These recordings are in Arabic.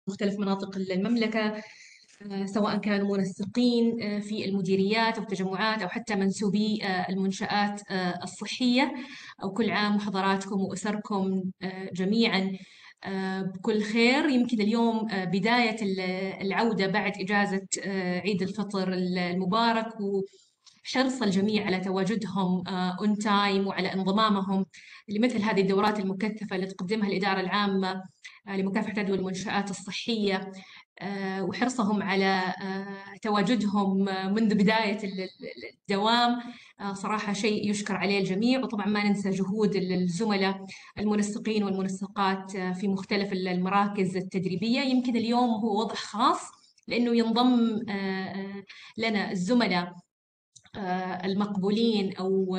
مختلف مناطق المملكة، سواء كانوا منسقين في المديريات أو التجمعات أو حتى منسوبي المنشآت الصحية. أو كل عام وحضراتكم وأسركم جميعا بكل خير. يمكن اليوم بداية العودة بعد إجازة عيد الفطر المبارك، وحرص الجميع على تواجدهم اون تايم وعلى انضمامهم لمثل هذه الدورات المكثفة اللي تقدمها الإدارة العامة لمكافحة عدوى المنشآت الصحية، وحرصهم على تواجدهم منذ بداية الدوام. صراحة شيء يشكر عليه الجميع. وطبعا ما ننسى جهود الزملاء المنسقين والمنسقات في مختلف المراكز التدريبية. يمكن اليوم هو وضع خاص لأنه ينضم لنا الزملاء المقبولين، أو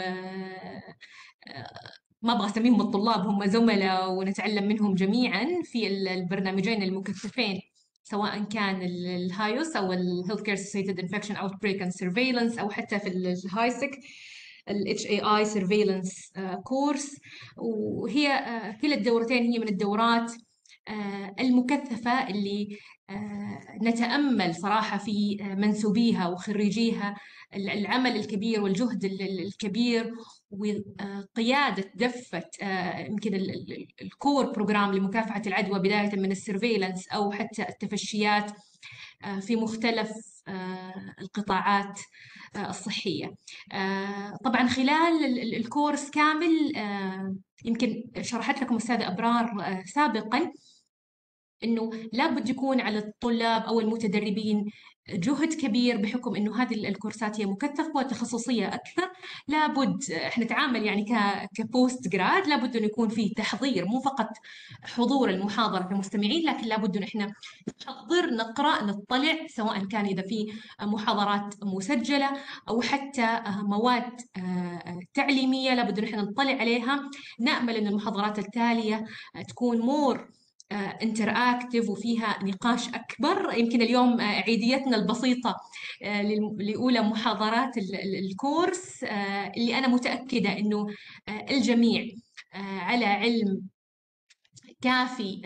ما أبغى أسميهم الطلاب، هم زملاء ونتعلم منهم جميعا في البرنامجين المكثفين، سواء كان الهايوس أو الهيلث كير اسوسيتد انفكشن اوتبريك اند سيرفيلانس، أو حتى في الهايسك ال HAI Surveillance كورس. وهي كلا الدورتين هي من الدورات المكثفة اللي نتأمل صراحة في منسوبيها وخريجيها العمل الكبير والجهد الكبير، وقيادة دفة يمكن الكور بروجرام لمكافحة العدوى، بداية من السيرفيلانس أو حتى التفشيات في مختلف القطاعات الصحية. طبعا خلال الكورس كامل يمكن شرحت لكم أستاذة أبرار سابقا انه لابد يكون على الطلاب او المتدربين جهد كبير، بحكم انه هذه الكورسات هي مكثفه وتخصصيه اكثر. لابد احنا نتعامل يعني كبوست جراد، لابد انه يكون في تحضير، مو فقط حضور المحاضره كمستمعين، لكن لابد انه احنا نحضر، نقرا، نطلع، سواء كان اذا في محاضرات مسجله او حتى مواد تعليميه لابد انه احنا نطلع عليها. نامل ان المحاضرات التاليه تكون مور انتراكتيف وفيها نقاش اكبر. يمكن اليوم عيديتنا البسيطه لاولى محاضرات الكورس، اللي انا متاكده انه الجميع على علم كافي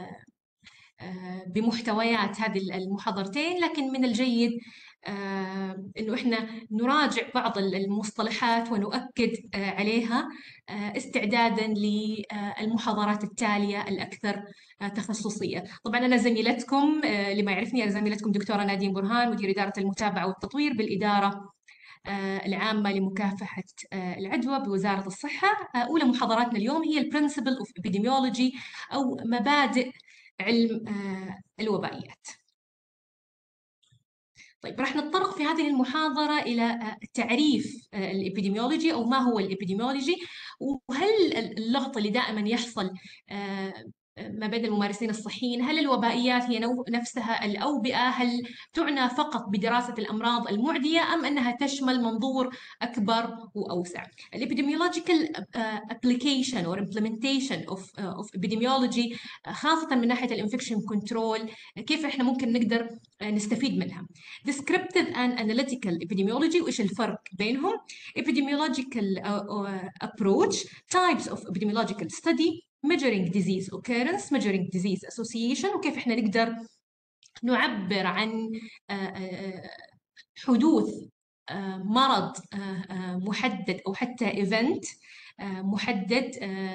بمحتويات هذه المحاضرتين، لكن من الجيد انه احنا نراجع بعض المصطلحات ونؤكد عليها استعدادا للمحاضرات التاليه الاكثر تخصصيه. طبعا انا زميلتكم، لما يعرفني انا زميلتكم دكتوره نادين برهان، مدير اداره المتابعه والتطوير بالاداره العامة لمكافحة العدوى بوزارة الصحة. أولى محاضراتنا اليوم هي البرنسبل اوف epidemiology، أو مبادئ علم الوبائيات. طيب، راح نتطرق في هذه المحاضرة إلى تعريف الإبيديميولوجي، أو ما هو الإبيديميولوجي، وهل اللغط اللي دائما يحصل ما بين الممارسين الصحيين، هل الوبائيات هي نفسها الأوبئة؟ هل تعنى فقط بدراسة الأمراض المعدية، أم أنها تشمل منظور أكبر وأوسع؟ الإبيديميولوجيكال application or implementation of epidemiology، خاصة من ناحية الانفكشن كنترول، كيف إحنا ممكن نقدر نستفيد منها؟ descriptive and analytical epidemiology، وإيش الفرق بينهم؟ epidemiological approach، types of epidemiological study، measuring disease occurrence، measuring disease association، وكيف احنا نقدر نعبر عن حدوث مرض محدد أو حتى event محدد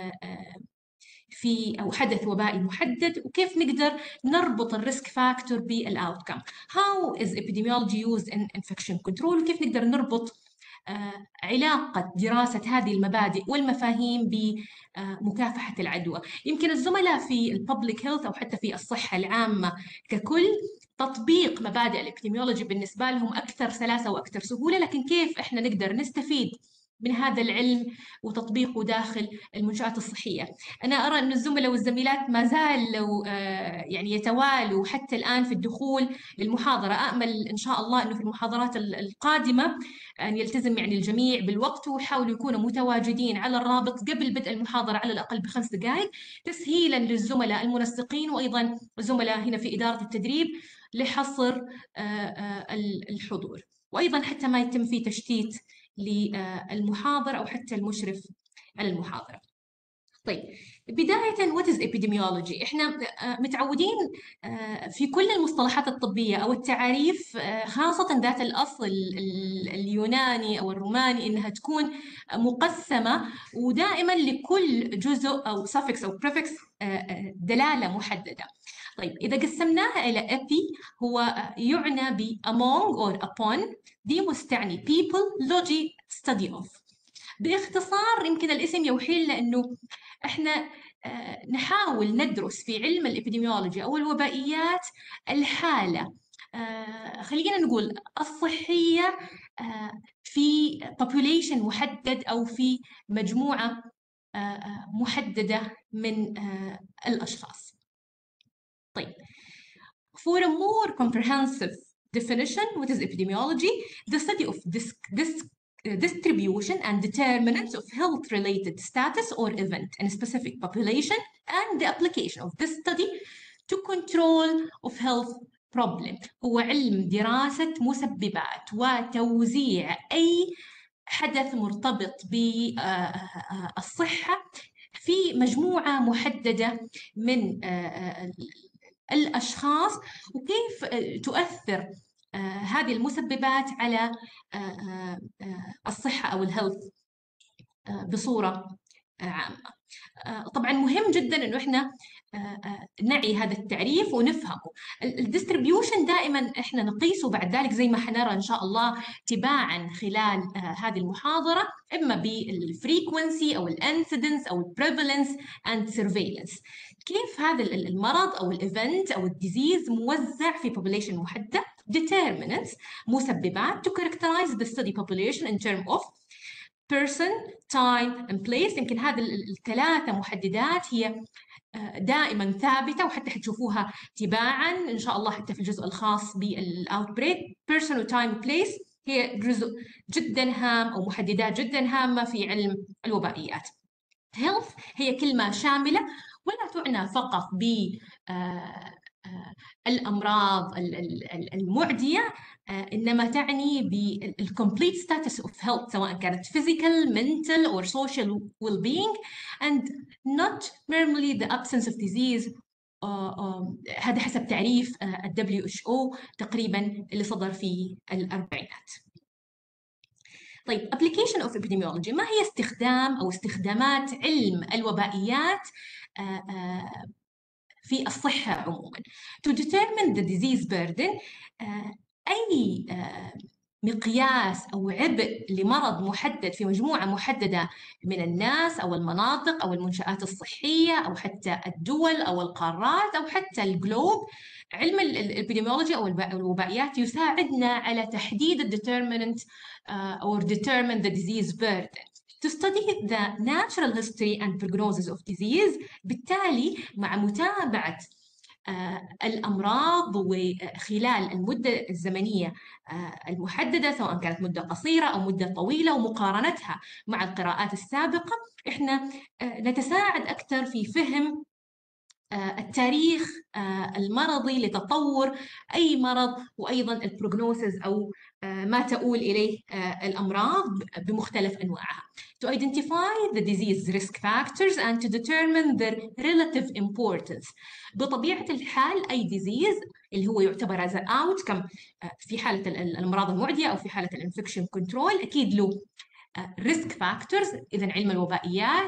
في أو حدث وبائي محدد، وكيف نقدر نربط الريسك فاكتور بالاوتكم. How is epidemiology used in infection control، وكيف نقدر نربط علاقة دراسة هذه المبادئ والمفاهيم بمكافحة العدوى. يمكن الزملاء في الببليك هيلث أو حتى في الصحة العامة ككل، تطبيق مبادئ الابتيميولوجي بالنسبة لهم أكثر سلاسة وأكثر سهولة، لكن كيف إحنا نقدر نستفيد من هذا العلم وتطبيقه داخل المنشآت الصحية؟ أنا أرى أن الزملاء والزميلات ما زالوا يعني يتوالوا حتى الآن في الدخول للمحاضرة. أأمل إن شاء الله أنه في المحاضرات القادمة أن يلتزم يعني الجميع بالوقت، ويحاولوا يكونوا متواجدين على الرابط قبل بدء المحاضرة على الأقل ب5 دقائق، تسهيلا للزملاء المنسقين وأيضا الزملاء هنا في إدارة التدريب لحصر الحضور، وأيضا حتى ما يتم فيه تشتيت للمحاضر أو حتى المشرف على المحاضرة. طيب، بداية what is epidemiology؟ احنا متعودين في كل المصطلحات الطبية أو التعاريف، خاصة ذات الأصل اليوناني أو الروماني، إنها تكون مقسمة، ودائما لكل جزء أو suffix أو prefix دلالة محددة. طيب، إذا قسمناها إلى epi، هو يعنى ب among or upon، دي مستعني people logi study of. باختصار يمكن الاسم يوحي لنا انه احنا نحاول ندرس في علم الابيديميولوجي او الوبائيات الحاله، خلينا نقول الصحيه، في population محدد او في مجموعه محدده من الاشخاص. طيب، for a more comprehensive definition, what is epidemiology? The study of distribution and determinants of health-related status or event in a specific population, and the application of this study to control of health problem. هو علم دراسة مسببات وتوزيع أي حدث مرتبط بالصحة في مجموعة محددة من الأشخاص، وكيف تؤثر هذه المسببات على الصحة أو الهيلث بصورة عامة. طبعا مهم جدا انه احنا نعي هذا التعريف ونفهمه. الديستريبيوشن دائما احنا نقيسه بعد ذلك زي ما حنرى ان شاء الله تباعا خلال هذه المحاضره، اما بالفريكونسي او الانسيدنس او البريفالنس اند سيرفيلنس. كيف هذا المرض او الايفنت او الديزيز موزع في population محدده. determinants، مسببات to characterize the study population in term of person, time and place. يمكن هذه الثلاثة محددات هي دائما ثابتة، وحتى حتشوفوها تباعا إن شاء الله حتى في الجزء الخاص بالoutbreak. person و time place هي جزء جدا هام أو محددات جدا هامة في علم الوبائيات. health هي كلمة شاملة ولا تعنى فقط بالأمراض المعدية، إنما تعني بالcomplete status of health، سواء كانت physical, mental or social well-being, and not merely the absence of disease. هذا حسب تعريف WHO تقريبا اللي صدر في الأربعينات. طيب، application of epidemiology، ما هي استخدام أو استخدامات علم الوبائيات في الصحة عموما؟ to determine the disease burden، أي مقياس أو عبء لمرض محدد في مجموعة محددة من الناس أو المناطق أو المنشآت الصحية أو حتى الدول أو القارات أو حتى الجلوب. علم الابيديميولوجي أو الوبائيات يساعدنا على تحديد الdeterminant or determine the disease burden. To study the natural history and prognosis of disease. بالتالي مع متابعة الأمراض وخلال المدة الزمنية المحددة، سواء كانت مدة قصيرة أو مدة طويلة، ومقارنتها مع القراءات السابقة، إحنا نتساعد أكثر في فهم التاريخ المرضي لتطور أي مرض، وأيضا البروجنوسيس أو ما تؤول إليه الأمراض بمختلف أنواعها. To identify the disease risk factors and to determine their relative importance. بطبيعة الحال أي disease اللي هو يعتبر as an outcome في حالة الأمراض المعدية أو في حالة الانفكشن كنترول أكيد له ريسك فاكتورز. اذا علم الوبائيات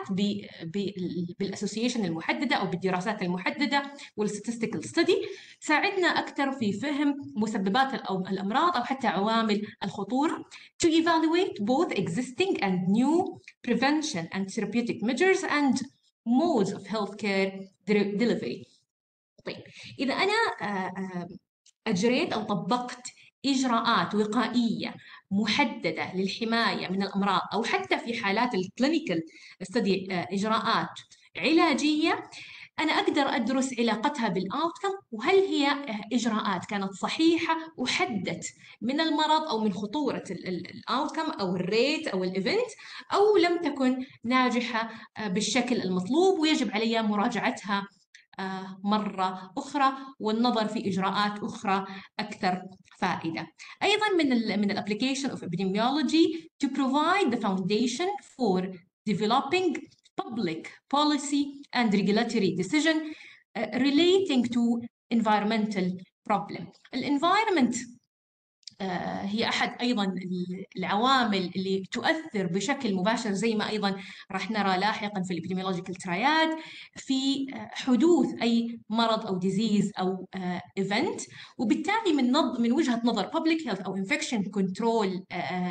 بالاسوسيشن المحدده او بالدراسات المحدده والستاتستيكال ستدي تساعدنا اكثر في فهم مسببات الامراض او حتى عوامل الخطوره. to evaluate both existing and new prevention and therapeutic measures and modes of healthcare delivery. طيب، اذا انا اجريت او طبقت إجراءات وقائية محددة للحماية من الأمراض، أو حتى في حالات الكلينيكال ستدي إجراءات علاجية، أنا أقدر أدرس علاقتها بالأوتكم، وهل هي إجراءات كانت صحيحة وحدت من المرض أو من خطورة الأوتكم أو الريت أو الإيفنت، أو لم تكن ناجحة بالشكل المطلوب ويجب علي مراجعتها مرة أخرى والنظر في إجراءات أخرى أكثر فائدة. أيضا من الابليكيشن of epidemiology to provide the foundation for developing public policy and regulatory decision relating to environmental problem. الانفايرمنت هي أحد أيضا العوامل اللي تؤثر بشكل مباشر، زي ما أيضا راح نرى لاحقا في الإبيديميولوجيكال تراياد، في حدوث أي مرض أو ديزيز أو إيفنت. وبالتالي من وجهة نظر public health أو infection control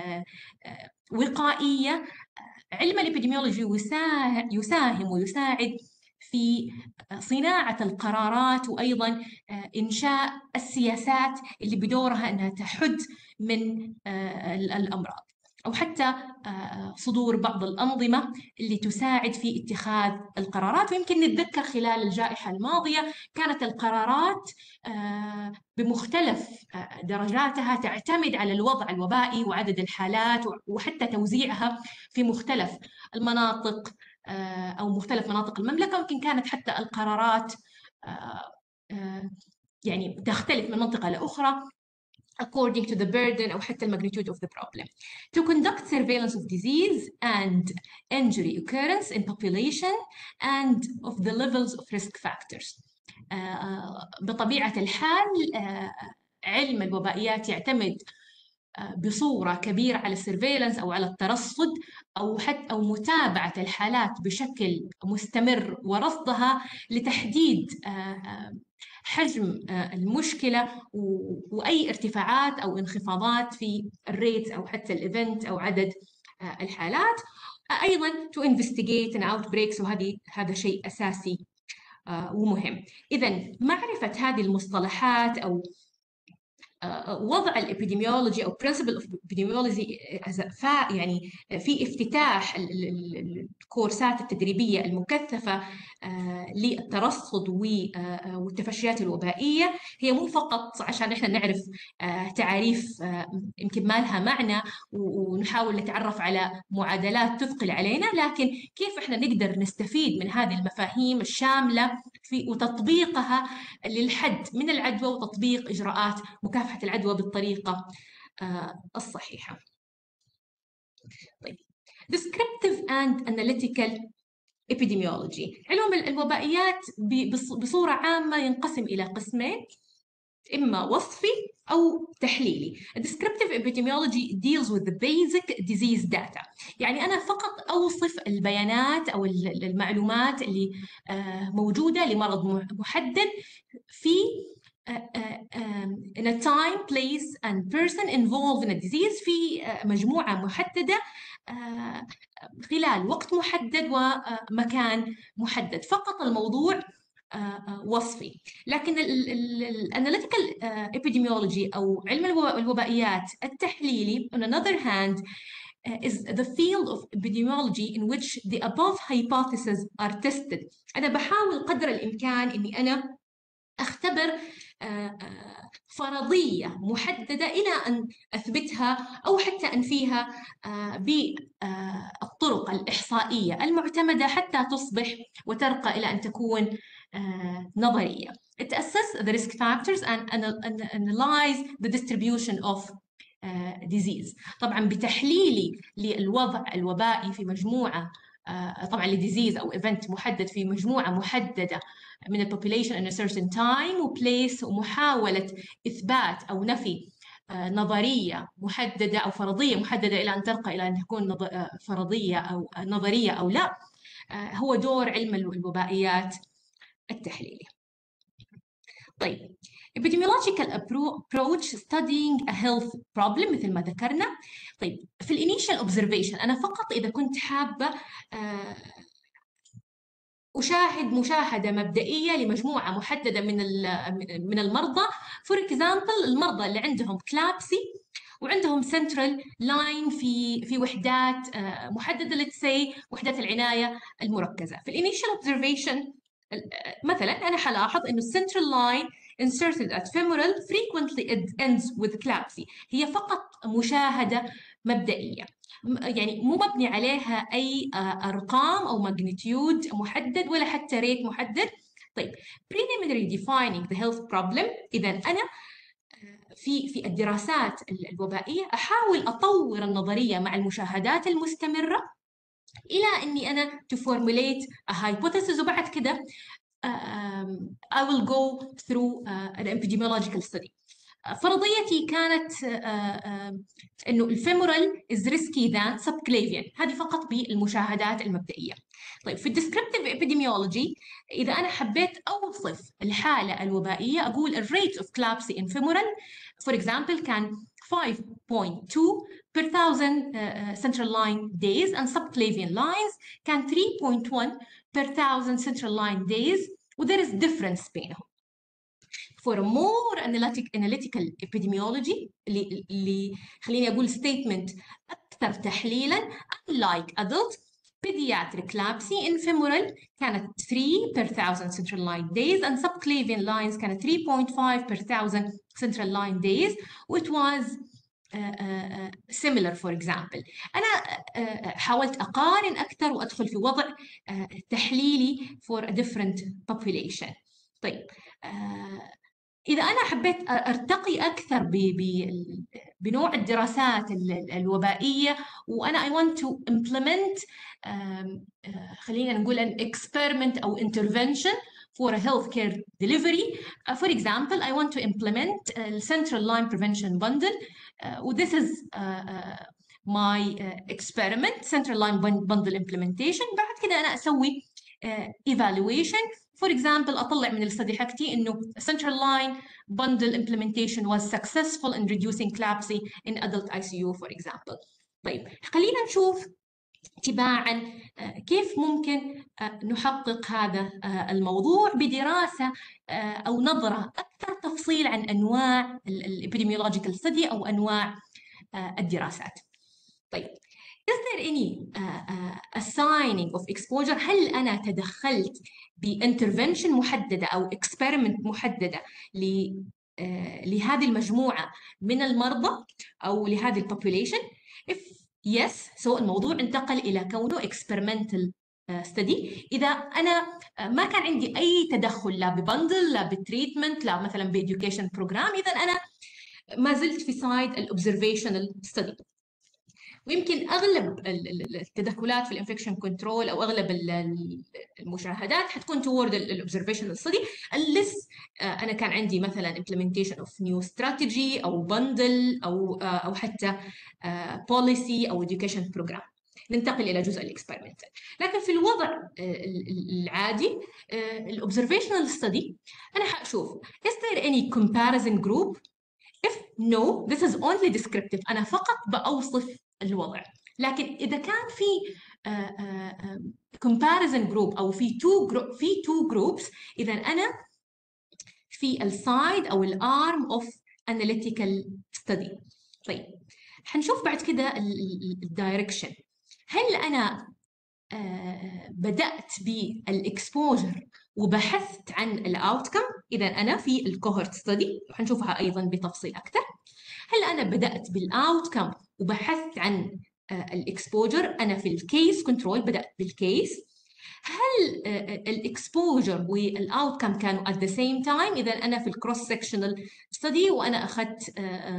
وقائية، علم الإبيديميولوجي يساهم ويساعد في صناعة القرارات، وأيضاً إنشاء السياسات اللي بدورها أنها تحد من الأمراض، أو حتى صدور بعض الأنظمة اللي تساعد في اتخاذ القرارات. ويمكن نتذكر خلال الجائحة الماضية كانت القرارات بمختلف درجاتها تعتمد على الوضع الوبائي وعدد الحالات وحتى توزيعها في مختلف المناطق أو مختلف مناطق المملكة. ويمكن كانت حتى القرارات يعني تختلف من منطقة لأخرى according to the burden أو حتى magnitude of the problem. To conduct surveillance of disease and injury occurrence in population and of the levels of risk factors. بطبيعة الحال علم الوبائيات يعتمد بصورة كبيرة على السيرفيلانس أو على الترصد أو حتى أو متابعة الحالات بشكل مستمر ورصدها لتحديد حجم المشكلة وأي ارتفاعات أو انخفاضات في الريت أو حتى الإيفنت أو عدد الحالات. أيضاً to investigate an outbreaks، هذا شيء أساسي ومهم. إذن معرفة هذه المصطلحات أو وضع الإبيديميولوجي أو principle of epidemiology يعني في افتتاح الكورسات التدريبية المكثفة للترصد والتفشيات الوبائية، هي مو فقط عشان إحنا نعرف تعاريف يمكن ما لها معنى ونحاول نتعرف على معادلات تثقل علينا، لكن كيف إحنا نقدر نستفيد من هذه المفاهيم الشاملة وتطبيقها للحد من العدوى وتطبيق إجراءات مكافحة العدوى بالطريقة الصحيحة. طيب. Descriptive and Analytical Epidemiology. علوم الوبائيات بصورة عامة ينقسم إلى قسمين، إما وصفي أو تحليلي. Descriptive Epidemiology deals with the basic disease data. يعني أنا فقط أوصف البيانات أو المعلومات اللي موجودة لمرض محدد في in a time, place and person involved in a disease، في مجموعة محددة خلال وقت محدد ومكان محدد. فقط الموضوع وصفي. لكن الاناليتيكال epidemiology أو علم الوبائيات التحليلي on another hand is the field of epidemiology in which the above hypotheses are tested. أنا بحاول قدر الإمكان إني أنا أختبر فرضية محددة إلى أن أثبتها أو حتى أنفيها بالطرق الإحصائية المعتمدة حتى تصبح وترقى إلى أن تكون نظرية. It assesses the risk factors and analyze the distribution of disease. طبعا بتحليلي للوضع الوبائي في مجموعة طبعا لديزيز أو إيفنت محدد في مجموعة محددة من البوبوليشن in a certain time وبليس، ومحاولة إثبات أو نفي نظرية محددة أو فرضية محددة إلى أن ترقى إلى أن تكون فرضية أو نظرية أو لا، هو دور علم الوبائيات التحليلي. طيب. Epidemiological approach studying a health problem مثل ما ذكرنا. طيب في الانيشال observation أنا فقط إذا كنت حابة أشاهد مشاهدة مبدئية لمجموعة محددة من المرضى. For example المرضى اللي عندهم كلابسي وعندهم central line في وحدات محددة، let's say وحدات العناية المركزة. في الانيشال observation مثلا أنا حلاحظ إنه central line inserted at femoral frequently it ends with collapse. هي فقط مشاهدة مبدئية، يعني مو مبني عليها أي أرقام أو ماجنتيود محدد ولا حتى ريت محدد. طيب preliminary defining the health problem. إذا أنا في الدراسات الوبائية أحاول أطور النظرية مع المشاهدات المستمرة إلى إني أنا to formulate a hypothesis، وبعد كده I will go through an epidemiological study. فرضيتي كانت انه الفيمورال is risky than subclavian، هذه فقط بالمشاهدات المبدئيه. طيب في الديسكريبتيف epidemiology اذا انا حبيت اوصف الحاله الوبائيه اقول الريت اوف كلابسي in femoral for example كان 5.2 per thousand central line days and subclavian lines كان 3.1 per thousand central line days، و there is difference بينهم. for a more analytical epidemiology اللي خليني أقول statement أكثر تحليلاً unlike adult pediatric CLABSI in femoral كانت 3 per thousand central line days and subclavian lines كانت 3.5 per thousand central line days which was similar for example. أنا حاولت أقارن أكثر وأدخل في وضع تحليلي for a different population. طيب إذا أنا حبيت أرتقي أكثر بنوع الدراسات الوبائية وأنا I want to implement خلينا نقول an experiment أو intervention for a healthcare delivery. For example, I want to implement a central line prevention bundle. This is my experiment, central line bundle implementation. بعد كده أنا أسوي evaluation. For example, أطلع من الستدي حقتي إنه central line bundle implementation was successful in reducing CLABSI in adult ICU for example. طيب خلينا نشوف تباعاً كيف ممكن نحقق هذا الموضوع بدراسة أو نظرة أكثر تفصيل عن أنواع الإبيديميولوجيكال ستدي أو أنواع الدراسات. طيب is there any assigning of exposure؟ هل أنا تدخلت بintervention محددة أو experiment محددة لهذه المجموعة من المرضى أو لهذه البوبوليشن؟ if yes so الموضوع انتقل إلى كونه experimental study. إذا أنا ما كان عندي أي تدخل لا ببندل لا بتريتمنت لا مثلا بإديوكيشن بروجرام، إذا أنا ما زلت في سايد الأوبزرفيشنال ستدي. ويمكن اغلب التدخلات في الانفكشن كنترول او اغلب المشاهدات حتكون toward الاوبزرفيشنال ستدي unless انا كان عندي مثلا implementation of new strategy او bundle او حتى policy او education program. ننتقل الى جزء الاكسبيرمنتال. لكن في الوضع العادي الاوبزرفيشنال ستدي انا حاشوف is there any comparison group؟ if no this is only descriptive، انا فقط باوصف الوضع. لكن إذا كان في comparison group أو في two groups إذا أنا في السايد أو الارم of analytical study. طيب حنشوف بعد كده الدايركشن. هل أنا بدأت بالإكسبوجر وبحثت عن الأوتكم؟ إذا أنا في الكوهورت ستدي وحنشوفها أيضا بتفصيل أكثر. هل أنا بدأت بالأوتكم وبحثت عن الاكسبوجر؟ أنا في الكيس كنترول بدأت بالكيس. هل الاكسبوجر والاوتكم كانوا at the same time؟ إذا أنا في الكروس سكشنال ستدي وأنا أخذت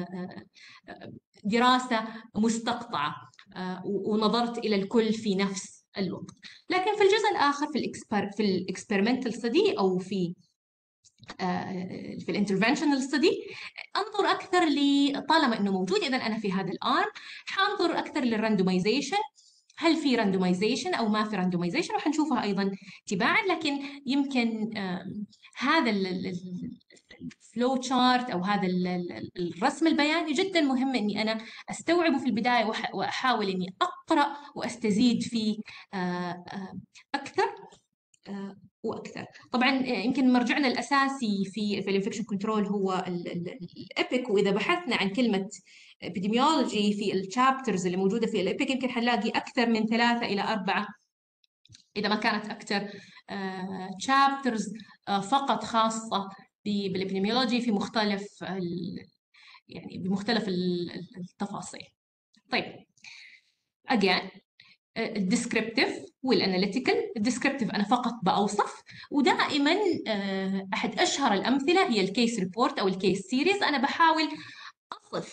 دراسة مستقطعة ونظرت إلى الكل في نفس الوقت. لكن في الجزء الآخر في الاكسبيرمنتال ستدي أو في الانترفنشنال ستدي انظر اكثر طالما انه موجود اذا انا في هذا الارم حانظر اكثر للراندومايزيشن، هل في راندومايزيشن او ما في راندومايزيشن، وحنشوفها ايضا تباعا. لكن يمكن هذا الفلو تشارت او هذا الرسم البياني جدا مهم اني انا استوعبه في البدايه واحاول اني اقرا واستزيد فيه اكثر واكثر. طبعا يمكن مرجعنا الاساسي في الانفكشن كنترول هو الابيك، واذا بحثنا عن كلمه epidemiology في الشابترز اللي موجوده في الابيك يمكن حنلاقي اكثر من 3 إلى 4 اذا ما كانت اكثر شابترز فقط خاصه بالابيديميولوجي في مختلف يعني بمختلف التفاصيل. طيب again الديسكريبتيف والاناليتيكال. الديسكريبتيف انا فقط باوصف، ودائما احد اشهر الامثله هي الكيس ريبورت او الكيس سيريز. انا بحاول اصف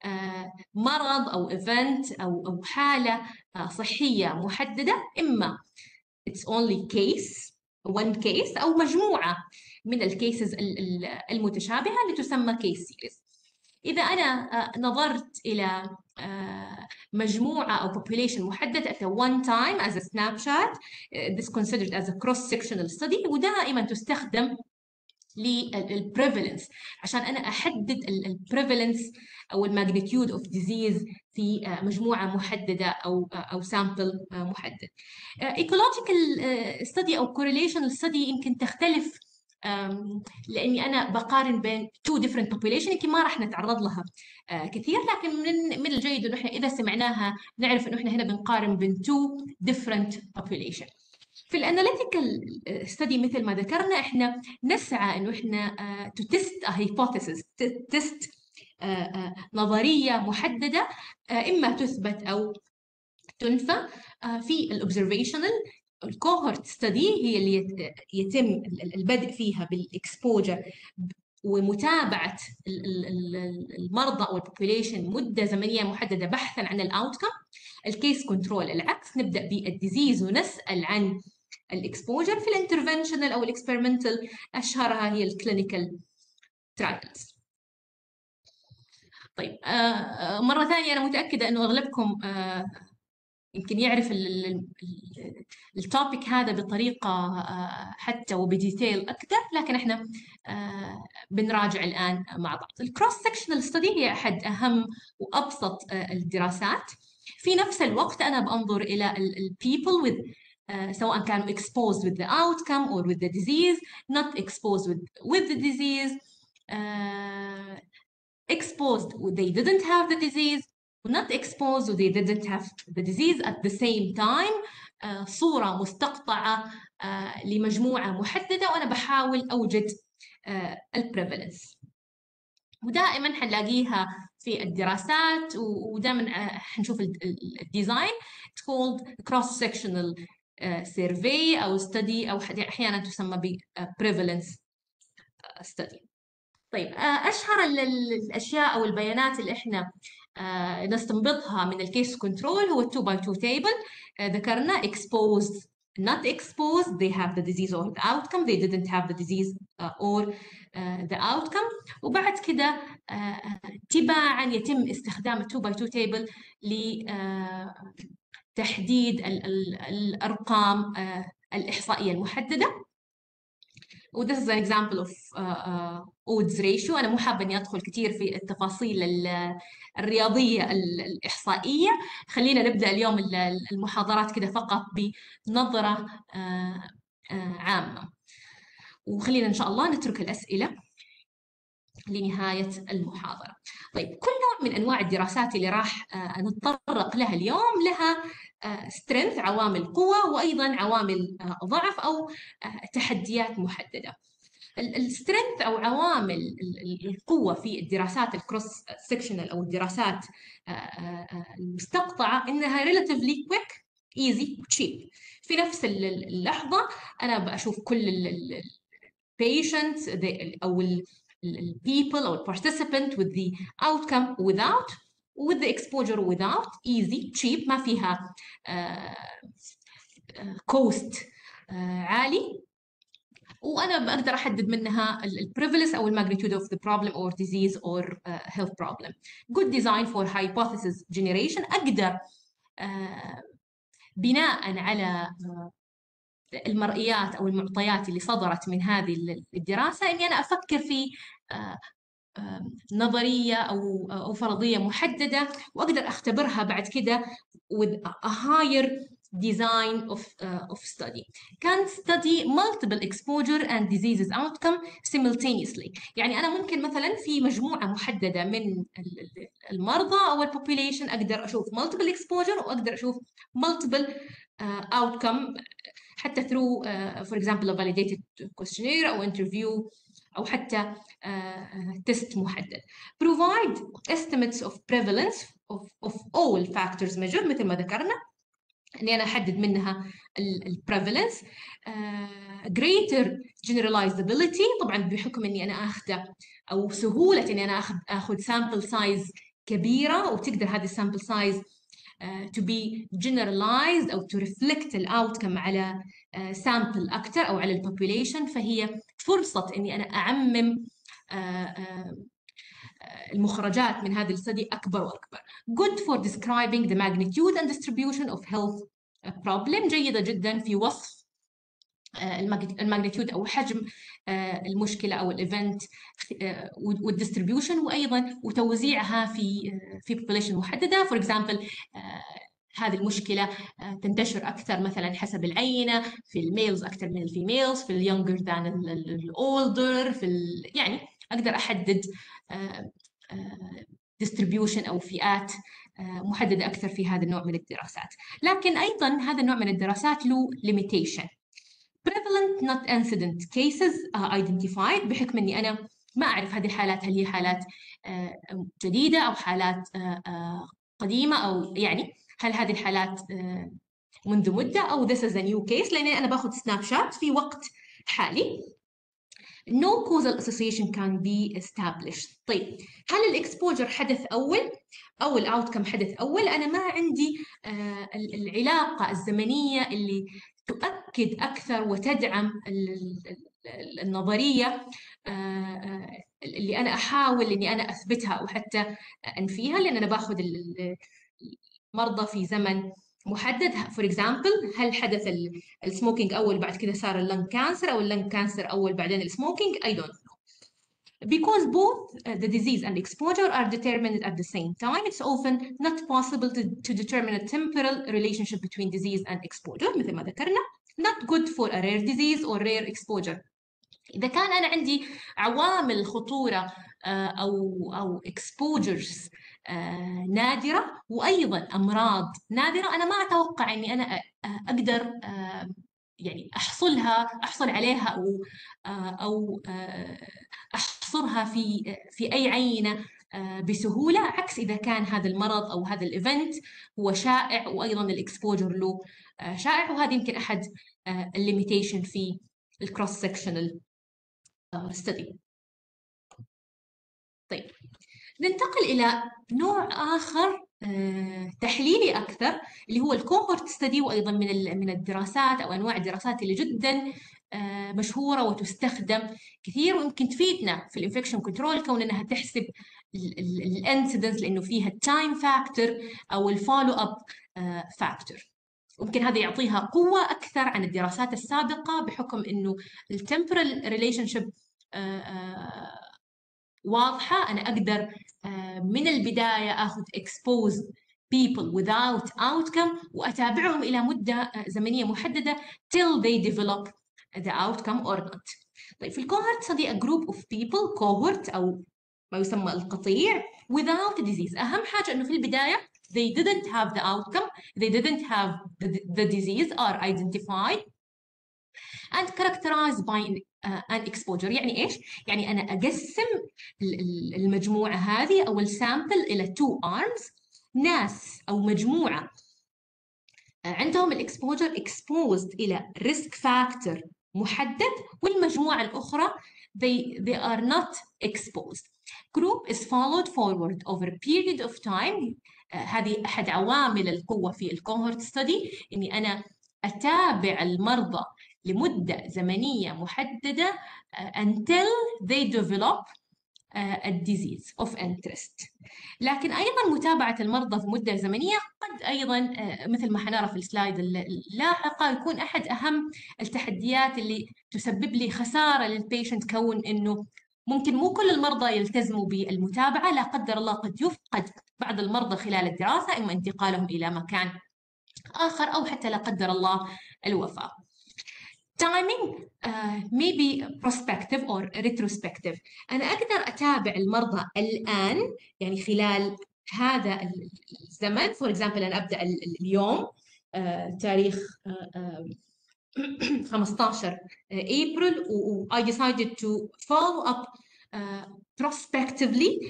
مرض أو event أو حالة صحية محددة، إما it's only case one case أو مجموعة من الكيسز المتشابهة اللي تسمى case series. إذا أنا نظرت إلى مجموعة أو population محدد at a one time as a snapshot, this considered as a cross-sectional study، ودائما تستخدم للبريفالنس عشان أنا أحدد البريفالنس أو الماجنتيود أوف ديزيز في مجموعة محددة أو سامبل محدد. ecological study أو correlational study يمكن تختلف لأني أنا بقارن بين two different population، يمكن ما راح نتعرض لها كثير، لكن من الجيد إنه إحنا إذا سمعناها نعرف إنه إحنا هنا بنقارن بين two different population. في الاناليتيكال ستدي مثل ما ذكرنا احنا نسعى انه احنا تو تيست هايبوثيسيس، تيست نظريه محدده اما تثبت او تنفى. في الاوبزرفيشنال الكوهورت ستدي هي اللي يتم البدء فيها بالاكسبوجر ومتابعه المرضى او البوبوليشن مده زمنيه محدده بحثا عن الاوتكم. الكيس كنترول العكس، نبدا بالديزيز ونسال عن الاكسبوجر. في الانترفنشنال او الاكسبيرمنتال اشهرها هي الكلينيكال ترايلز. طيب مره ثانيه انا متاكده انه اغلبكم يمكن يعرف التوبيك هذا بطريقه حتى وبديتيل اكثر، لكن احنا بنراجع الان مع بعض. الكروس سكشنال ستدي هي احد اهم وابسط الدراسات. في نفس الوقت انا بانظر الى people with سواء كانوا exposed with the outcome or with the disease, not exposed with the disease, exposed they didn't have the disease, not exposed they didn't have the disease at the same time. صورة مستقطعة لمجموعة محددة وأنا بحاول أوجد البريفالنس، ودائما حنلاقيها في الدراسات ودائما حنشوف الديزاين called cross sectional survey أو study أو أحيانا تسمى ب prevalence study. طيب أشهر الأشياء أو البيانات اللي إحنا نستنبطها من الكيس كنترول هو 2 by 2 table. ذكرنا exposed not exposed they have the disease or the outcome, they didn't have the disease or the outcome. وبعد كده تباعا يتم استخدام 2 by 2 table لتحديد الأرقام الإحصائية المحددة. و this is an example of odds ratio. أنا مو حابة إني أدخل كثير في التفاصيل الرياضية الإحصائية. خلينا نبدأ اليوم المحاضرات كده فقط بنظرة عامة، وخلينا إن شاء الله نترك الأسئلة لنهاية المحاضرة. طيب كل نوع من أنواع الدراسات اللي راح نتطرق لها اليوم لها strength عوامل قوة وأيضا عوامل ضعف أو تحديات محددة. السترينث أو عوامل القوة في الدراسات الكروس سكشنال أو الدراسات المستقطعة إنها relatively quick, easy, cheap. في نفس اللحظة أنا بشوف كل patients أو people أو participant with the outcome without, with the exposure without, easy, cheap، ما فيها cost عالي، وأنا بقدر أحدد منها prevalence أو magnitude of the problem or disease or health problem. Good design for hypothesis generation. أقدر بناء على المرئيات أو المعطيات اللي صدرت من هذه الدراسة إني أنا أفكر في نظرية أو فرضية محددة وأقدر أختبرها بعد كده with a higher design of study. Can study multiple exposure and diseases outcome simultaneously. يعني أنا ممكن مثلا في مجموعة محددة من المرضى أو population أقدر أشوف multiple exposure وأقدر أشوف multiple outcome حتى through for example a validated questionnaire أو interview أو حتى تست محدد. Provide estimates of prevalence of all factors measured مثل ما ذكرنا إني أنا أحدد منها prevalence. Greater generalizability طبعا بحكم إني أنا أخذ أو سهولة إني أنا أخذ sample size كبيرة وتقدر هذه السامبل سايز to be generalized أو to reflect الأوتكم على سامبل أكثر أو على البوبوليشن، فهي فرصة إني أنا أعمم المخرجات من هذه الستدي أكبر وأكبر. Good for describing the magnitude and distribution of health problem، جيدة جدا في وصف الماجنتيود أو حجم المشكلة أو الإيفنت والديستريبيوشن، وأيضا وتوزيعها في population محددة. For example هذه المشكلة تنتشر أكثر مثلا حسب العينة، في الميلز أكثر من الفيميلز، في اليونجر ذان الأولدر، يعني أقدر أحدد distribution أو فئات محددة أكثر في هذا النوع من الدراسات. لكن أيضا هذا النوع من الدراسات له limitation. prevalent not incident cases identified، بحكم أني أنا ما أعرف هذه الحالات هل هي حالات جديدة أو حالات قديمة، أو يعني هل هذه الحالات منذ مدة أو this is a new case، لأني أنا باخذ سناب شات في وقت حالي. No causal association can be established. طيب هل الإكسبوجر حدث أول أو الأوتكم حدث أول؟ أنا ما عندي العلاقة الزمنية اللي تؤكد أكثر وتدعم النظرية اللي أنا أحاول إني أنا أثبتها أو حتى أنفيها، لأن أنا باخذ المرضى في زمن محدد. فور اكزامبل هل حدث السموكينج اول بعد كده صار اللنج كانسر، او اللنج كانسر اول بعدين السموكينج؟ I don't know. Because both the disease and exposure are determined at the same time, it's often not possible to determine a temporal relationship between disease and exposure مثل ما ذكرنا. Not good for a rare disease or rare exposure. إذا كان أنا عندي عوامل خطورة أو exposures نادرة وأيضا أمراض نادرة، أنا ما أتوقع أني أنا أقدر يعني أحصل عليها أو أحصرها في أي عينة بسهولة، عكس إذا كان هذا المرض أو هذا الإيفنت هو شائع وأيضا الإكسبوجر له شائع. وهذا يمكن أحد الليميتيشن في الكروس سكشنال ستدي. طيب ننتقل إلى نوع آخر تحليلي أكثر، اللي هو الكوهورت ستدي، وأيضا من الدراسات أو أنواع الدراسات اللي جدا مشهورة وتستخدم كثير، ويمكن تفيدنا في الانفكشن كنترول كون أنها تحسب الانسيدنس لأنه فيها التايم فاكتور أو الفولو أب فاكتور. ممكن هذا يعطيها قوة أكثر عن الدراسات السابقة، بحكم أنه التمبرال ريليشن شيب واضحة. أنا أقدر من البداية أخذ exposed people without outcome وأتابعهم إلى مدة زمنية محددة till they develop the outcome or not. طيب في الكوهورت study a group of people cohort أو ما يسمى القطيع without disease. أهم حاجة أنه في البداية they didn't have the outcome, they didn't have the disease are identified and characterized by an exposure. يعني إيش؟ يعني أنا أقسم المجموعة هذه أو السامبل إلى two arms، ناس أو مجموعة عندهم الإكسبوجر exposed إلى risk factor محدد، والمجموعة الأخرى they are not exposed. Group is followed forward over a period of time. هذه أحد عوامل القوة في الكوهورت ستدي، إني أنا أتابع المرضى لمدة زمنية محددة until they develop a disease of interest. لكن أيضا متابعة المرضى في مدة زمنية قد أيضا مثل ما حنرى في السلايد اللاحقة يكون أحد أهم التحديات اللي تسبب لي خسارة للبيشنت، كون إنه ممكن مو كل المرضى يلتزموا بالمتابعة، لا قدر الله قد يفقد بعض المرضى خلال الدراسة، إما انتقالهم إلى مكان آخر أو حتى لا قدر الله الوفاة. Timing maybe prospective or retrospective. أنا أقدر أتابع المرضى الآن، يعني خلال هذا الزمن. for example أنا أبدأ اليوم تاريخ 15 أبريل و I decided to follow up prospectively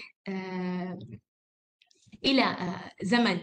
إلى زمن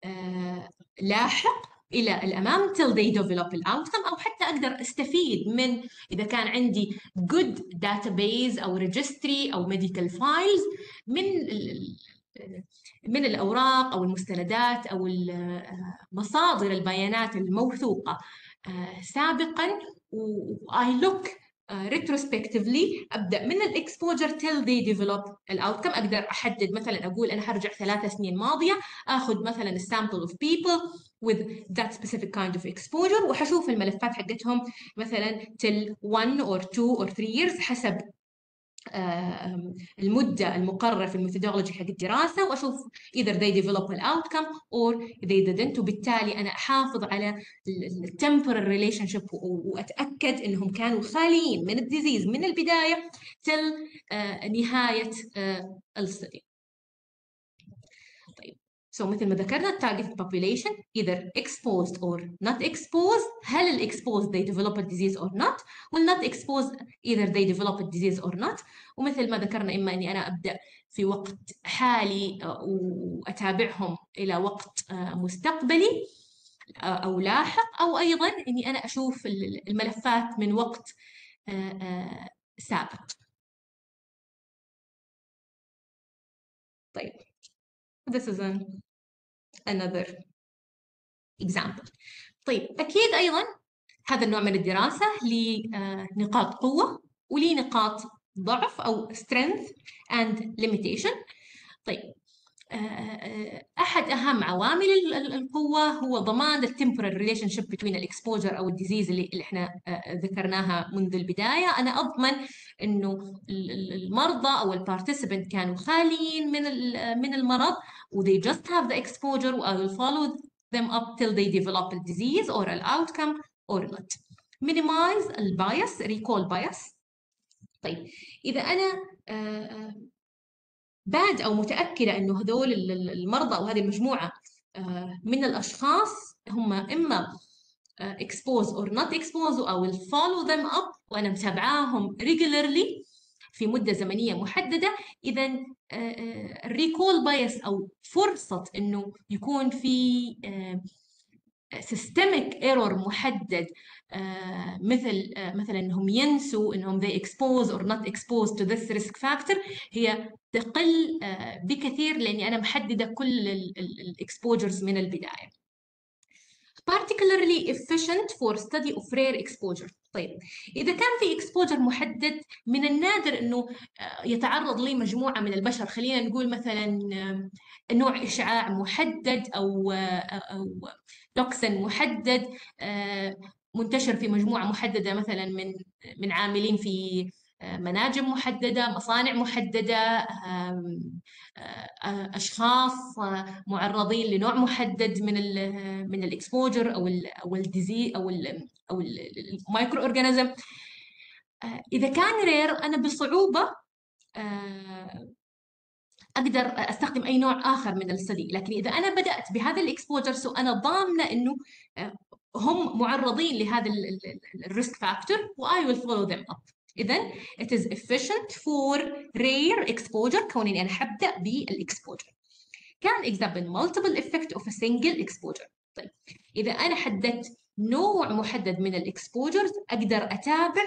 لاحق إلى الأمام till they develop الأوتكم، أو حتى أقدر أستفيد من إذا كان عندي good database أو registry أو medical files من من الأوراق أو المستندات أو مصادر البيانات الموثوقة سابقا، I look retrospectively، أبدأ من الإكسبوجر till they develop الأوتكم. أقدر أحدد مثلا أقول أنا هرجع 3 سنين ماضية، أخذ مثلا sample of people with that specific kind of exposure، وحشوف الملفات حقتهم مثلا till 1 or 2 or 3 years حسب المدة المقررة في الميثودولوجي حق الدراسة، وأشوف either they develop an outcome or they didn't. وبالتالي أنا أحافظ على temporal relationship وأتأكد أنهم كانوا خاليين من الديزيز من البداية till نهاية الستدي. طيب مثل ما ذكرنا التارجت population either exposed or not exposed. هل ال exposed they develop a disease or not، وال not exposed either they develop a disease or not. ومثل ما ذكرنا إما أني أنا أبدأ في وقت حالي وأتابعهم إلى وقت مستقبلي أو لاحق، أو أيضا أني أنا أشوف الملفات من وقت سابق. طيب this is another example. طيب أكيد أيضا هذا النوع من الدراسة ليه نقاط قوة وليه نقاط ضعف أو strength and limitation. طيب أحد أهم عوامل القوة هو ضمان الtemporal relationship between الإكسبوجر أو الديزيز اللي إحنا ذكرناها منذ البداية. أنا أضمن إنه المرضى أو البارتيسيبنت كانوا خاليين من المرض و they just have the exposure و I will follow them up till they develop a disease or an outcome or not. minimize البايس recall bias. طيب إذا أنا بعد أو متأكدة إنه هذول المرضى أو هذه المجموعة من الأشخاص هم إما expose or not expose أو will follow them up وأنا متابعاهم regularly في مدة زمنية محددة، إذا الريكول بايس أو فرصة إنه يكون في systemic error محدد مثلا انهم ينسوا انهم they expose or not exposed to this risk factor هي تقل بكثير، لاني انا محدده كل الاكسبوجرز من البدايه. particularly efficient for study of rare exposure. طيب إذا كان في exposure محدد من النادر إنه يتعرض لي مجموعة من البشر، خلينا نقول مثلا نوع إشعاع محدد أو توكسين محدد منتشر في مجموعة محددة مثلا من عاملين في مناجم محددة، مصانع محددة، أشخاص معرضين لنوع محدد من الإكسبوجر أو الديزي أو المايكرو أورجانيزم. إذا كان رير أنا بصعوبة أقدر أستخدم أي نوع آخر من الستدي، لكن إذا أنا بدأت بهذا الإكسبوجر سو أنا ضامنة إنه هم معرضين لهذا الريسك فاكتور و I will follow them up. إذن it is efficient for rare exposure كوني أنا حبدأ بالإكسبوجر. كان example multiple effect of a single exposure. طيب إذا أنا حددت نوع محدد من الإكسبوجرز أقدر أتابع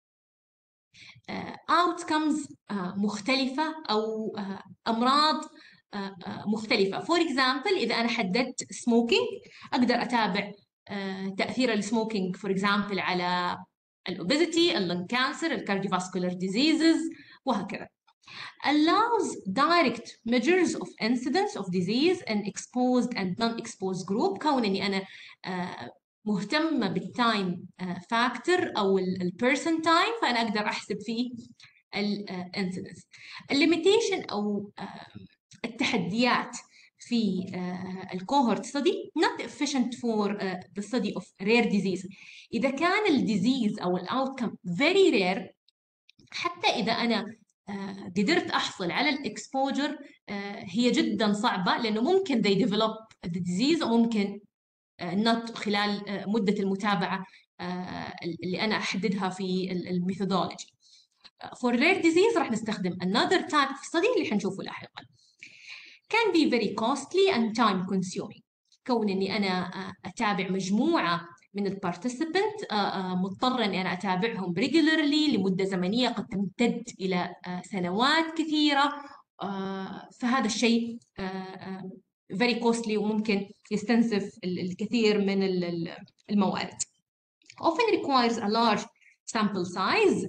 outcomes مختلفة أو أمراض مختلفة. for example إذا أنا حددت smoking أقدر أتابع تأثير السموكينج for example على الأوبيزيتي، اللنج كانسر، الكارديوفاسكولار ديزيزز وهكذا. allows direct measures of incidence of disease in exposed and non-exposed group كونني أنا مهتمة بالتايم فاكتور أو البيرسون تايم فأنا أقدر أحسب فيه الانسيدنس. الليميتيشن أو التحديات في الكوهورت ستدي not efficient for the study of rare disease. إذا كان الديزيز أو الأوتكم very rare حتى إذا أنا قدرت أحصل على الإكسبوجر هي جدا صعبة، لأنه ممكن they develop the disease وممكن not خلال مدة المتابعة اللي أنا أحددها في الميثودولوجي. for rare disease راح نستخدم another type of study اللي حنشوفه لاحقا. can be very costly and time consuming كون إني أنا أتابع مجموعة من البارتيسيبنت مضطرة إني أنا أتابعهم regularly لمدة زمنية قد تمتد إلى سنوات كثيرة فهذا الشيء very costly وممكن يستنزف الكثير من الموارد. often requires a large sample size.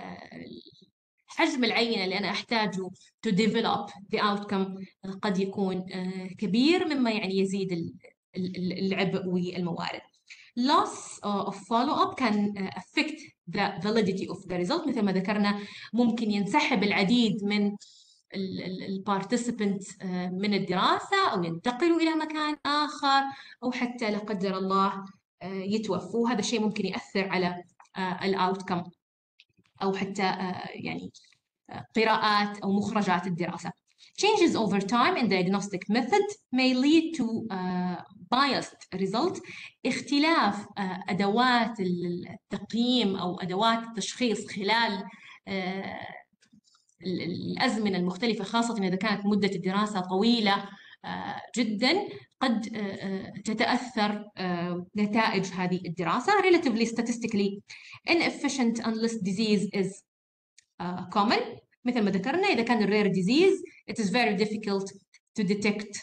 حجم العينة اللي أنا أحتاجه to develop the outcome قد يكون كبير، مما يعني يزيد العبء والموارد. loss of follow-up can affect the validity of the result. مثل ما ذكرنا ممكن ينسحب العديد من البارتيسيبنت من الدراسة أو ينتقلوا إلى مكان آخر أو حتى لا قدر الله يتوفوا. هذا الشيء ممكن يأثر على الأوتكم أو حتى يعني قراءات أو مخرجات الدراسة. Changes over time in diagnostic method may lead to biased result. اختلاف أدوات التقييم أو أدوات التشخيص خلال الأزمنة المختلفة، خاصة إذا كانت مدة الدراسة طويلة جدا، قد تتأثر نتائج هذه الدراسة. Relatively statistically inefficient unless disease is common. مثل ما ذكرنا إذا كان rare disease it is very difficult to detect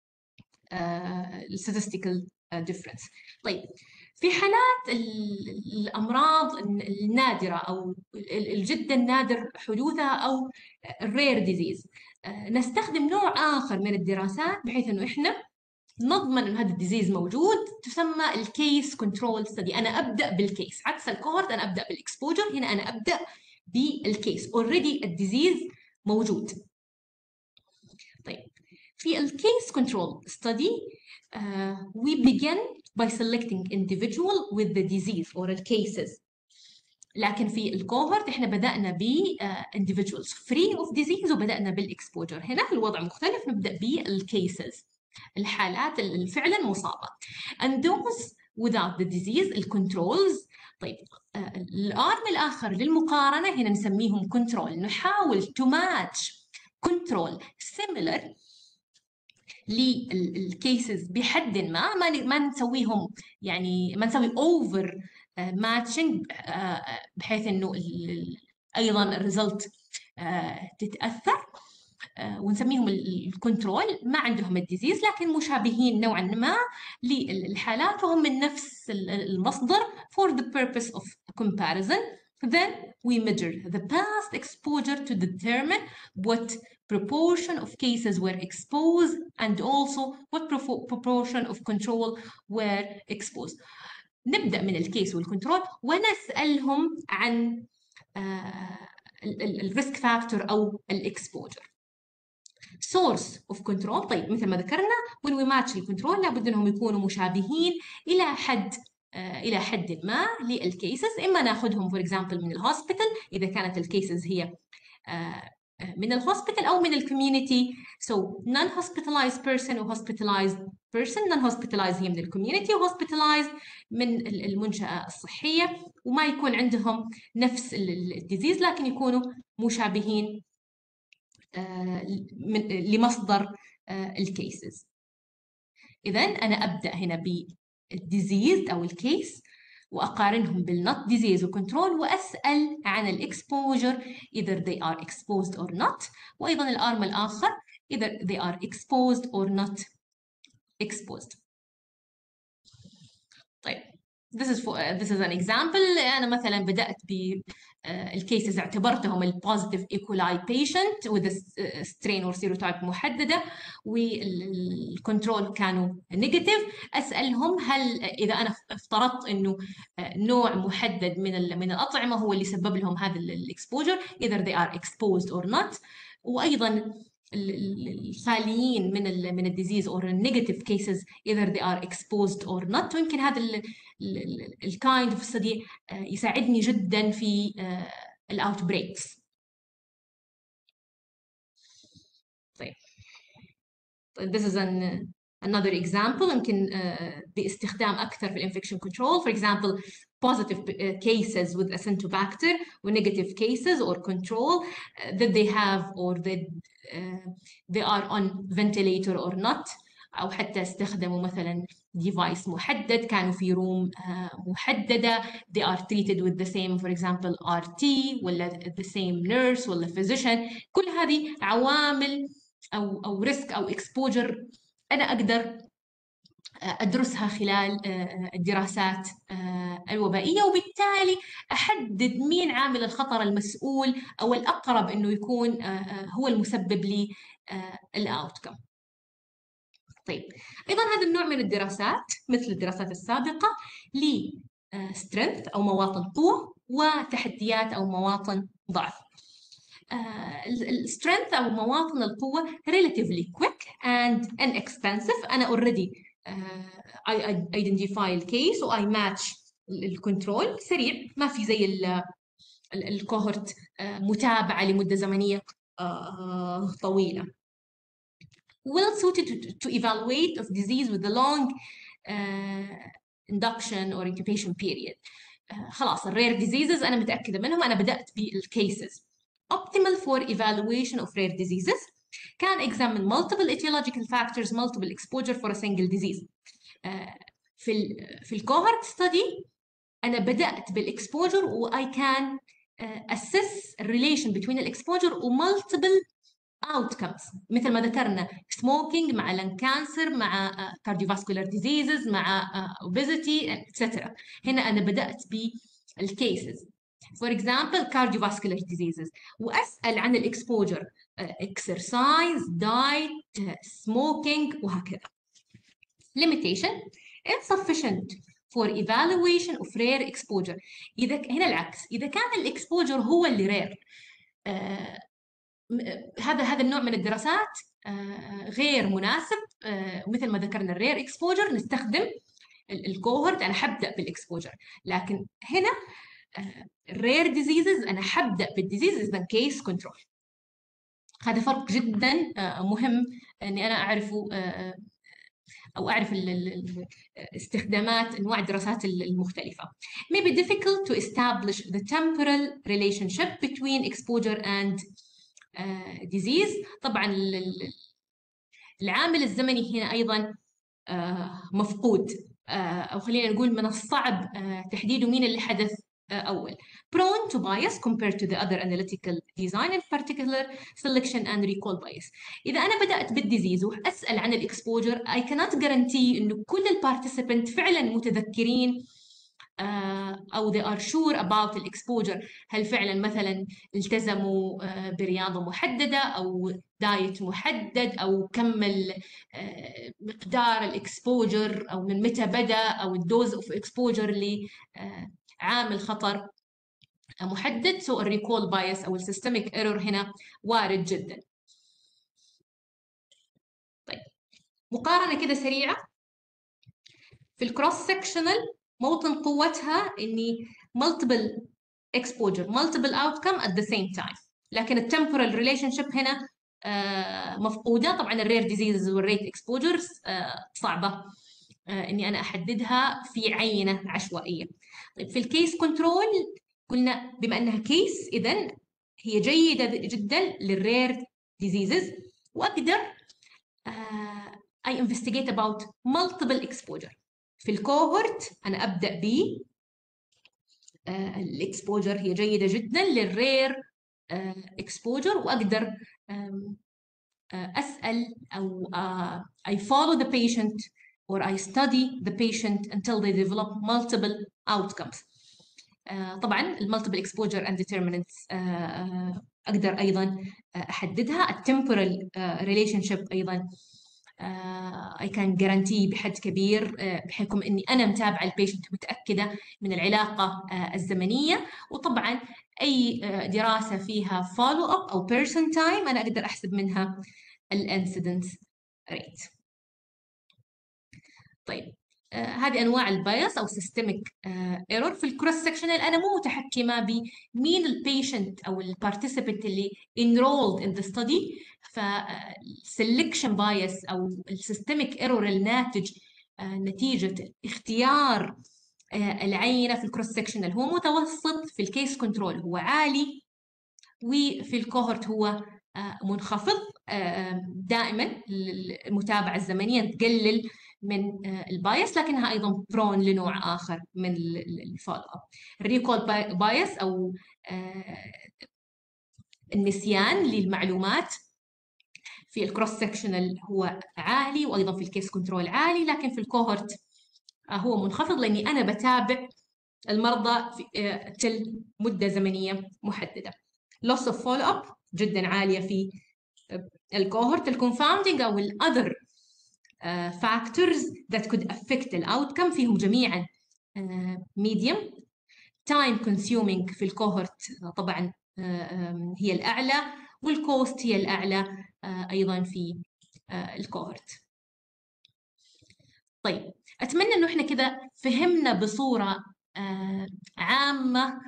statistical difference. طيب في حالات الأمراض النادرة أو الجدا نادر حدوثها أو rare disease نستخدم نوع آخر من الدراسات بحيث أنه إحنا نضمن أن هذا الديزيز موجود، تسمى الكيس كنترول ستدي. أنا أبدأ بالكيس، عكس الكوهورت أنا أبدأ بالإكسبوجر، هنا أنا أبدأ بالكيس، already الديزيز موجود. طيب في الكيس كنترول ستدي we begin by selecting individual with the disease or الكيسز، لكن في الكوهورت احنا بدأنا ب individuals free of disease وبدأنا بالإكسبوجر. هنا الوضع مختلف، نبدأ بالكيسز، الحالات اللي فعلا مصابة. and those without the disease الكنترولز. طيب الارم الآخر للمقارنة هنا نسميهم كنترول، نحاول to match كنترول similar للكيسز بحد ما نسويهم، يعني ما نسوي اوفر ماتشنج بحيث انه ايضا الريزلت تتاثر، ونسميهم الكنترول ما عندهم الديزيز لكن مشابهين نوعا ما للحالات وهم من نفس المصدر for the purpose of comparison. Then we measure the past exposure to determine what proportion of cases were exposed and also what proportion of control were exposed. نبدأ من الكيس والكنترول ونسألهم عن الريسك فاكتور أو الإكسبوجر. source of control. طيب مثل ما ذكرنا when we match الكنترول لابد أنهم يكونوا مشابهين إلى حد ما للكيسز، إما ناخذهم for example من الهوسبيتال إذا كانت الكيسز هي من الهوسبيتال أو من الكوميونيتي. so non-hospitalized person و hospitalized person. non-hospitalized هي من الكوميونيتي و hospitalized من المنشأة الصحية، وما يكون عندهم نفس الديزيز لكن يكونوا مشابهين لمصدر الكيسز. إذا أنا أبدأ هنا بالديزيز أو الكيس وأقارنهم بالنوت ديزيز وكنترول وأسأل عن الإكسبوجر either they are exposed or not، وأيضا الأرم الآخر either they are exposed or not exposed. طيب this is an example. أنا مثلا بدأت بالكيسز اعتبرتهم البوزيتيف ايكولاي patient with a strain or serotype محددة، والكنترول كانوا نيجاتيف. أسألهم هل إذا أنا افترضت إنه نوع محدد من الأطعمة هو اللي سبب لهم هذا الإكسبوجر either they are exposed or not، وأيضا الخاليين من الديزيز or negative cases either they are exposed or not. ويمكن هذا الكايند اوف ستدي يساعدني جدا في الاوت بريكس. طيب this is another example يمكن باستخدام أكثر في الانفكشن كنترول. for example positive cases with Acinetobacter و negative cases or control that they have or that they are on ventilator or not. أو حتى استخدموا مثلا device محدد، كانوا في روم محددة، they are treated with the same for example RT ولا the same nurse ولا physician. كل هذه عوامل أو risk أو exposure أنا أقدر أدرسها خلال الدراسات الوبائية، وبالتالي أحدد مين عامل الخطر المسؤول أو الأقرب أنه يكون هو المسبب للأوتكم. طيب، أيضا هذا النوع من الدراسات مثل الدراسات السابقة ل strength أو مواطن قوة وتحديات أو مواطن ضعف. السترينث أو مواطن القوة relatively quick and inexpensive. أنا already I identify الكيس و I match الكنترول سريع، ما في زي الكوهورت متابعة لمدة زمنية طويلة. well suited to evaluate of disease with a long induction or incubation period. خلاص الرير diseases أنا متأكدة منهم، أنا بدأت بالكيسز. optimal for evaluation of rare diseases can examine multiple etiological factors, multiple exposure for a single disease. في الكوهورت ستدي أنا بدأت بالإكسبوجر و I can assess relation between الإكسبوجر و multiple outcomes مثل ما ذكرنا smoking مع lung cancer مع cardiovascular diseases مع obesity etc. هنا أنا بدأت بالcases. For example cardiovascular diseases وأسأل عن الإكسبوجر exercise, diet, smoking وهكذا. limitation insufficient for evaluation of rare exposure. هنا العكس، إذا كان الإكسبوجر هو اللي rare هذا النوع من الدراسات غير مناسب. مثل ما ذكرنا الرير اكسبوجر نستخدم الكوهورت، انا حبدا بالاكسبوجر، لكن هنا الرير ديزيزز انا حبدا بالديزيز اذا كيس كنترول. هذا فرق جدا مهم اني انا اعرفه او اعرف استخدامات انواع الدراسات المختلفه. may be difficult to establish the temporal relationship between exposure and disease. طبعا العامل الزمني هنا أيضا مفقود، أو خلينا نقول من الصعب تحديده مين اللي حدث أول. prone to bias compared to the other analytical design in particular selection and recall bias. إذا أنا بدأت بالديزيز وأسأل عن الإكسبوجر I cannot guarantee إنه كل البارتيسيبنت فعلا متذكرين أو they are sure about الإكسبوجر، هل فعلا مثلا التزموا برياضة محددة أو دايت محدد أو كمل مقدار الإكسبوجر أو من متى بدأ أو الدوز أوف إكسبوجر لعامل خطر محدد. سو الريكول بايس أو السيستميك ايرور هنا وارد جدا. طيب مقارنة كده سريعة في الكروس سكشنال موطن قوتها اني multiple exposure multiple outcome at the same time، لكن التمبورال ريليشن شيب هنا مفقوده. طبعا الرير ديزيز والريت اكسبوجرز صعبه اني انا احددها في عينه عشوائيه. طيب في الكيس كنترول قلنا بما انها كيس اذا هي جيده جدا للرير ديزيزز، واقدر I investigate about multiple exposure. في الكوهورت أنا أبدأ ب الإكسبوجر هي جيدة جدا للرير إكسبوجر، وأقدر أسأل أو I follow the patient or I study the patient until they develop multiple outcomes. طبعا المالتيبل اكسبوجر and determinants أقدر أيضا أحددها. التمبورال relationship أيضا I can guarantee بحد كبير بحكم اني انا متابعه البيشنت متاكده من العلاقه الزمنيه. وطبعا اي دراسه فيها فولو اب او بيرسون تايم انا اقدر احسب منها الانسيدنس ريت. طيب هذه انواع البايس او سيستميك ايرور. في الكروس سكشنال انا مو متحكمه بمين البيشنت او البارتيسيبنت اللي enrolled in the study، فالسلكشن بايس او السيستميك ايرور الناتج نتيجه اختيار العينه في الكروس سكشنال هو متوسط، في الكيس كنترول هو عالي، وفي الكوهورت هو منخفض. دائما المتابعة الزمنية تقلل من البايس، لكنها أيضا برون لنوع آخر من الفولو أب. الريكول بايس أو النسيان للمعلومات في الكروس سكشنال هو عالي، وأيضا في الكيس كنترول عالي، لكن في الكوهورت هو منخفض، لأني أنا بتابع المرضى في مدة زمنية محددة. loss of follow up جدا عالية في الكوهورت. الكونفاوندينج أو الأذر factors that could affect the outcome فيهم جميعا medium. time consuming في الكوهورت طبعا هي الأعلى، والكوست هي الأعلى أيضا في الكوهورت. طيب أتمنى أنه إحنا كذا فهمنا بصورة عامة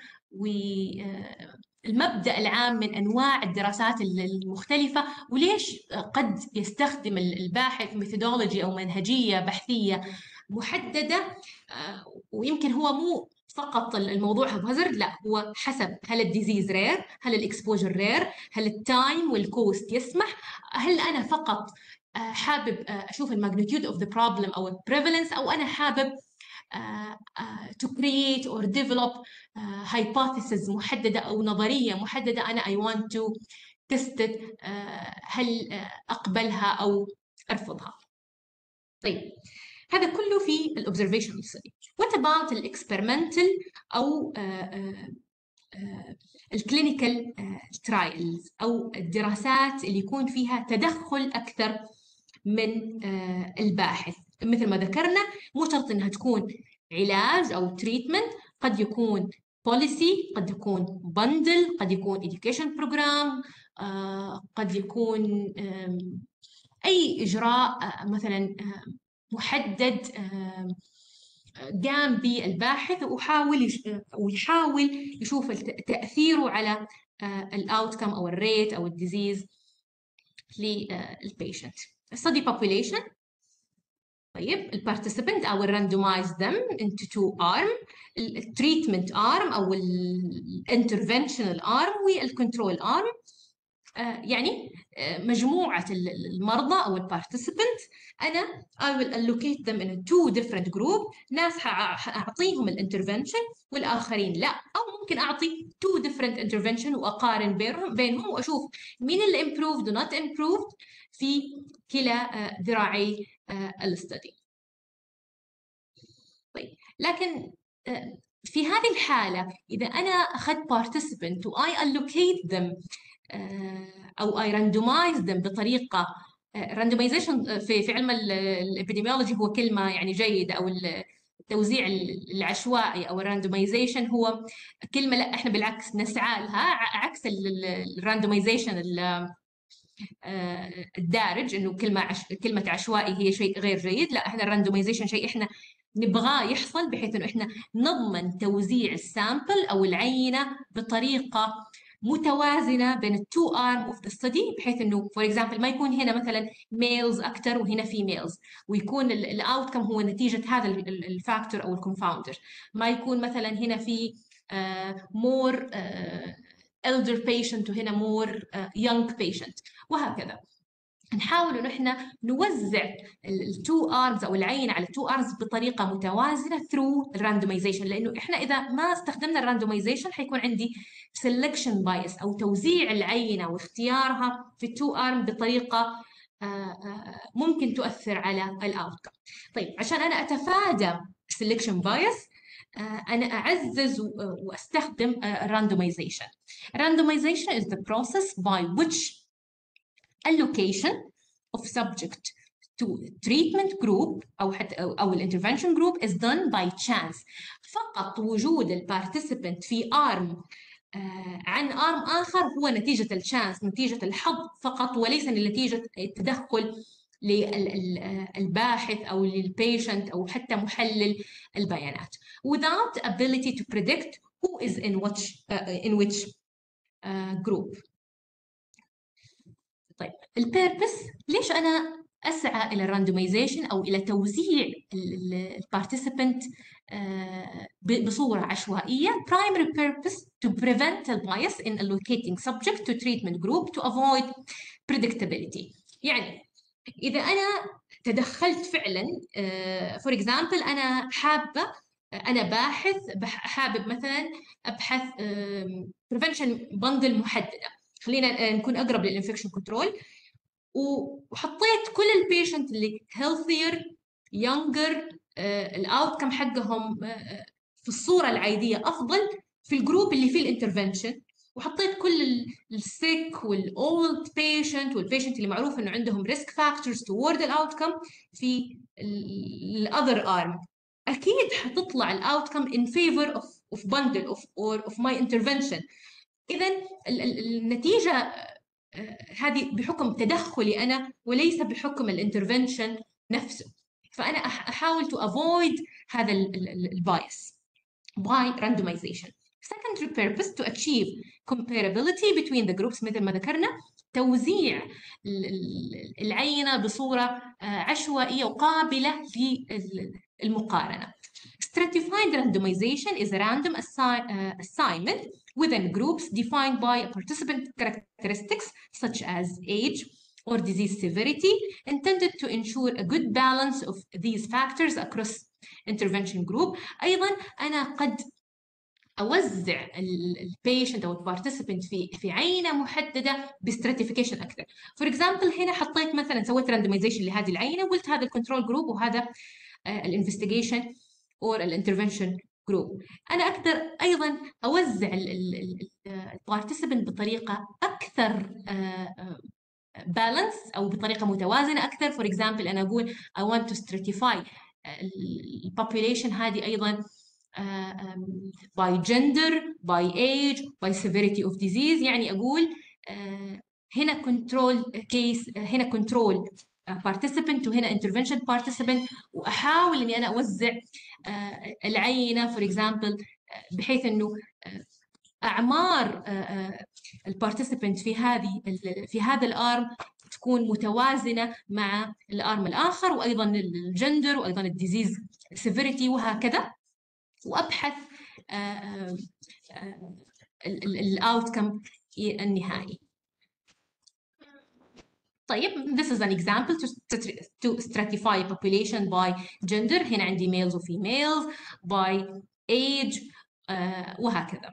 والمبدأ العام من أنواع الدراسات المختلفة، وليش قد يستخدم الباحث ميثودولوجي أو منهجية بحثية محددة. ويمكن هو مو فقط الموضوع هازارد، لا، هو حسب هل الديزيز رير، هل الاكسبوجر رير، هل التايم والكوست يسمح، هل أنا فقط حابب أشوف الماجنتيود اوف ذا بروبلم أو البريفالنس، أو أنا حابب to create or develop hypothesis محددة أو نظرية محددة أنا I want to test it، هل أقبلها أو أرفضها. طيب هذا كله في الobservational study. What about الexperimental أو الكلينيكال ترايلز أو الدراسات اللي يكون فيها تدخل أكثر من الباحث؟ مثل ما ذكرنا مو شرط انها تكون علاج او تريتمنت، قد يكون بوليسي، قد يكون بندل، قد يكون education program، قد يكون اي اجراء مثلا محدد قام به الباحث ويحاول يشوف تاثيره على الاوتكم او الريت او الديزيز للبيشنت. study population. طيب البارتيسيبنت أو randomize them into two arm، التريتمنت arm أو الانترفنشنال arm والكنترول arm. يعني مجموعة المرضى أو البارتيسيبنت أنا I will allocate them in two different group. ناس أعطيهم الانترفنشن والآخرين لا، أو ممكن أعطي two different intervention وأقارن بينهم وأشوف مين اللي improved و not improved في كلا ذراعي الاستدي. طيب لكن في هذه الحالة إذا أنا أخذت participant و I allocate them أو I randomize them بطريقة randomization في علم الإبيديميولوجي هو كلمة يعني جيدة، أو التوزيع العشوائي أو الراندومايزيشن هو كلمة لا إحنا بالعكس نسعى لها، عكس الراندومايزيشن الدارج انه كلمه عشوائي هي شيء غير جيد. لا، احنا الراندومايزيشن شيء احنا نبغاه يحصل بحيث انه احنا نضمن توزيع السامبل او العينه بطريقه متوازنه بين التو ارم اوف ذا ستدي، بحيث انه فور اكزامبل ما يكون هنا مثلا ميلز اكثر وهنا في ميلز ويكون الاوتكم هو نتيجه هذا الفاكتور او الكونفاوندر، ما يكون مثلا هنا في مور elder patient وهنا more young patient، وهكذا. نحاول ان احنا نوزع التو ارمز او العين على التو ارمز بطريقه متوازنه through الراندومايزيشن، لانه احنا اذا ما استخدمنا الراندومايزيشن حيكون عندي selection bias او توزيع العينه واختيارها في التو ارم بطريقه ممكن تؤثر على الاوتكم. طيب عشان انا اتفادى selection bias أنا أعزز وأستخدم randomization. Randomization is the process by which allocation of subject to treatment group أو intervention group is done by chance. فقط وجود البارتيسيبنت في arm عن arm آخر هو نتيجة الشانس، نتيجة الحظ فقط، وليس نتيجة التدخل للباحث أو للبيشنت أو حتى محلل البيانات. without ability to predict who is in which group. طيب البيربس، ليش أنا أسعى إلى الراندوميزيشن أو إلى توزيع البارتيسيبنت بصورة عشوائية. primary purpose to prevent the bias in allocating subject to treatment group to avoid predictability. يعني إذا أنا تدخلت فعلا for example أنا حابة أنا حابب مثلا أبحث prevention bundle محددة، خلينا نكون أقرب للإنفكشن كنترول، وحطيت كل البيشنت اللي healthier younger الاوتكم حقهم في الصوره العاديه افضل في الجروب اللي فيه الانترفنشن، وحطيت كل السيك والاولد بيشنت والبيشنت اللي معروف انه عندهم ريسك فاكتورز toward الاوتكم في الاذر ارم. اكيد حتطلع الاوتكم in favor of bundle of my intervention. اذا النتيجه هذه بحكم تدخلي أنا وليس بحكم الانترفنشن نفسه. فأنا أحاول to avoid هذا البايس by randomization. Secondary purpose to achieve comparability between the groups مثل ما ذكرنا، توزيع العينة بصورة عشوائية وقابلة للمقارنة. Stratified randomization is a random assignment within groups defined by participant characteristics such as age or disease severity, intended to ensure a good balance of these factors across intervention group. أيضا أنا قد اوزع البيشنت او البارتيسيبنت في عينه محدده بستراتيفيكيشن اكثر. فور اكزامبل هنا حطيت مثلا سويت راندمايزيشن لهذه العينه وقلت هذا الكنترول جروب وهذا الانفستيجيشن او الانترفنشن جروب. انا اقدر ايضا اوزع البارتيسيبنت بطريقه اكثر بالانس او بطريقه متوازنه اكثر. فور اكزامبل انا اقول I want to stratify البوبوليشن هذه ايضا by gender, by age, by severity of disease. يعني أقول هنا control case، هنا control participant وهنا intervention participant، وأحاول إني أنا أوزع العينة for example بحيث إنه أعمار البارتيسيبنت في هذا الارم تكون متوازنة مع الارم الآخر، وأيضا الجندر وأيضا الديزيز سيفيريتي وهكذا، وابحث الاوتكم النهائي. طيب this is an example to stratify population by gender. هنا عندي males و females by age وهكذا.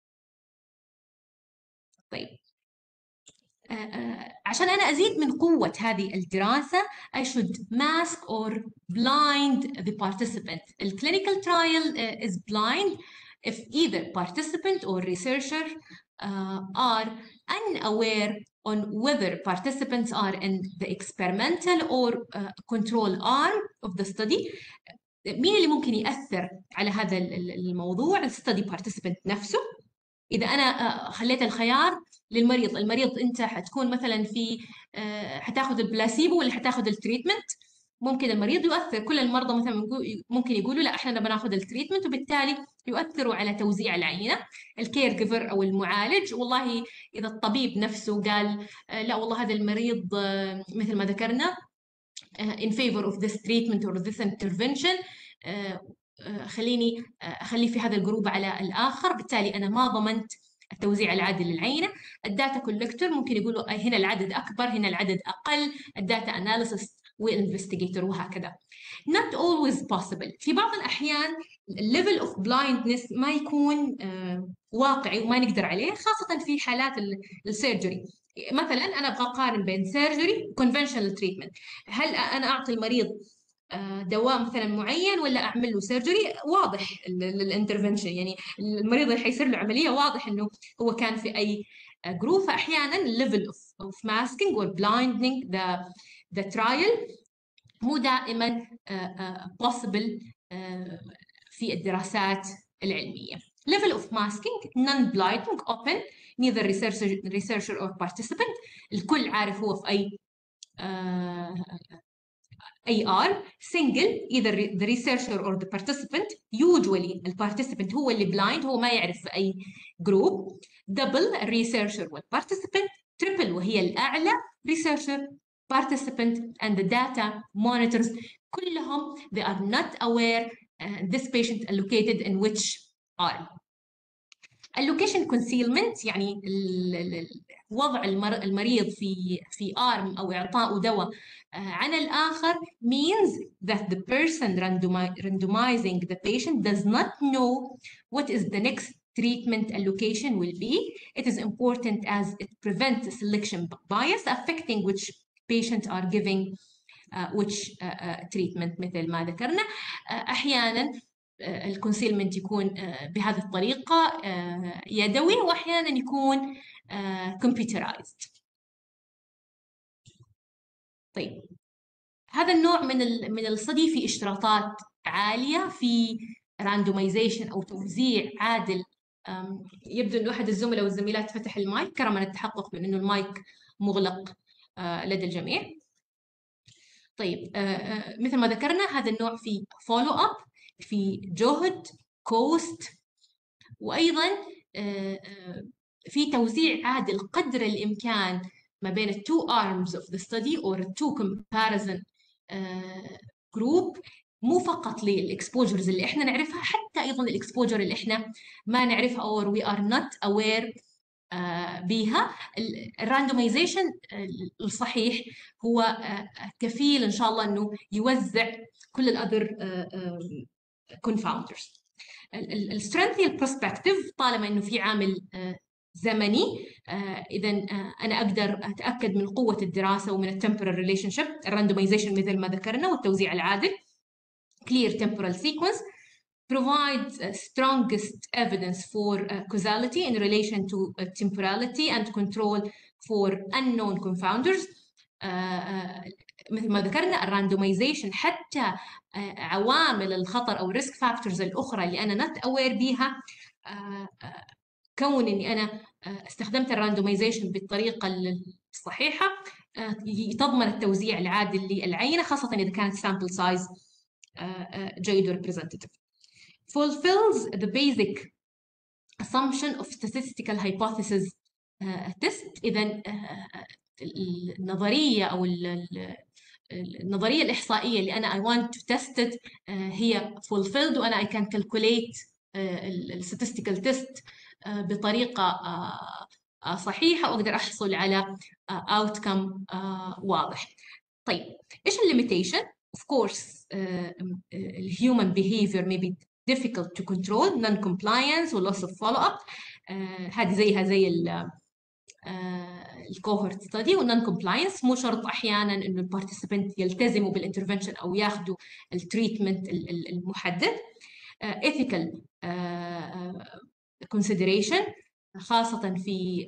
طيب عشان أنا أزيد من قوة هذه الدراسة I should mask or blind the participant. The clinical trial is blind if either participant or researcher are unaware on whether participants are in the experimental or control arm of the study. مين اللي ممكن يأثر على هذا الموضوع؟ الstudy participant نفسه. إذا أنا خليت الخيار للمريض، المريض أنت حتكون مثلا في حتاخذ البلاسيبو ولا حتاخذ التريتمنت، ممكن المريض يؤثر. كل المرضى مثلا ممكن يقولوا لا احنا بناخذ التريتمنت، وبالتالي يؤثروا على توزيع العينه. الكير جيفر او المعالج والله اذا الطبيب نفسه قال لا والله هذا المريض مثل ما ذكرنا in favor of this treatment or this intervention، خليني اخليه في هذا الجروب على الاخر، بالتالي انا ما ضمنت التوزيع العادل للعينه. الداتا كولكتور ممكن يقولوا هنا العدد اكبر هنا العدد اقل، الداتا اناليسيس والانفستيجيتور وهكذا. not always possible. في بعض الاحيان الليفل اوف بلايندنس ما يكون واقعي وما نقدر عليه، خاصه في حالات السيرجري. مثلا انا ابغى اقارن بين سيرجري وكونفنشنال تريتمنت، هل انا اعطي المريض دواء مثلا معين ولا اعمل له سيرجري؟ واضح الانترفنشن، يعني المريض اللي حيصير له عمليه واضح انه هو كان في اي جروب. فاحيانا الليفل اوف ماسكينج اور بلايندنج ذا ترايل مو دائما possible في الدراسات العلميه. level of masking non-blinding open neither researcher or participant. الكل عارف هو في أي arm. single either the researcher or the participant. usually البارتيسيبنت هو اللي blind، هو ما يعرف في أي group. double researcher والparticipant. triple وهي الأعلى researcher participant and the data monitors كلهم they are not aware this patient allocated in which arm. allocation concealment يعني وضع المريض في arm أو إعطاء دواء عن الآخر means that the person randomizing the patient does not know what is the next treatment allocation will be. It is important as it prevents selection bias affecting which patients are giving which treatment مثل ما ذكرنا. أحيانا الكونسيلمنت يكون بهذه الطريقة يدوي، وأحيانا يكون كمبيوترايزد. طيب هذا النوع من الصدي في اشتراطات عالية في راندومايزيشن أو توزيع عادل. يبدو أنه أحد الزملاء والزميلات فتح المايك كرما التحقق من أنه المايك مغلق لدى الجميع. طيب مثل ما ذكرنا هذا النوع في فولو أب، في جهد، كوست، وأيضا في توزيع عادل قدر الإمكان ما بين two arms of the study or two comparison group، مو فقط للإكسبوجرز اللي إحنا نعرفها، حتى أيضا الإكسبوجر اللي إحنا ما نعرفها or we are not aware بها. الراندومايزيشن الصحيح هو كفيل إن شاء الله إنه يوزع كل الأذر confounders. السترينث البروسبكتيف طالما إنه في عامل زمني، إذا أنا أقدر أتأكد من قوة الدراسة ومن التمبرال ريليشن شيب. الراندومايزيشن مثل ما ذكرنا والتوزيع العادل clear temporal sequence provides strongest evidence for causality in relation to temporality and control for unknown confounders. مثل ما ذكرنا الراندومايزيشن حتى عوامل الخطر أو risk factors الأخرى اللي أنا not aware بيها، كون إني أنا استخدمت الراندومايزيشن بالطريقة الصحيحة تضمن التوزيع العادل للعينة، خاصة إذا كانت sample size جيد و representative. fulfills the basic assumption of statistical hypothesis test. إذا النظرية أو النظرية الإحصائية اللي أنا I want to test it هي fulfilled، وأنا I can calculate statistical test بطريقة صحيحة وأقدر أحصل على outcome واضح. طيب إيش limitation؟ Of course human behavior may be difficult to control، non-compliance و loss of follow-up. هذه زي الكوهورت ستادي. والنون كومبلاينس مو شرط احيانا انه البارتيسيبنت يلتزموا بالانترفنشن او ياخذوا التريتمنت المحدد. ethical consideration خاصة في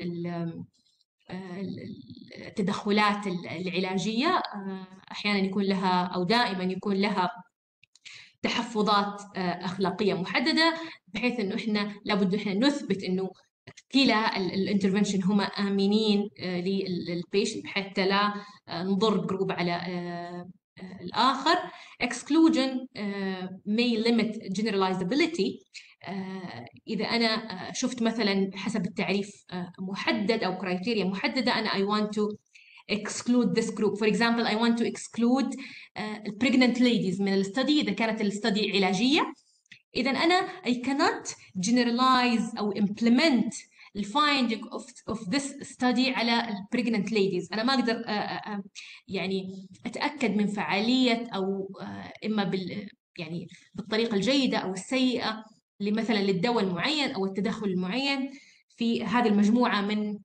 التدخلات العلاجية، أحيانا يكون لها أو دائما يكون لها تحفظات أخلاقية محددة، بحيث إنه إحنا لابد إحنا نثبت إنه كلا الانترفنشن هم آمنين للبيشنت حتى لا نضر جروب على الآخر. exclusion may limit generalizability. إذا أنا شفت مثلا حسب التعريف محدد أو كرايتيريا محددة، أنا I want to exclude this group. For example, I want to exclude pregnant ladies من الستدي إذا كانت الستدي علاجية. إذا أنا I cannot generalize أو implement the finding of this study على pregnant ladies. أنا ما أقدر يعني أتأكد من فعالية أو إما يعني بالطريقة الجيدة أو السيئة مثلا للدواء المعين أو التدخل المعين في هذه المجموعة من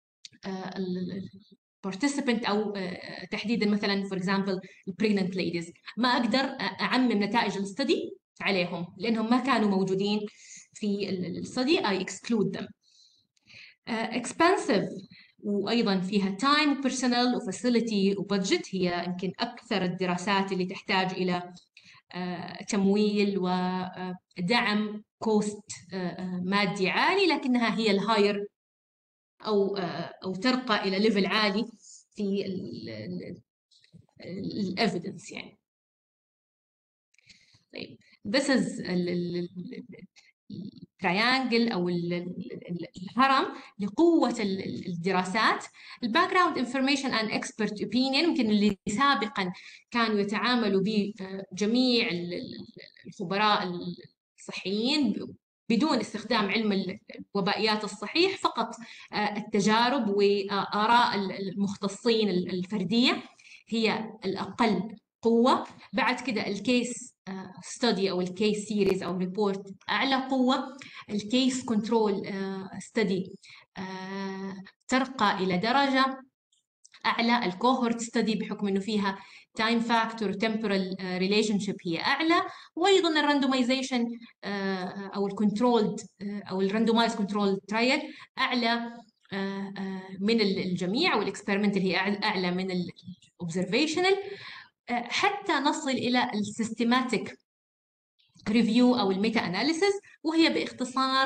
participant أو تحديدا مثلا for example pregnant ladies. ما أقدر أعمم نتائج الستدي عليهم لأنهم ما كانوا موجودين في الستدي. I exclude them. expensive وأيضا فيها time personnel وfacility وبudget. هي يمكن أكثر الدراسات اللي تحتاج إلى تمويل ودعم كوست مادي عالي، لكنها هي الهاير أو ترقى إلى ليفل عالي في الإيفيدنس يعني. طيب this is التريانجل او الهرم لقوه الدراسات. الباك جراوند انفورميشن اند اكسبرت اوبينيون يمكن اللي سابقا كانوا يتعاملوا به جميع الخبراء الصحيين بدون استخدام علم الوبائيات الصحيح، فقط التجارب وآراء المختصين الفردية هي الأقل قوة. بعد كده الكيس ستدي أو الكيس سيريز أو ريبورت أعلى قوة. الكيس كنترول ستدي ترقى إلى درجة أعلى. الكوهورت ستدي بحكم إنه فيها تايم فاكتور temporal relationship هي أعلى. وأيضا الراندومايزيشن أو الكنترولد أو الراندومايز كنترول ترايل أعلى من الجميع، والإكسبيرمنت هي أعلى من الأوبزرفيشنال، حتى نصل إلى السيستماتيك ريفيو أو الميتا أناليسيس، وهي باختصار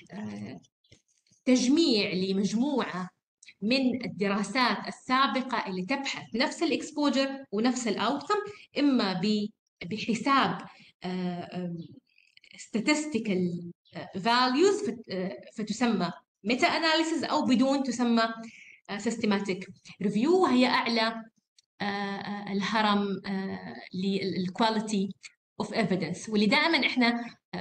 تجميع لمجموعة من الدراسات السابقة اللي تبحث نفس الإكسبوجر ونفس الأوتكم، إما بحساب statistical values فتسمى ميتا أناليسيس، أو بدون تسمى systematic review، وهي أعلى الهرم للquality of evidence، واللي دائما إحنا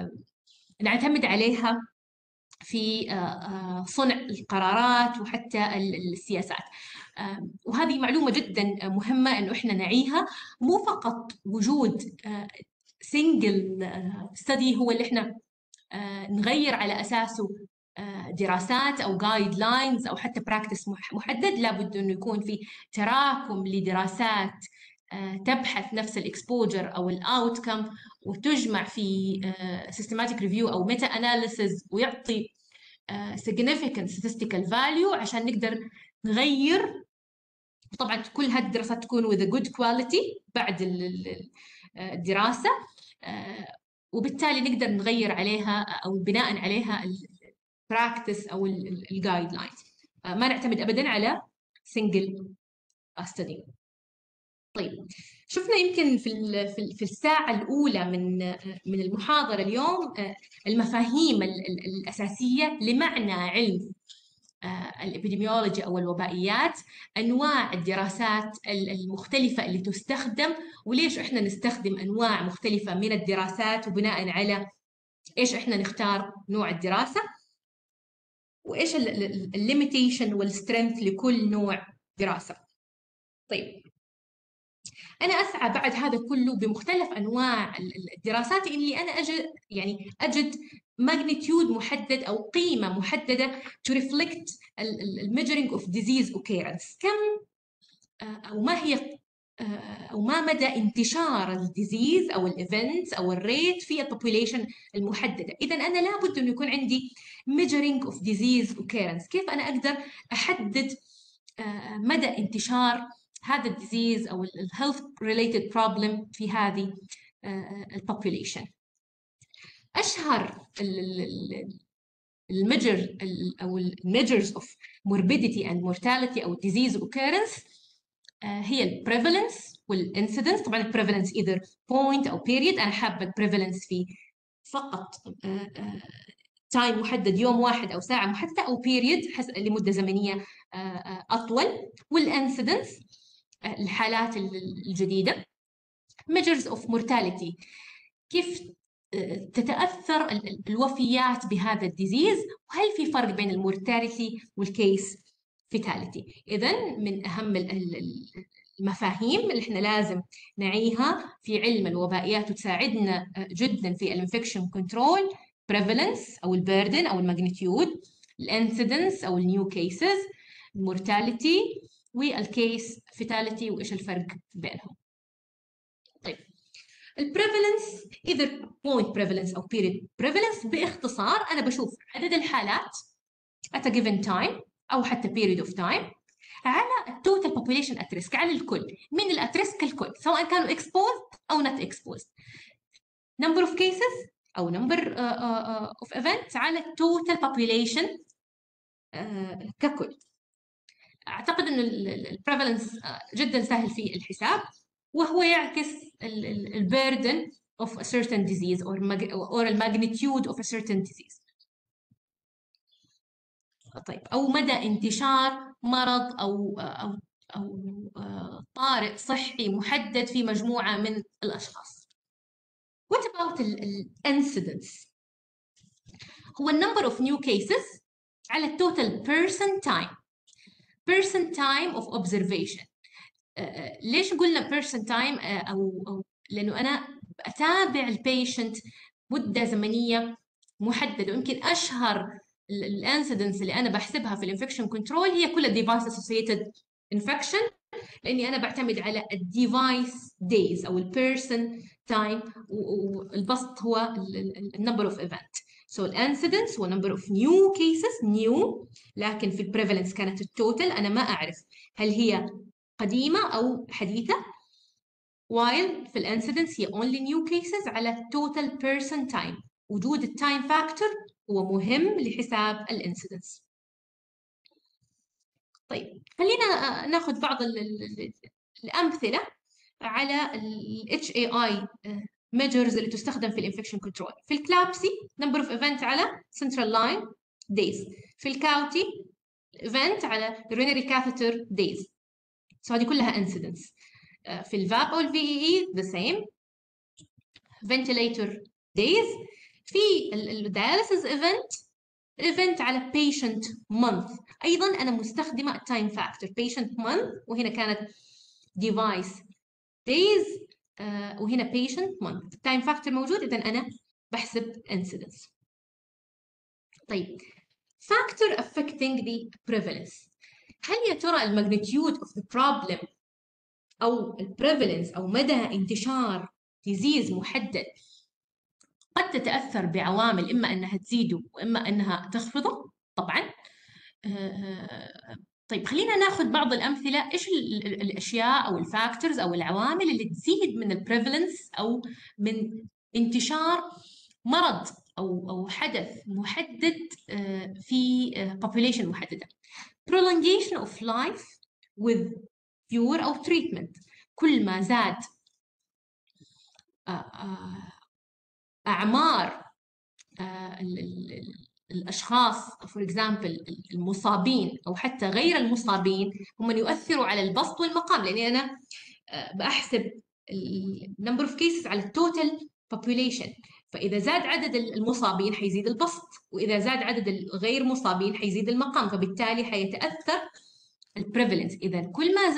نعتمد عليها في صنع القرارات وحتى السياسات. وهذه معلومة جدا مهمة إنه إحنا نعيها، مو فقط وجود سنجل ستدي هو اللي إحنا نغير على أساسه دراسات أو جايد لاينز أو حتى براكتس محدد. لابد إنه يكون في تراكم لدراسات تبحث نفس الإكسبوجر أو الأوتكم وتجمع في systematic review أو meta analysis ويعطي significant statistical value عشان نقدر نغير. طبعا كل هذه الدراسات تكون with a good quality بعد الدراسة، وبالتالي نقدر نغير عليها أو بناء عليها البراكتس أو الجايد لاينز. ما نعتمد أبدا على single study. طيب، شفنا يمكن في الساعة الأولى من المحاضرة اليوم المفاهيم الأساسية لمعنى علم الإبيديميولوجي أو الوبائيات، أنواع الدراسات المختلفة اللي تستخدم، وليش إحنا نستخدم أنواع مختلفة من الدراسات، وبناء على إيش إحنا نختار نوع الدراسة، وإيش الليميتيشن والسترينث لكل نوع دراسة. طيب، أنا أسعى بعد هذا كله بمختلف أنواع الدراسات اللي أنا أجد magnitude محدد أو قيمة محددة to reflect measuring of disease occurrence. كم أو ما هي أو ما مدى انتشار الديزيز أو الإيفنتس أو الريت في البوبوليشن المحددة. إذا أنا لابد أن يكون عندي measuring of disease occurrence. كيف أنا أقدر أحدد مدى انتشار هذا الديزيز أو الهيلث ريليتد بروبلم في هذه البوبوليشن؟ أشهر الميجر أو الميجرز of morbidity and mortality أو disease occurrence هي البريفالنس والانسيدنس. طبعا البريفالنس either point أو period. أنا حابة البريفالنس في فقط تايم محدد، يوم واحد أو ساعة محددة، أو period لمدة زمنية أطول. والانسيدنس الحالات الجديدة. measures of mortality كيف تتأثر الوفيات بهذا الديزيز، وهل في فرق بين المورتاليتي والكيس فيتاليتي. إذن من أهم المفاهيم اللي احنا لازم نعيها في علم الوبائيات وتساعدنا جدا في الانفكشن كنترول: prevalence أو البردن أو الماجنتيود، الانسيدنس أو النيو كيسز، المورتاليتي والكيس فيتاليتي وإيش الفرق بينهم. طيب، البريفالنس either point prevalence أو period prevalence باختصار أنا بشوف عدد الحالات at a given time أو حتى period of time على التوتال population at risk، على الكل. من الات ريسك الكل، سواء كانوا exposed أو not exposed. number of cases أو number of events على التوتال population ككل. أعتقد أن البريفالنس جدا سهل في الحساب، وهو يعكس البردن of a certain disease or the magnitude of a certain disease. طيب، أو مدى انتشار مرض أو طارئ صحي محدد في مجموعة من الأشخاص. What about incidence؟ هو number of new cases على total person time of observation. ليش قلنا person time؟ أو لأنه أنا أتابع البيشنت مدة زمنية محددة. ويمكن أشهر الانسيدنس اللي أنا بحسبها في الانفكشن كنترول هي كل الديفايس اسوسييتد انفكشن، لأني أنا بعتمد على الديفايس دايز أو البيرسون تايم، والبسط هو النمبر اوف ايفنت. سو الانسيدنس هو number of new cases new، لكن في البريفالنس كانت التوتال أنا ما أعرف هل هي قديمة أو حديثة، while في الانسيدنس هي only new cases على total person time. وجود التايم فاكتور هو مهم لحساب الانسيدنس. طيب، خلينا ناخذ بعض الأمثلة على ال HAI measures اللي تستخدم في الانفكشن كنترول. في الكلابسي number of event على central line days. في الكاوتي event على urinary catheter days. هذه كلها incidence. في الفاب أو الVEE the same ventilator days. في الدياليسيس event على patient month، أيضا أنا مستخدمة time factor patient month، وهنا كانت device days وهنا patient month. time factor موجود، إذا أنا بحسب incidence. طيب، factor affecting the prevalence. هل يا ترى الماجنتيود of the problem أو البريفالنس أو مدى انتشار disease محدد قد تتأثر بعوامل إما أنها تزيده وإما أنها تخفضه؟ طبعاً. طيب، خلينا ناخذ بعض الأمثلة. إيش الأشياء أو الفاكتورز أو العوامل اللي تزيد من البريفالنس أو من انتشار مرض أو حدث محدد في population محددة. prolongation of life with cure أو treatment. كل ما زاد أعمار الأشخاص for example المصابين أو حتى غير المصابين، هم يؤثروا على البسط والمقام، لأني أنا بأحسب number of cases على التوتال population. فإذا زاد عدد المصابين حيزيد البسط، وإذا زاد عدد الغير مصابين حيزيد المقام، فبالتالي حيتأثر البريفالنس. إذا كل ما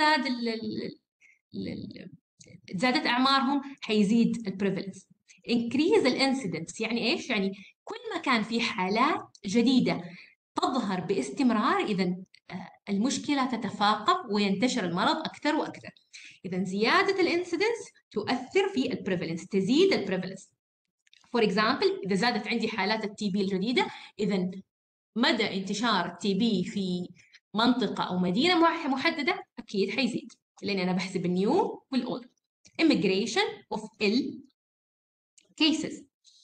زادت أعمارهم حيزيد البريفالنس. increase الانسيدنس يعني إيش؟ يعني كل ما كان في حالات جديدة تظهر باستمرار، إذا المشكلة تتفاقم وينتشر المرض أكثر وأكثر. إذا زيادة الانسيدنس تؤثر في البريفالنس، تزيد البريفالنس. فور اكزامبل، إذا زادت عندي حالات التي بي الجديدة، إذا مدى انتشار التي بي في منطقة أو مدينة محددة أكيد حيزيد، لأن أنا بحسب النيو والأولد. immigration of ill cases.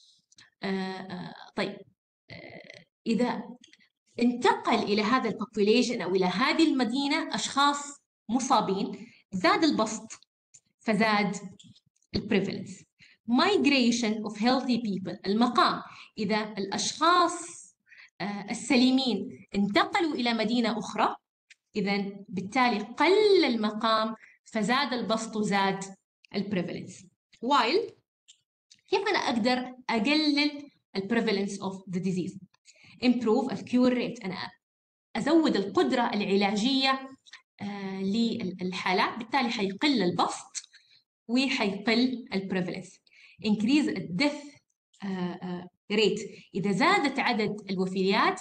طيب، إذا انتقل إلى هذا البوبوليشن أو إلى هذه المدينة أشخاص مصابين، زاد البسط فزاد البريفالنس. migration of healthy people المقام. إذا الأشخاص السليمين انتقلوا إلى مدينة أخرى، إذا بالتالي قل المقام فزاد البسط وزاد البريفالنس. while كيف أنا أقدر أقلل البريفالنس of the disease؟ improve الكيور rate، أنا أزود القدرة العلاجية للحالات، بالتالي حيقل البسط وحيقل البريفالنس. increase الديث rate، إذا زادت عدد الوفيات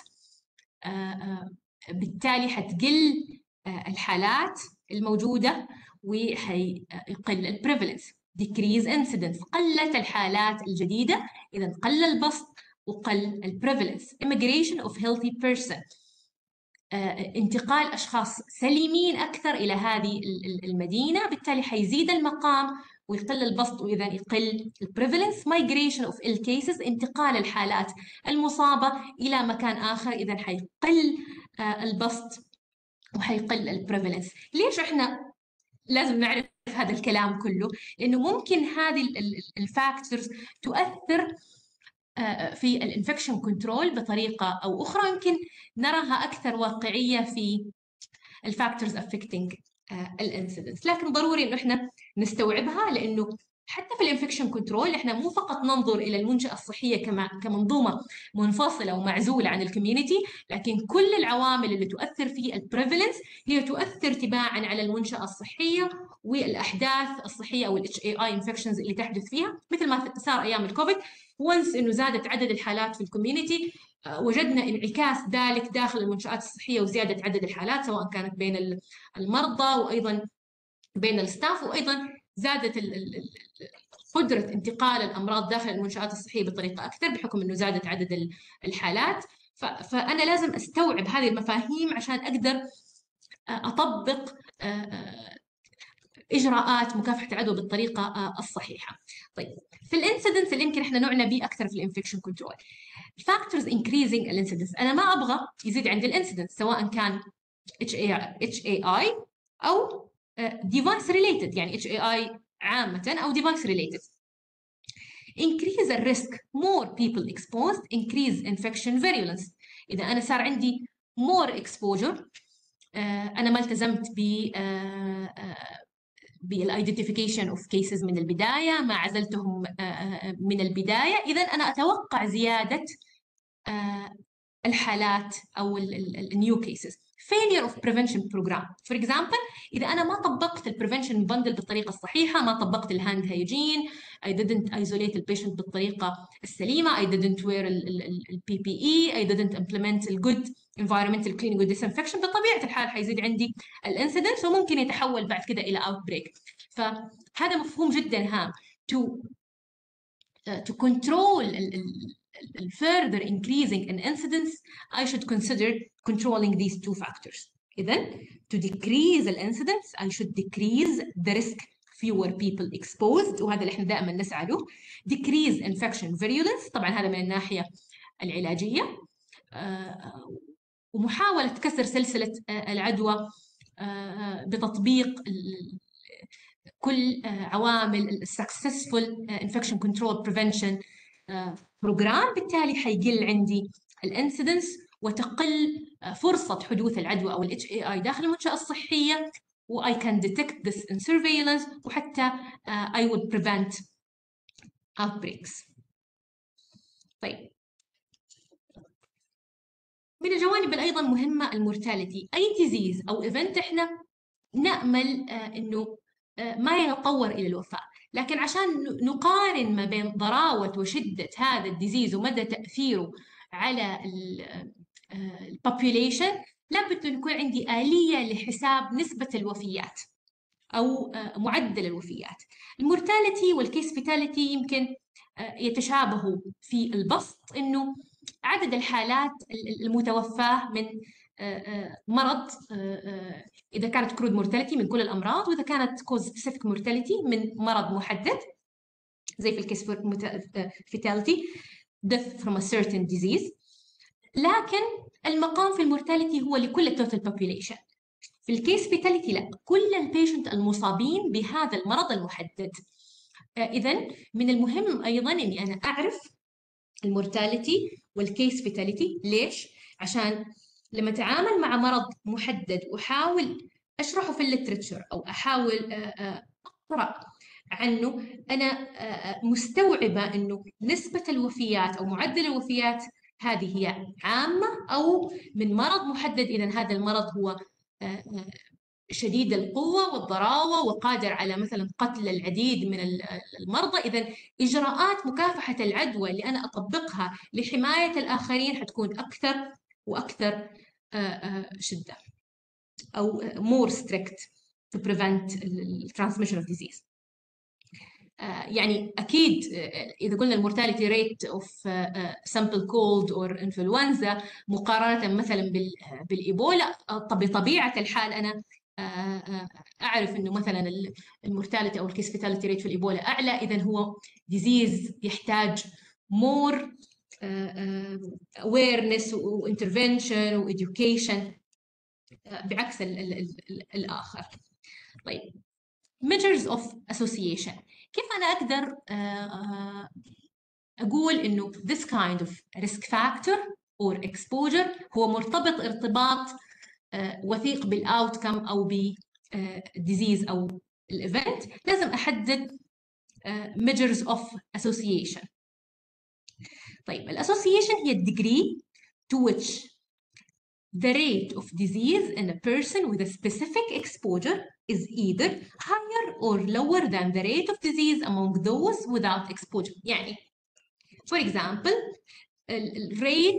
بالتالي حتقل الحالات الموجودة وحيقل البريفالنس. decrease incidence، قلت الحالات الجديدة، إذا قل البسط وقل البريفالنس. immigration of healthy person، انتقال أشخاص سليمين أكثر إلى هذه المدينة، بالتالي حيزيد المقام ويقل البسط وإذا يقل البريفالنس. migration of ill cases، انتقال الحالات المصابة إلى مكان آخر، إذا حيقل البسط وحيقل البريفالنس. ليش إحنا لازم نعرف في هذا الكلام كله؟ لأنه ممكن هذه الفاكتورز تؤثر في الانفكشن كنترول بطريقة أو أخرى، يمكن نراها أكثر واقعية في الفاكتورز affecting الانسيدنس. لكن ضروري إنه إحنا نستوعبها، لأنه حتى في الانفكشن كنترول احنا مو فقط ننظر الى المنشاه الصحيه كمنظومه منفصله ومعزوله عن الكوميونتي، لكن كل العوامل اللي تؤثر في البريفالنس هي تؤثر تباعا على المنشاه الصحيه والاحداث الصحيه او الاتش اي اي انفكشنز اللي تحدث فيها، مثل ما صار ايام الكوفيد. وانس انه زادت عدد الحالات في الكوميونتي وجدنا انعكاس ذلك داخل المنشآت الصحيه وزياده عدد الحالات، سواء كانت بين المرضى وايضا بين الستاف، وايضا زادت قدرة انتقال الأمراض داخل المنشآت الصحية بطريقة أكثر بحكم أنه زادت عدد الحالات. فأنا لازم أستوعب هذه المفاهيم عشان أقدر أطبق إجراءات مكافحة العدوى بالطريقة الصحيحة. طيب، في الانسيدنس اللي يمكن احنا نعنى به أكثر في الانفكشن كنترول، factors increasing الانسيدنس، أنا ما أبغى يزيد عندي الانسيدنس سواء كان HAI أو device related، يعني HAI عامة أو device related. increase the risk، more people exposed increase infection virulence. إذا أنا صار عندي more exposure، أنا ما التزمت بالايدنتيفيكيشن اوف كيسز من البداية، ما عزلتهم من البداية، إذا أنا أتوقع زيادة الحالات أو النيو كيسز. failure of prevention program for example، إذا أنا ما طبقت البريفنشن بندل بالطريقة الصحيحة، ما طبقت الهاند هايجين، I didn't isolate البيشنت بالطريقة السليمة، I didn't wear ال PPE، I didn't implement ال good environmental cleaning و disinfection، بطبيعة الحال حيزيد عندي الانسيدنس وممكن يتحول بعد كده إلى outbreak. فهذا مفهوم جدا هام. to control further increasing in incidence، I should consider controlling these two factors. إذن to decrease the incidence I should decrease the risk، fewer people exposed، وهذا اللي احنا دائما نسعى له. decrease infection virulence، طبعا هذا من الناحية العلاجية، ومحاولة كسر سلسلة العدوى بتطبيق كل عوامل successful infection control prevention program. بالتالي حيقل عندي الانسيدنس وتقل فرصة حدوث العدوى أو ال HAI داخل المنشأة الصحية، و I can detect this in surveillance، وحتى I would prevent outbreaks. طيب، من الجوانب أيضا مهمة المورتاليتي. أي ديزيز أو إيفنت إحنا نأمل إنه ما يتطور إلى الوفاة، لكن عشان نقارن ما بين ضراوة وشدة هذا الديزيز ومدى تأثيره على البوبوليشن، لابد أن يكون عندي آلية لحساب نسبة الوفيات أو معدل الوفيات. المورتاليتي والكيس فيتاليتي يمكن يتشابهوا في البسط، إنه عدد الحالات المتوفاة من مرض، إذا كانت كرود مورتاليتي من كل الأمراض، وإذا كانت كوز سبيسيفيك مورتاليتي من مرض محدد زي في الكيس فيتاليتي death from a certain disease. لكن المقام في المورتاليتي هو لكل التوتال population. في الكيس فيتاليتي لا، كل البيشنت المصابين بهذا المرض المحدد. إذن من المهم أيضا أني أنا أعرف المورتاليتي والكيس فيتاليتي. ليش؟ عشان لما أتعامل مع مرض محدد وأحاول أشرحه في الليترتشر أو أحاول أقرأ عنه، أنا مستوعبة أنه نسبة الوفيات أو معدل الوفيات هذه هي عامة أو من مرض محدد. إذن هذا المرض هو شديد القوة والضراوة وقادر على مثلا قتل العديد من المرضى. إذن إجراءات مكافحة العدوى اللي أنا أطبقها لحماية الآخرين حتكون أكثر وأكثر شدة، أو more strict to prevent the transmission of disease. يعني أكيد إذا قلنا المورتاليتي ريت of simple cold or influenza مقارنة مثلا بالإيبولا، بطبيعة الحال أنا أعرف إنه مثلا المورتاليتي أو الكيس فيتاليتي ريت في الإيبولا أعلى، إذن هو disease يحتاج more awareness و intervention و education بعكس الآخر. طيب، من measures of association. كيف أنا أقدر أقول إنه this kind of risk factor or exposure هو مرتبط ارتباط وثيق بالاوتكم او بالديزيز او الايفنت؟ لازم احدد measures of association. طيب الاسوسيشن هي الديجري to which the rate of disease in a person with a specific exposure is either higher or lower than the rate of disease among those without exposure. يعني for example rate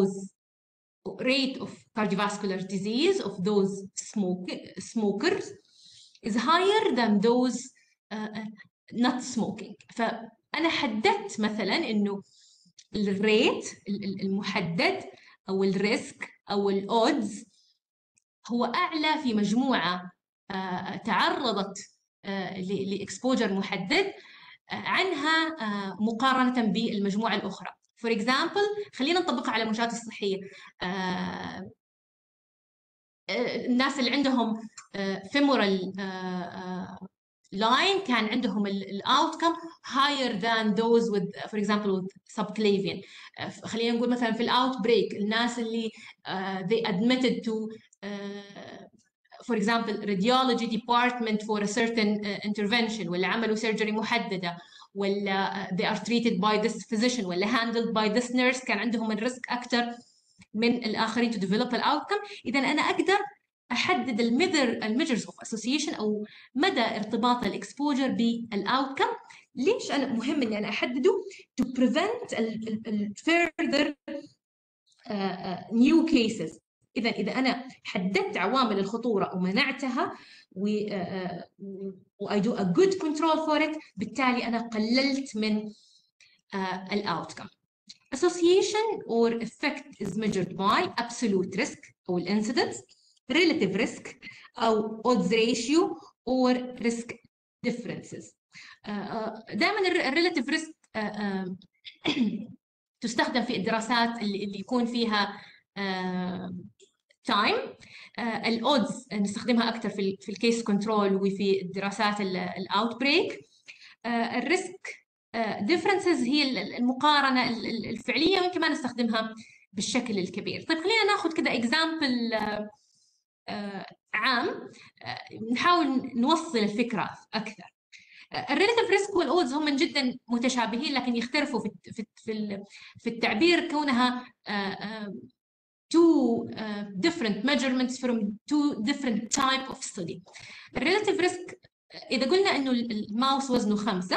of cardiovascular disease of those smokers is higher than those not smoking. فأنا حددت مثلا إنه الريت المحدد أو الريسك أو الأودز هو أعلى في مجموعة تعرضت لإكسبوجر محدد عنها مقارنة بالمجموعة الأخرى. For example خلينا نطبقها على المنشآت الصحية. الناس اللي عندهم femoral line كان عندهم الاوتكم higher than those with for example with subclavian. خلينا نقول مثلا في الاوت بريك الناس اللي they admitted to for example radiology department for a certain intervention ولا عملوا surgery محددة ولا they are treated by this physician ولا handled by this nurse كان عندهم الريسك أكثر من الآخرين to develop الأوتكم. إذا أنا أقدر أحدد الميجرز اوف اسوسيشن أو مدى ارتباط الإكسبوجر بالأوتكم. ليش أنا مهم إني أنا أحدده؟ to prevent further new cases. إذا أنا حددت عوامل الخطورة ومنعتها و I do a good control for it بالتالي أنا قللت من الأوتكم. Association or effect is measured by absolute risk أو incidence, relative risk أو odds ratio or risk differences. دائما relative risk تستخدم في الدراسات اللي يكون فيها تايم. الأودز نستخدمها أكثر في الكيس كنترول وفي الدراسات الأوت بريك. الريسك differences هي المقارنة الفعلية ويمكن ما نستخدمها بالشكل الكبير. طيب خلينا ناخذ كده example عام نحاول نوصل الفكرة أكثر. الريلاتيف ريسك والأودز هم من جدا متشابهين لكن يختلفوا في التعبير كونها two different measurements from two different type of study. الريلاتيف ريسك إذا قلنا إنه الماوس وزنه 5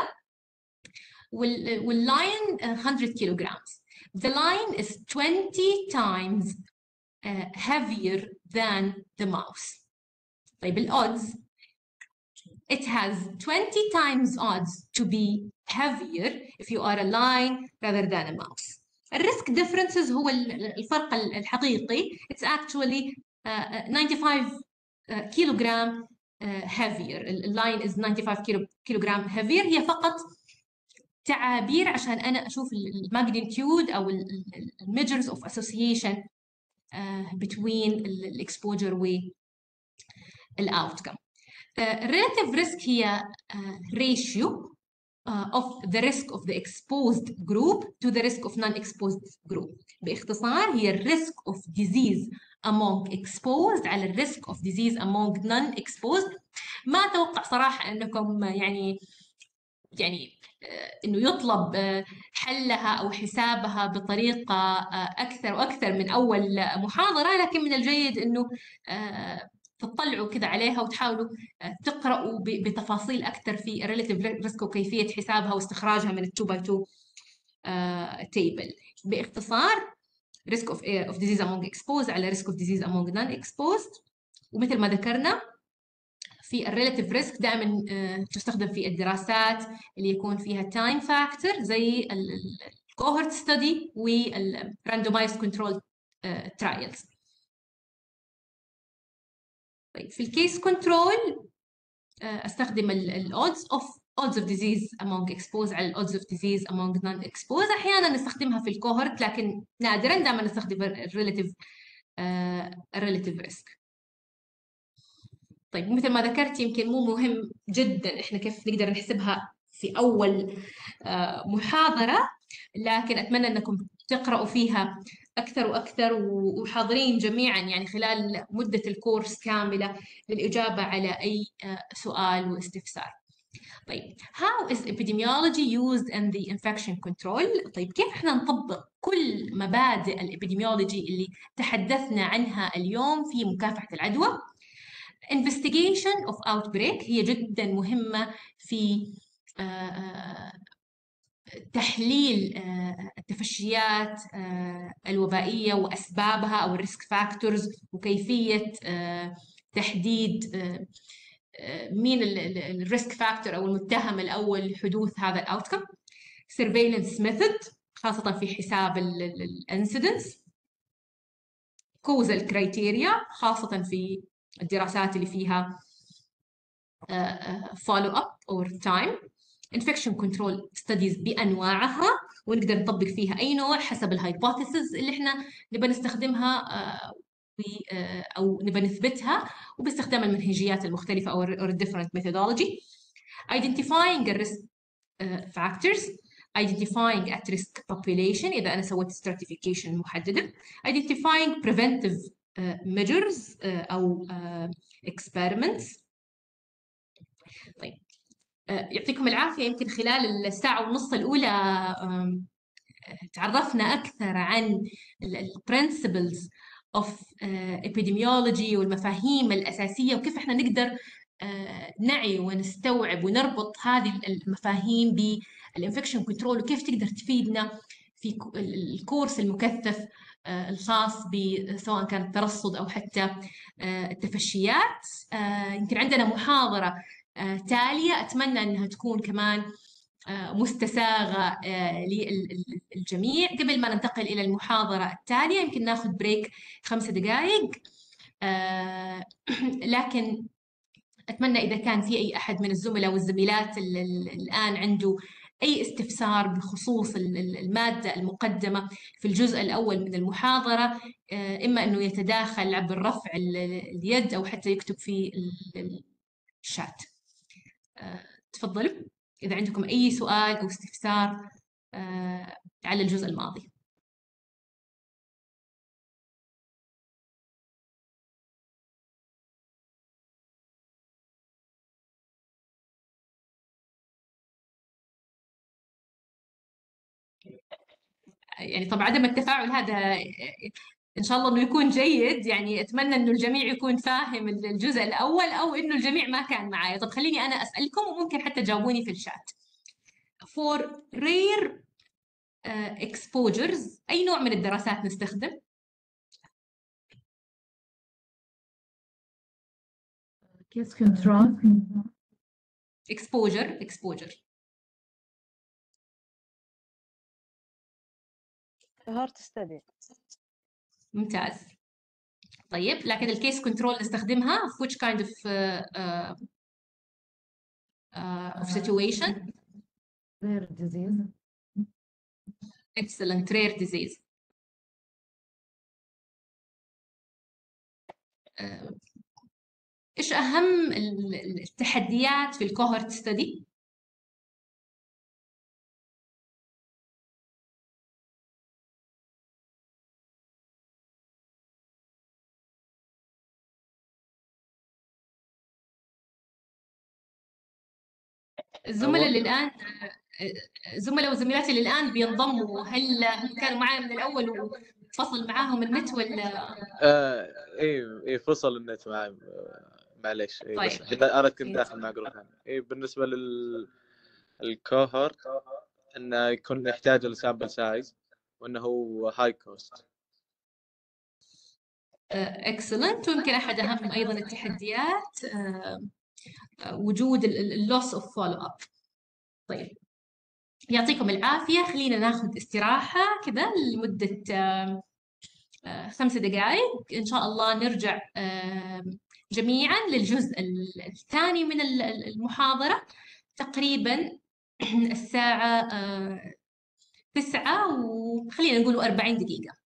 واللاين 100 كيلوغرام. The lion is 20 times heavier than the mouse. طيب الأودز it has 20 times odds to be heavier if you are a lion rather than a mouse. الريسك differences هو الفرق الحقيقي. It's actually 95 kilogram heavier. اللاين is 95 kilogram heavier. هي فقط تعابير عشان أنا أشوف الماجنتيود أو measures of association between الexposure والoutcome. Relative risk هي ratio of the risk of the exposed group to the risk of non-exposed group. باختصار هي risk of disease among exposed على risk of disease among non-exposed. ما أتوقع صراحة أنكم يعني إنه يطلب حلها أو حسابها بطريقة أكثر وأكثر من أول محاضرة، لكن من الجيد إنه تطلعوا كذا عليها وتحاولوا تقرأوا بتفاصيل أكثر في relative risk وكيفية حسابها واستخراجها من 2x2 table. باختصار risk of disease among exposed على risk of disease among non-exposed. ومثل ما ذكرنا في الريلاتيف ريسك دائما تستخدم في الدراسات اللي يكون فيها تايم فاكتور زي الكوهورت ستدي والراندومايزد كنترول ترايلز. طيب في الكيس كنترول استخدم الodds of disease among exposed على odds of disease among non-exposed. احيانا نستخدمها في الكوهورت لكن نادرا دائما نستخدم الريلاتيف ريسك. طيب مثل ما ذكرت يمكن مو مهم جدا إحنا كيف نقدر نحسبها في أول محاضرة، لكن أتمنى أنكم تقرأوا فيها أكثر وأكثر وحاضرين جميعا يعني خلال مدة الكورس كاملة للإجابة على أي سؤال واستفسار. طيب how is epidemiology used in the infection control؟ طيب كيف احنا نطبق كل مبادئ الابيديميولوجي اللي تحدثنا عنها اليوم في مكافحة العدوى؟ investigation of outbreak هي جدا مهمة في تحليل التفشيات الوبائية وأسبابها أو الريسك فاكتورز وكيفية تحديد مين الريسك فاكتور أو المتهم الأول لحدوث هذا الأوتكم. surveillance method خاصة في حساب الانسيدنس. causal criteria خاصة في الدراسات اللي فيها follow up over time. infection control studies بأنواعها ونقدر نطبق فيها أي نوع حسب الهايبوثيسز اللي احنا نبى نستخدمها أو نبى نثبتها وباستخدام المنهجيات المختلفة أو different methodology. identifying the risk factors. identifying at risk population إذا أنا سويت stratification محددة. identifying preventive measures أو experiments. طيب يعطيكم العافية. يمكن خلال الساعة ونص الأولى تعرفنا أكثر عن ال principles of epidemiology والمفاهيم الأساسية وكيف إحنا نقدر نعي ونستوعب ونربط هذه المفاهيم بالانفكشن كنترول وكيف تقدر تفيدنا في الكورس المكثف الخاص سواء كان الترصد أو حتى التفشيات. يمكن عندنا محاضرة تالية أتمنى أنها تكون كمان مستساغة للجميع. قبل ما ننتقل إلى المحاضرة التالية يمكن ناخذ بريك 5 دقائق، لكن أتمنى إذا كان في أي أحد من الزملاء والزميلات الآن عنده أي استفسار بخصوص المادة المقدمة في الجزء الأول من المحاضرة، إما أنه يتداخل عبر رفع اليد أو حتى يكتب في الشات. تفضلوا إذا عندكم أي سؤال أو استفسار على الجزء الماضي. يعني طبعا عدم التفاعل هذا إن شاء الله إنه يكون جيد، يعني أتمنى إنه الجميع يكون فاهم الجزء الأول أو إنه الجميع ما كان معايا. طب خليني أنا أسألكم وممكن حتى تجاوبوني في الشات. For rare exposures أي نوع من الدراسات نستخدم؟ case control. exposure. cohort study. ممتاز. طيب لكن الكيس كنترول نستخدمها في which kind of situation؟ rare disease. excellent. rare disease. إيش أهم التحديات في الكوهورت ستدي؟ الزملاء اللي الآن زملاء وزميلاتي اللي الآن بينضموا هل هم كانوا معي من الأول وفصل معاهم النت ولا؟ ايه فصل النت معي معليش. طيب. بس انا كنت داخل مع جروب ثاني. بالنسبه للكوهورت انه يكون يحتاج لسامبل سايز وانه هو هاي كوست. اكسلنت. ويمكن احد اهم ايضا التحديات وجود اللوس اوف فولو اب. طيب يعطيكم العافيه. خلينا ناخذ استراحه كذا لمده 5 دقائق. ان شاء الله نرجع جميعا للجزء الثاني من المحاضره تقريبا الساعه 9 وخلينا نقول 40 دقيقه.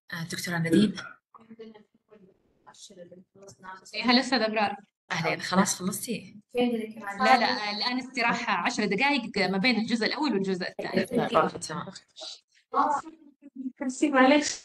دكتورة نادين. هلا أستاذ أبرار. أهلين، خلاص خلصتي؟ لا لا، الآن استراحة 10 دقائق ما بين الجزء الأول والجزء الثاني. تمام. معلش.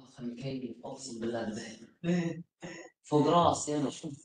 خلينا نكيف اقسم بالله به فوق راسي انا شوف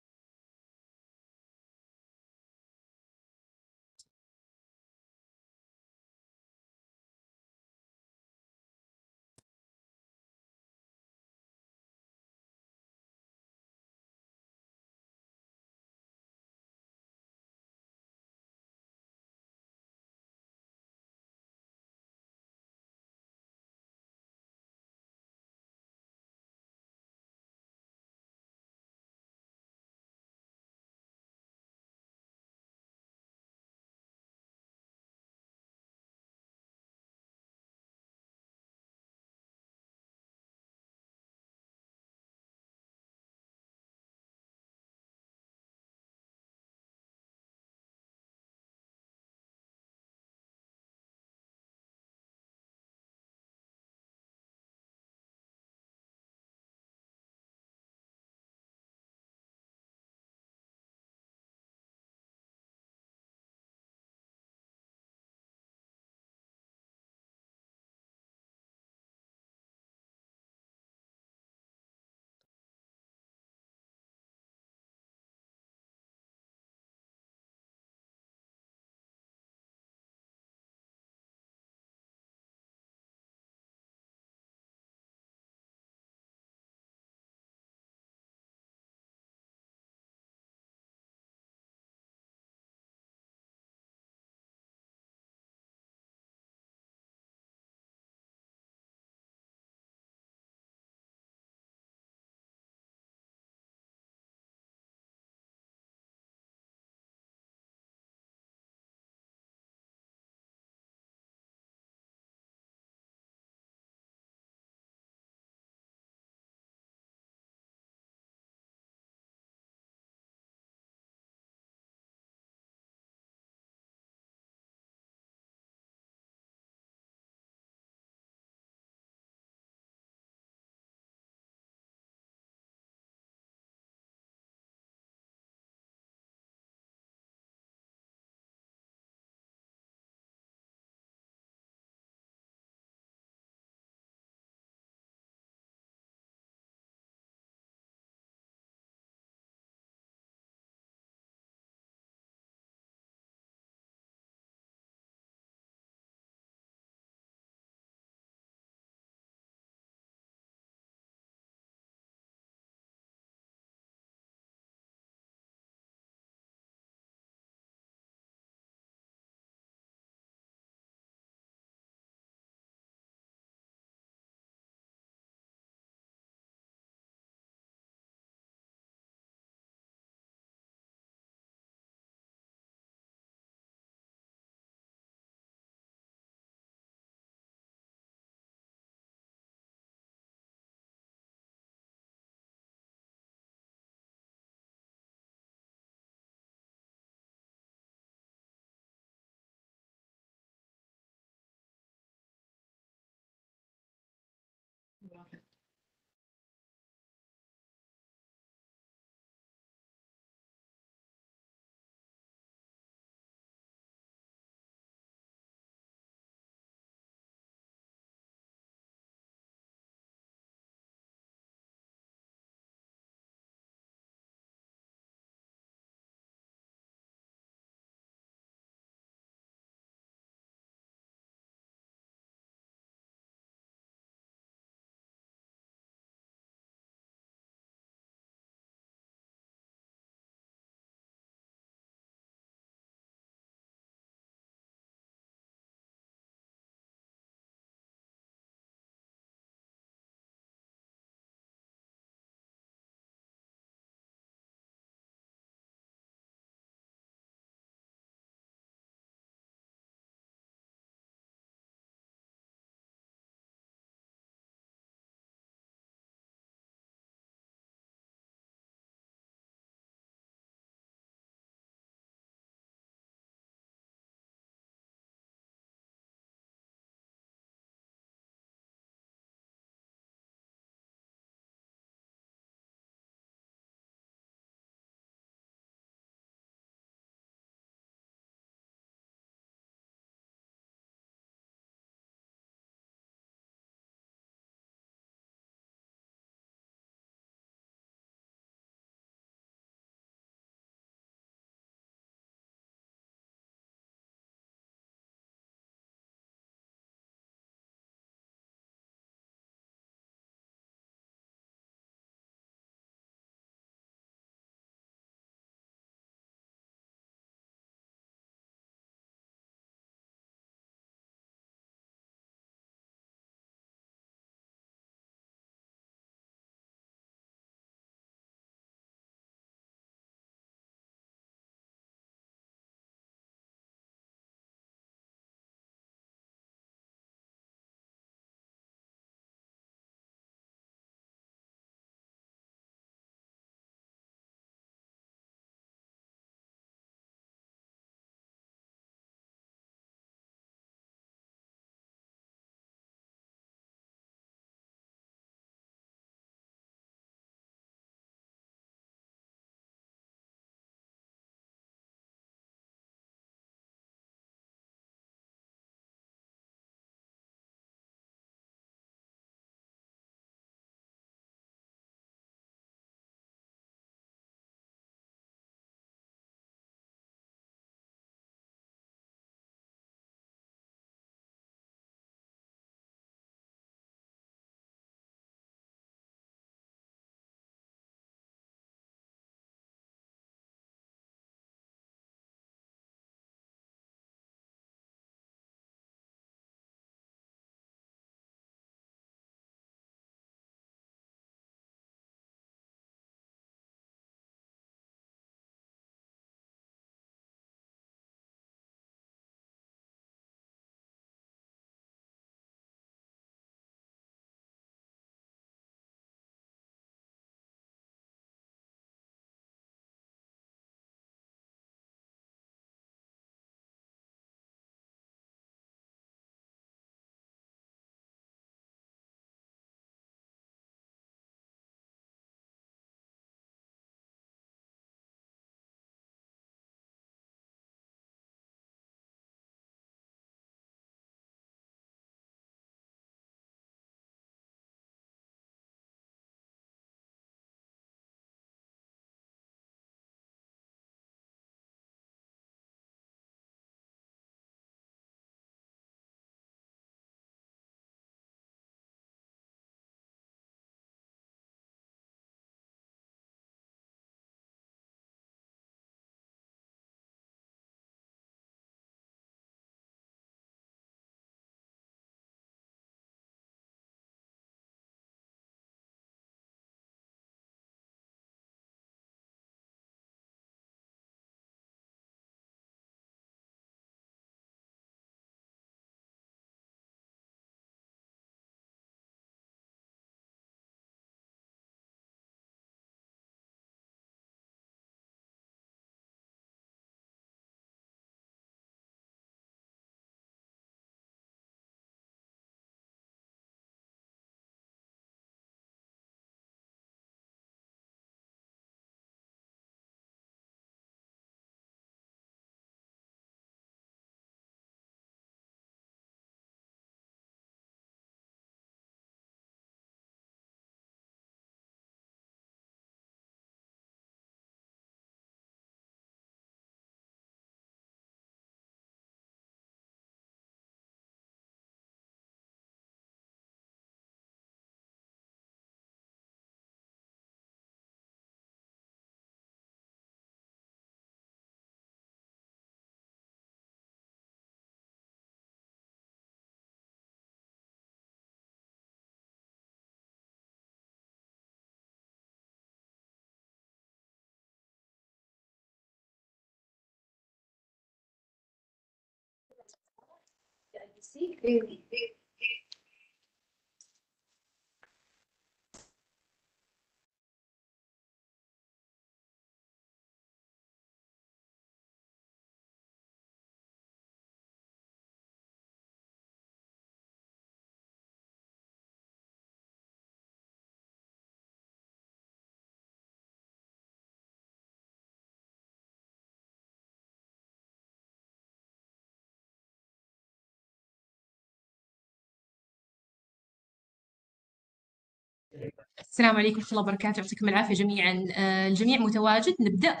السلام عليكم ورحمة الله وبركاته، يعطيكم العافية جميعا. الجميع متواجد، نبدأ.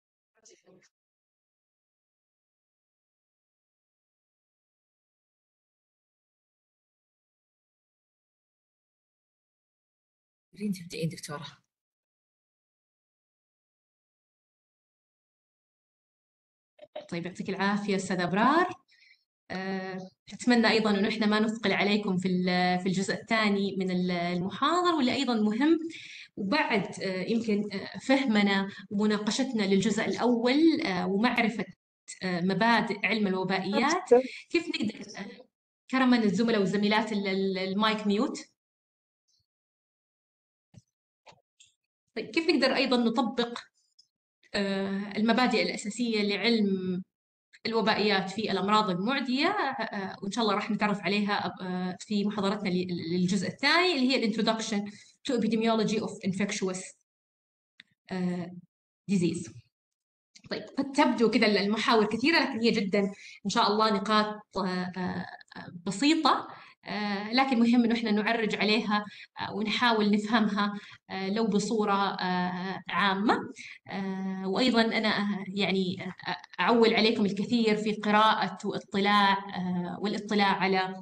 تبدين تبدأين دكتورة. طيب يعطيك العافية أستاذ أبرار. أتمنى أيضا أنه إحنا ما نثقل عليكم في الجزء الثاني من المحاضرة، واللي أيضا مهم. وبعد يمكن فهمنا ومناقشتنا للجزء الأول ومعرفة مبادئ علم الوبائيات، كيف نقدر كرما الزملاء والزميلات المايك ميوت. طيب كيف نقدر أيضا نطبق المبادئ الأساسية لعلم الوبائيات في الأمراض المعدية، وإن شاء الله راح نتعرف عليها في محاضرتنا للجزء الثاني، اللي هي Introduction to Epidemiology of Infectious Disease. طيب قد تبدو كذا المحاور كثيرة، لكن هي جدا إن شاء الله نقاط بسيطة، لكن مهم إنه إحنا نعرج عليها ونحاول نفهمها لو بصورة عامة. وأيضا أنا يعني أعول عليكم الكثير في قراءة والاطلاع على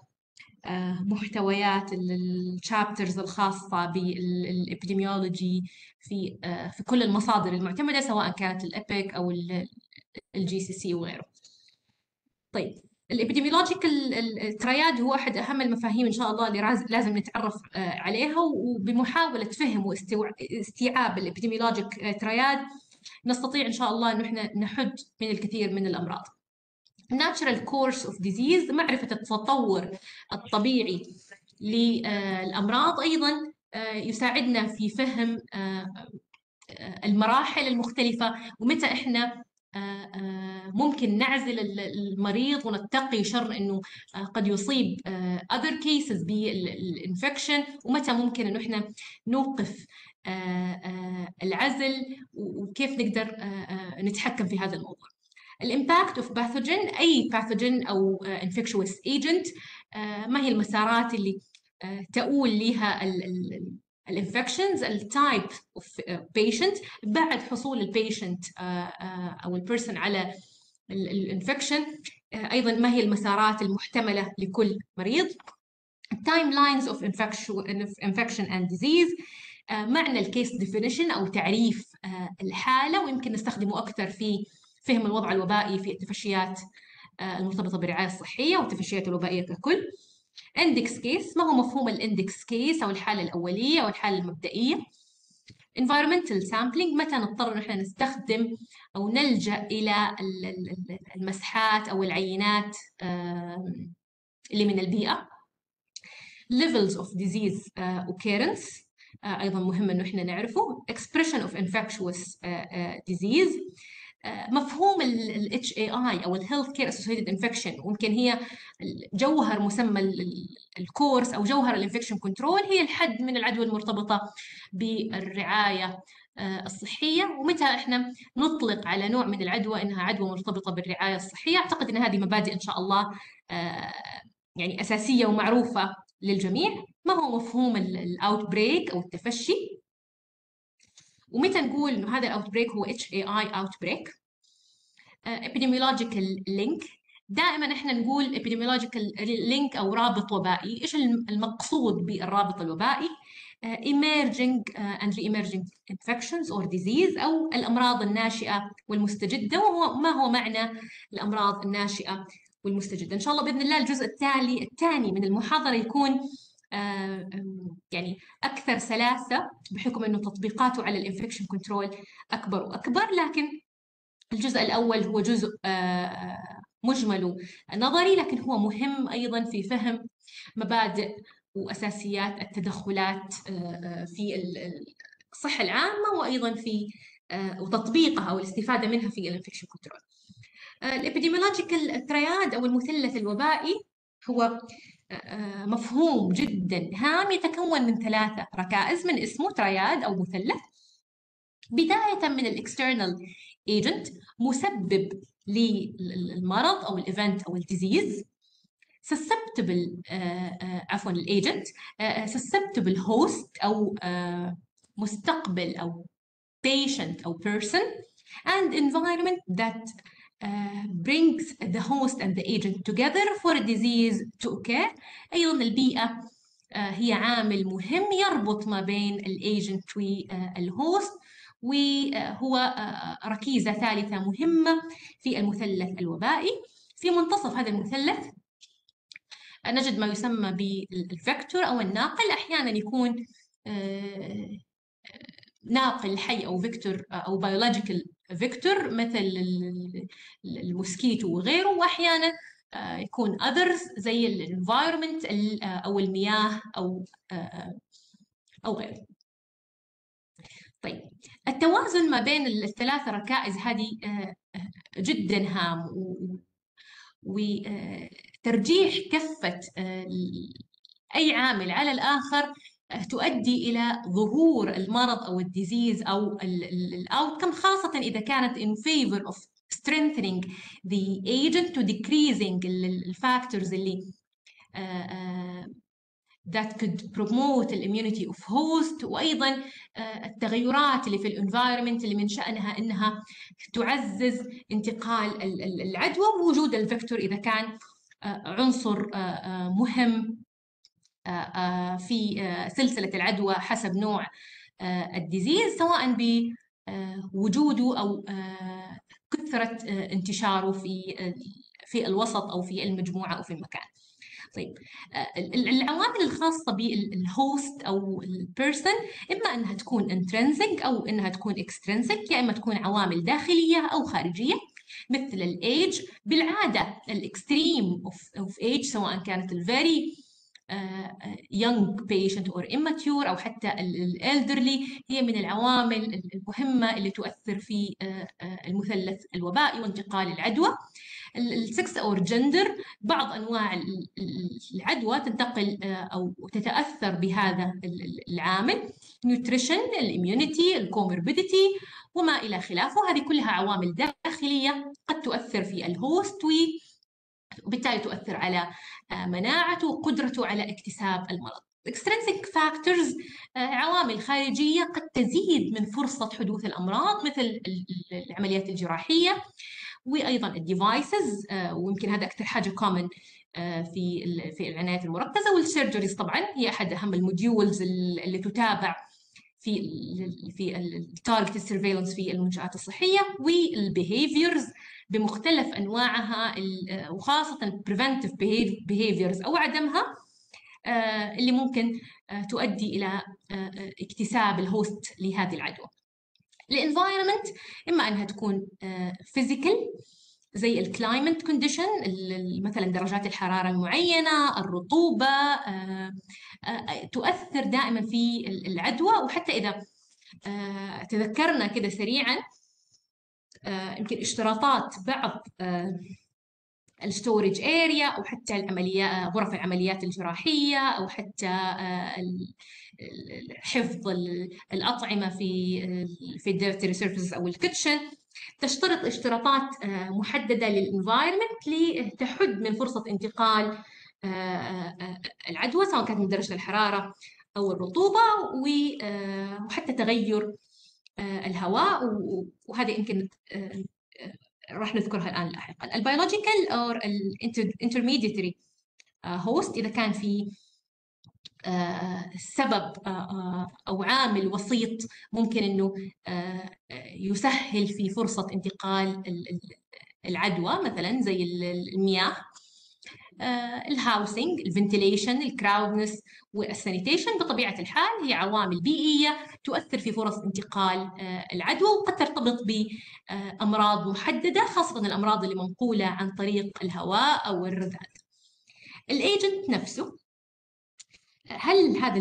محتويات الشابترز الخاصة بالإبيديميولوجي في كل المصادر المعتمدة، سواء كانت الإبيك أو الجي سي سي وغيره. طيب الابيديميولوجيكال ترياد هو احد اهم المفاهيم ان شاء الله اللي لازم نتعرف عليها، وبمحاوله فهم واستيعاب الابيديميولوجيك ترياد نستطيع ان شاء الله انه احنا نحد من الكثير من الامراض. Natural course of disease، معرفه التطور الطبيعي للامراض، ايضا يساعدنا في فهم المراحل المختلفه ومتى احنا ممكن نعزل المريض ونتقي شر انه قد يصيب other cases بالانفكشن، ومتى ممكن انه احنا نوقف العزل، وكيف نقدر نتحكم في هذا الموضوع. الامباكت اوف باثوجين، اي باثوجين او انفكشوس ايجنت، ما هي المسارات اللي تؤول لها الانفكشنز، التايب اوف بيشنت بعد حصول البيشنت او البيرسون على الانفكشن، ايضا ما هي المسارات المحتمله لكل مريض. التايم لاينز اوف انفكشن اند ديزيز، معنى الكيس ديفينيشن او تعريف الحاله، ويمكن نستخدمه اكثر في فهم الوضع الوبائي في التفشيات المرتبطه بالرعايه الصحيه والتفشيات الوبائيه ككل. اندكس كيس، ما هو مفهوم الاندكس كيس او الحاله الاوليه او الحاله المبدئيه. environmental sampling، متى نضطر ان احنا نستخدم او نلجا الى المسحات او العينات اللي من البيئه. levels of disease occurrence، ايضا مهم انه احنا نعرفه. expression of infectious disease، مفهوم ال HAI أو ال Health Care Associated Infection، ويمكن هي جوهر مسمى الكورس أو جوهر الانفكشن كنترول، هي الحد من العدوى المرتبطة بالرعاية الصحية، ومتى احنا نطلق على نوع من العدوى انها عدوى مرتبطة بالرعاية الصحية. اعتقد ان هذه مبادئ ان شاء الله يعني أساسية ومعروفة للجميع. ما هو مفهوم الاوت بريك أو التفشي، ومتى نقول انه هذا الاوت بريك هو HAI اوت بريك. epidemiological link، دائما احنا نقول epidemiological link او رابط وبائي. ايش المقصود بالرابط الوبائي؟ emerging and re-emerging infections or disease، او الامراض الناشئه والمستجده. وما هو معنى الامراض الناشئه والمستجده؟ ان شاء الله باذن الله الجزء الثاني من المحاضره يكون يعني أكثر سلاسة، بحكم أنه تطبيقاته على الانفكشن كنترول أكبر وأكبر، لكن الجزء الأول هو جزء مجمله نظري، لكن هو مهم أيضا في فهم مبادئ وأساسيات التدخلات في الصحة العامة، وأيضا في وتطبيقها أو الاستفادة منها في الانفكشن كنترول. الابيديميولوجيكال ترياد أو المثلث الوبائي هو مفهوم جدا هام يتكون من 3 ركائز من اسمه، ترياد أو مثلث. بداية من الاكسترنال ايجنت، مسبب للمرض أو الايفنت أو الديزيز، susceptible عفوا الايجنت، susceptible host أو مستقبل أو patient أو person، and environment that brings the host and the agent together for a disease to occur. أيضا البيئة هي عامل مهم يربط ما بين الايجنت والهوست، وهو ركيزة ثالثة مهمة في المثلث الوبائي. في منتصف هذا المثلث نجد ما يسمى بالفيكتور أو الناقل. أحيانا يكون ناقل حي أو فيكتور أو بيولوجيكال فيكتور مثل الموسكيتو وغيره، وأحيانا يكون others زي الانفايرمنت أو المياه أو غيره. طيب، التوازن ما بين ال3 ركائز هذه جدا هام، وترجيح كفة أي عامل على الآخر تؤدي إلى ظهور المرض أو الديزيز أو الأوتكم، خاصة إذا كانت in favor of strengthening the agent to decreasing الفاكتورز اللي that could promote الاميونيتي of host، وأيضا التغيرات اللي في الانفايرمنت اللي من شأنها أنها تعزز انتقال العدوى، ووجود الفيكتور إذا كان عنصر مهم في سلسلة العدوى حسب نوع الديزيز، سواء بوجوده أو كثرة انتشاره في الوسط أو في المجموعة أو في المكان. طيب، العوامل الخاصة بالهوست أو البيرسون إما أنها تكون intrinsic أو أنها تكون extrinsic، يا إما تكون عوامل داخلية أو خارجية، مثل الإيج. بالعادة الإكستريم of age، سواء كانت الفيري young patient or immature أو حتى الelderly، هي من العوامل المهمة اللي تؤثر في المثلث الوبائي وانتقال العدوى. السكس أو الجندر، بعض أنواع العدوى تنتقل أو تتأثر بهذا العامل. نيوتريشن، الإميونيتي، الكوموربيديتي وما إلى خلافه، هذه كلها عوامل داخلية قد تؤثر في الهوست وبالتالي تؤثر على مناعته وقدرته على اكتساب المرض. extrinsic factors، عوامل خارجية قد تزيد من فرصة حدوث الأمراض، مثل العمليات الجراحية، وأيضا الديفايسز، ويمكن هذا أكثر حاجة common في العناية المركزة. والسيرجريز طبعا هي أحد أهم الموديولز اللي تتابع في التارجت سيرفيلانس في المنشآت الصحية. والبيهيفيرز بمختلف أنواعها، وخاصة preventive behaviors أو عدمها، اللي ممكن تؤدي إلى اكتساب الهوست لهذه العدوى. الانفايرمنت إما أنها تكون physical زي الكلايمت كونديشن، مثلا درجات الحرارة المعينة، الرطوبة، تؤثر دائما في العدوى. وحتى إذا تذكرنا كده سريعا، يمكن اشتراطات بعض الستورج اريا أو حتى العمليات، غرف العمليات الجراحية، أو حتى حفظ الأطعمة في الديرتري سيرفيسز أو الكيتشن، تشترط اشتراطات محددة للإنفايرمنت لتحد من فرصة انتقال العدوى، سواء كانت من درجة الحرارة أو الرطوبة، وحتى تغير الهواء، وهذا يمكن راح نذكرها الآن لاحقا. البيولوجيكال أو الانترميديتري هوست، إذا كان في سبب أو عامل وسيط ممكن أنه يسهل في فرصة انتقال العدوى، مثلا زي المياه. الهاوسنج، الفنتيليشن، الكراودنس والسانيتيشن بطبيعة الحال هي عوامل بيئية تؤثر في فرص انتقال العدوى، وقد ترتبط بأمراض محددة، خاصة الأمراض اللي منقولة عن طريق الهواء أو الرذاذ. الايجنت نفسه، هل هذا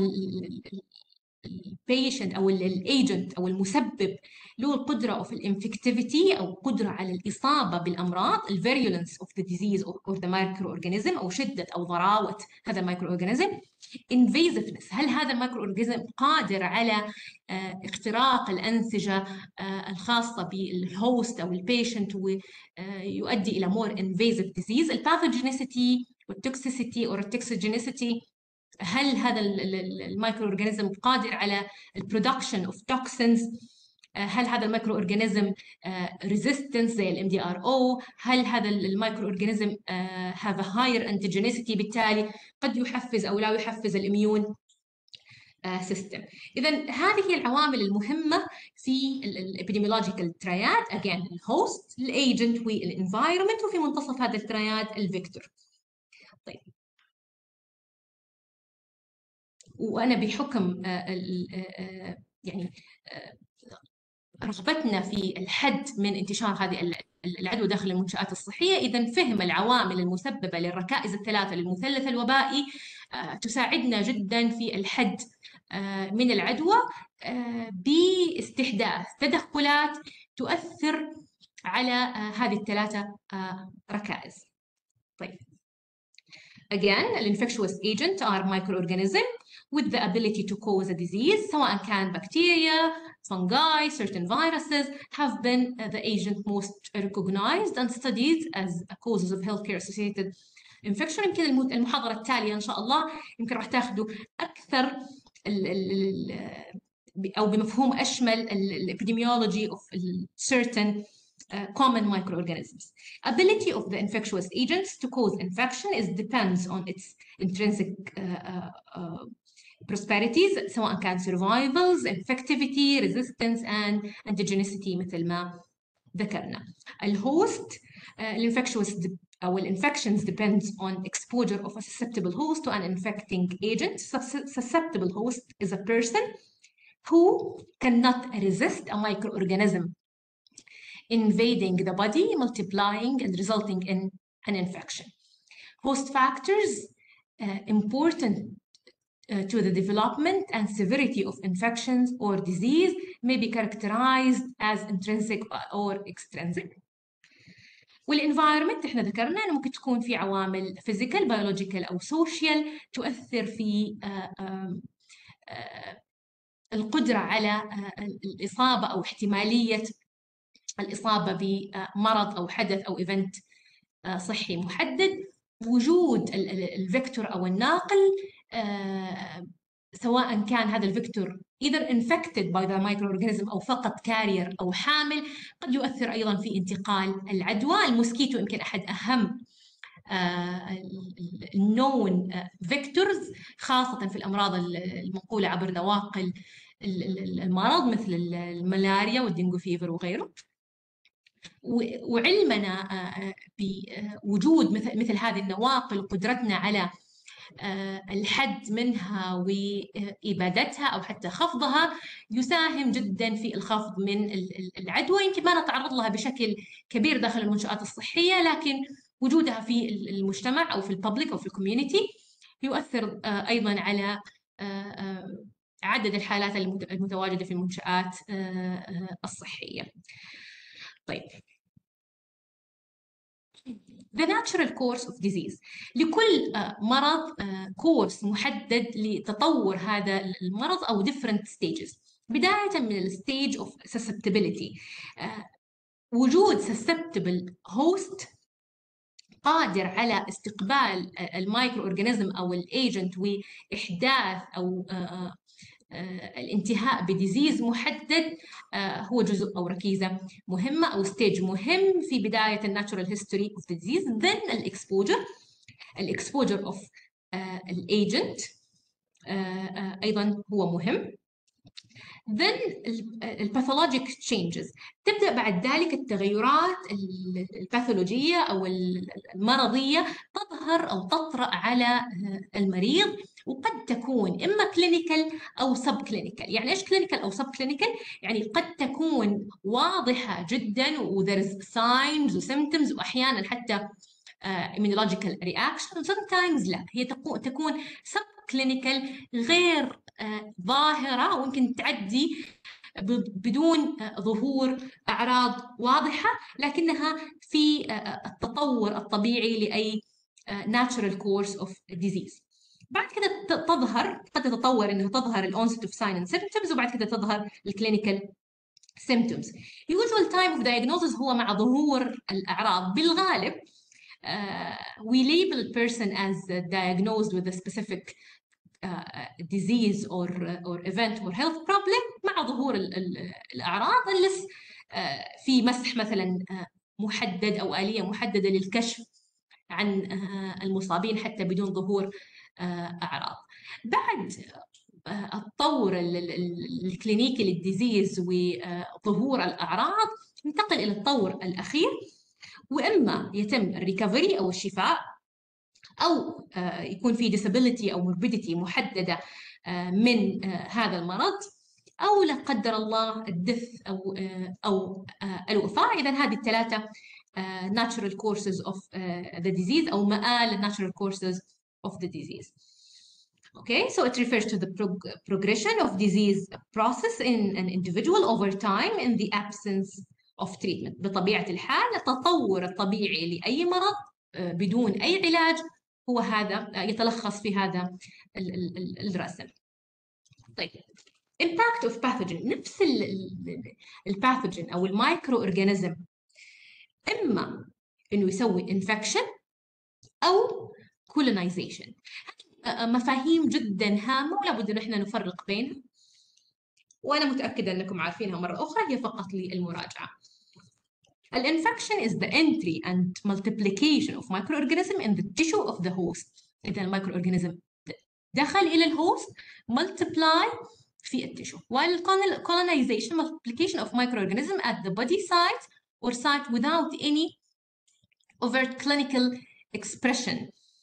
البيشنت او الايجنت او المسبب له القدره اوف الانفكتيفيتي او قدره على الاصابه بالامراض، الفيريولنس اوف ذا ديزيز اور ذا مايكرو اورجانيزم، او شده او ضراوه هذا المايكرو اورجانيزم. invasiveness، هل هذا المايكرو اورجانيزم قادر على اختراق الانسجه الخاصه بالهوست او البيشنت ويؤدي الى more invasive disease. الباثوجينيسيتي والتوكسيسيتي او التوكسيجينيسيتي، هل هذا المايكرو اورجانيزم قادر على البرودكشن اوف توكسينز، هل هذا المايكرو اورجانيزم ريزيستنس زي الام دي ار او، هل هذا المايكرو اورجانيزم هاف ا هاير انتيجينيسيتي، بالتالي قد يحفز او لا يحفز الاميون سيستم. اذا هذه هي العوامل المهمه في الابيديميولوجيكال ترياد، اجين الهوست، الايجنت والانفايرمنت، وفي منتصف هذا الترياد الفيكتور. طيب، وانا بحكم يعني رغبتنا في الحد من انتشار هذه العدوى داخل المنشآت الصحية، إذا فهم العوامل المسببة للركائز الثلاثة للمثلث الوبائي تساعدنا جدا في الحد من العدوى باستحداث تدخلات تؤثر على هذه الثلاثة ركائز. طيب، again, infectious agents are microorganisms with the ability to cause a disease. سواء كان bacteria, fungi, certain viruses have been the agent most recognized and studied as causes of healthcare associated infection. يمكن المحاضرة التالية إن شاء الله يمكن راح تاخذوا أكثر أو بمفهوم أشمل الepidemiology of certain common microorganisms. Ability of the infectious agents to cause infection depends on its intrinsic prosperities، سواء كان survivals, infectivity, resistance and antigenicity مثل ما ذكرنا. الهوست، الانفكشوس أو الانفections depends on exposure of a susceptible host to an infecting agent. Susceptible host is a person who cannot resist a microorganism invading the body, multiplying and resulting in an infection. Host factors important to the development and severity of infections or disease may be characterized as intrinsic or extrinsic. والenvironment احنا ذكرنا انه ممكن تكون في عوامل physical, biological او social تؤثر في القدرة على الإصابة أو احتمالية الإصابة بمرض أو حدث أو إيفنت صحي محدد. وجود الفيكتور أو الناقل، سواء كان هذا الفيكتور either infected by the microorganism أو فقط كارير أو حامل، قد يؤثر أيضا في انتقال العدوى. الموسكيتو يمكن أحد أهم النون فيكتورز، خاصة في الأمراض المنقولة عبر نواقل المرض مثل الملاريا والدينغو فيفر وغيره. وعلمنا بوجود مثل هذه النواقل وقدرتنا على الحد منها وإبادتها أو حتى خفضها يساهم جدا في الخفض من العدوى. يمكن ما نتعرض لها بشكل كبير داخل المنشآت الصحية، لكن وجودها في المجتمع أو في الببليك أو في الكوميونيتي يؤثر أيضا على عدد الحالات المتواجدة في المنشآت الصحية. طيب، the natural course of disease، لكل مرض كورس محدد لتطور هذا المرض أو different stages. بداية من الستيج of susceptibility، وجود susceptible host قادر على استقبال المايكرو أورجانيزم أو الأيجنت وإحداث أو الانتهاء بديزيز محدد، هو جزء أو ركيزة مهمة أو ستيج مهم في بداية الناتشورال هيستوري اوف ذا ديزيز. then الإكسبوجر اوف الأيجنت أيضا هو مهم. then الباثولوجيك changes. تبدأ بعد ذلك التغيرات الباثولوجية أو المرضية تظهر أو تطرأ على المريض، وقد تكون إما كلينيكال أو سب كلينيكال. يعني إيش كلينيكال أو سب كلينيكال؟ يعني قد تكون واضحة جدا و there is signs و symptoms وأحيانا حتى immunological reaction. sometimes لا، هي تكون sub clinical غير ظاهرة ويمكن تعدي بدون ظهور أعراض واضحة، لكنها في التطور الطبيعي لأي natural course of disease. بعد كده تظهر، قد تتطور إنها تظهر ال onset of signs and symptoms، وبعد كده تظهر الclinical symptoms. usual time of diagnosis هو مع ظهور الأعراض. بالغالب we label a person as diagnosed with a specific disease or event or health problem مع ظهور الأعراض، unless في مسح مثلا محدد أو آلية محددة للكشف عن المصابين حتى بدون ظهور أعراض. بعد التطور الكلينيكي للديزيز وظهور الأعراض ننتقل إلى التطور الأخير، وإما يتم الريكفري أو الشفاء، أو يكون في disability أو morbidity محددة من هذا المرض، أو لا قدر الله الدث أو الوفاة. إذا هذه الثلاثة natural courses of the disease أو مآل natural courses of the disease. Okay, so it refers to the progression of disease process in an individual over time in the absence of treatment. بطبيعة الحال التطور الطبيعي لأي مرض بدون أي علاج هو هذا، يتلخص في هذا الرسم. طيب impact of pathogen، نفس الباثوجين أو المايكرو أورجانيزم إما إنه يسوي infection أو colonization. مفاهيم جدا هامة ولا بد إن إحنا نفرق بينها، وأنا متأكدة أنكم عارفينها مرة أخرى، هي فقط للمراجعة. Infection is the entry and multiplication of microorganism in the tissue of the host. إذا الميكروأورجانيزم دخل إلى الهوست multiply في التشو. while colonization multiplication of microorganism at the body site or site without any overt clinical expression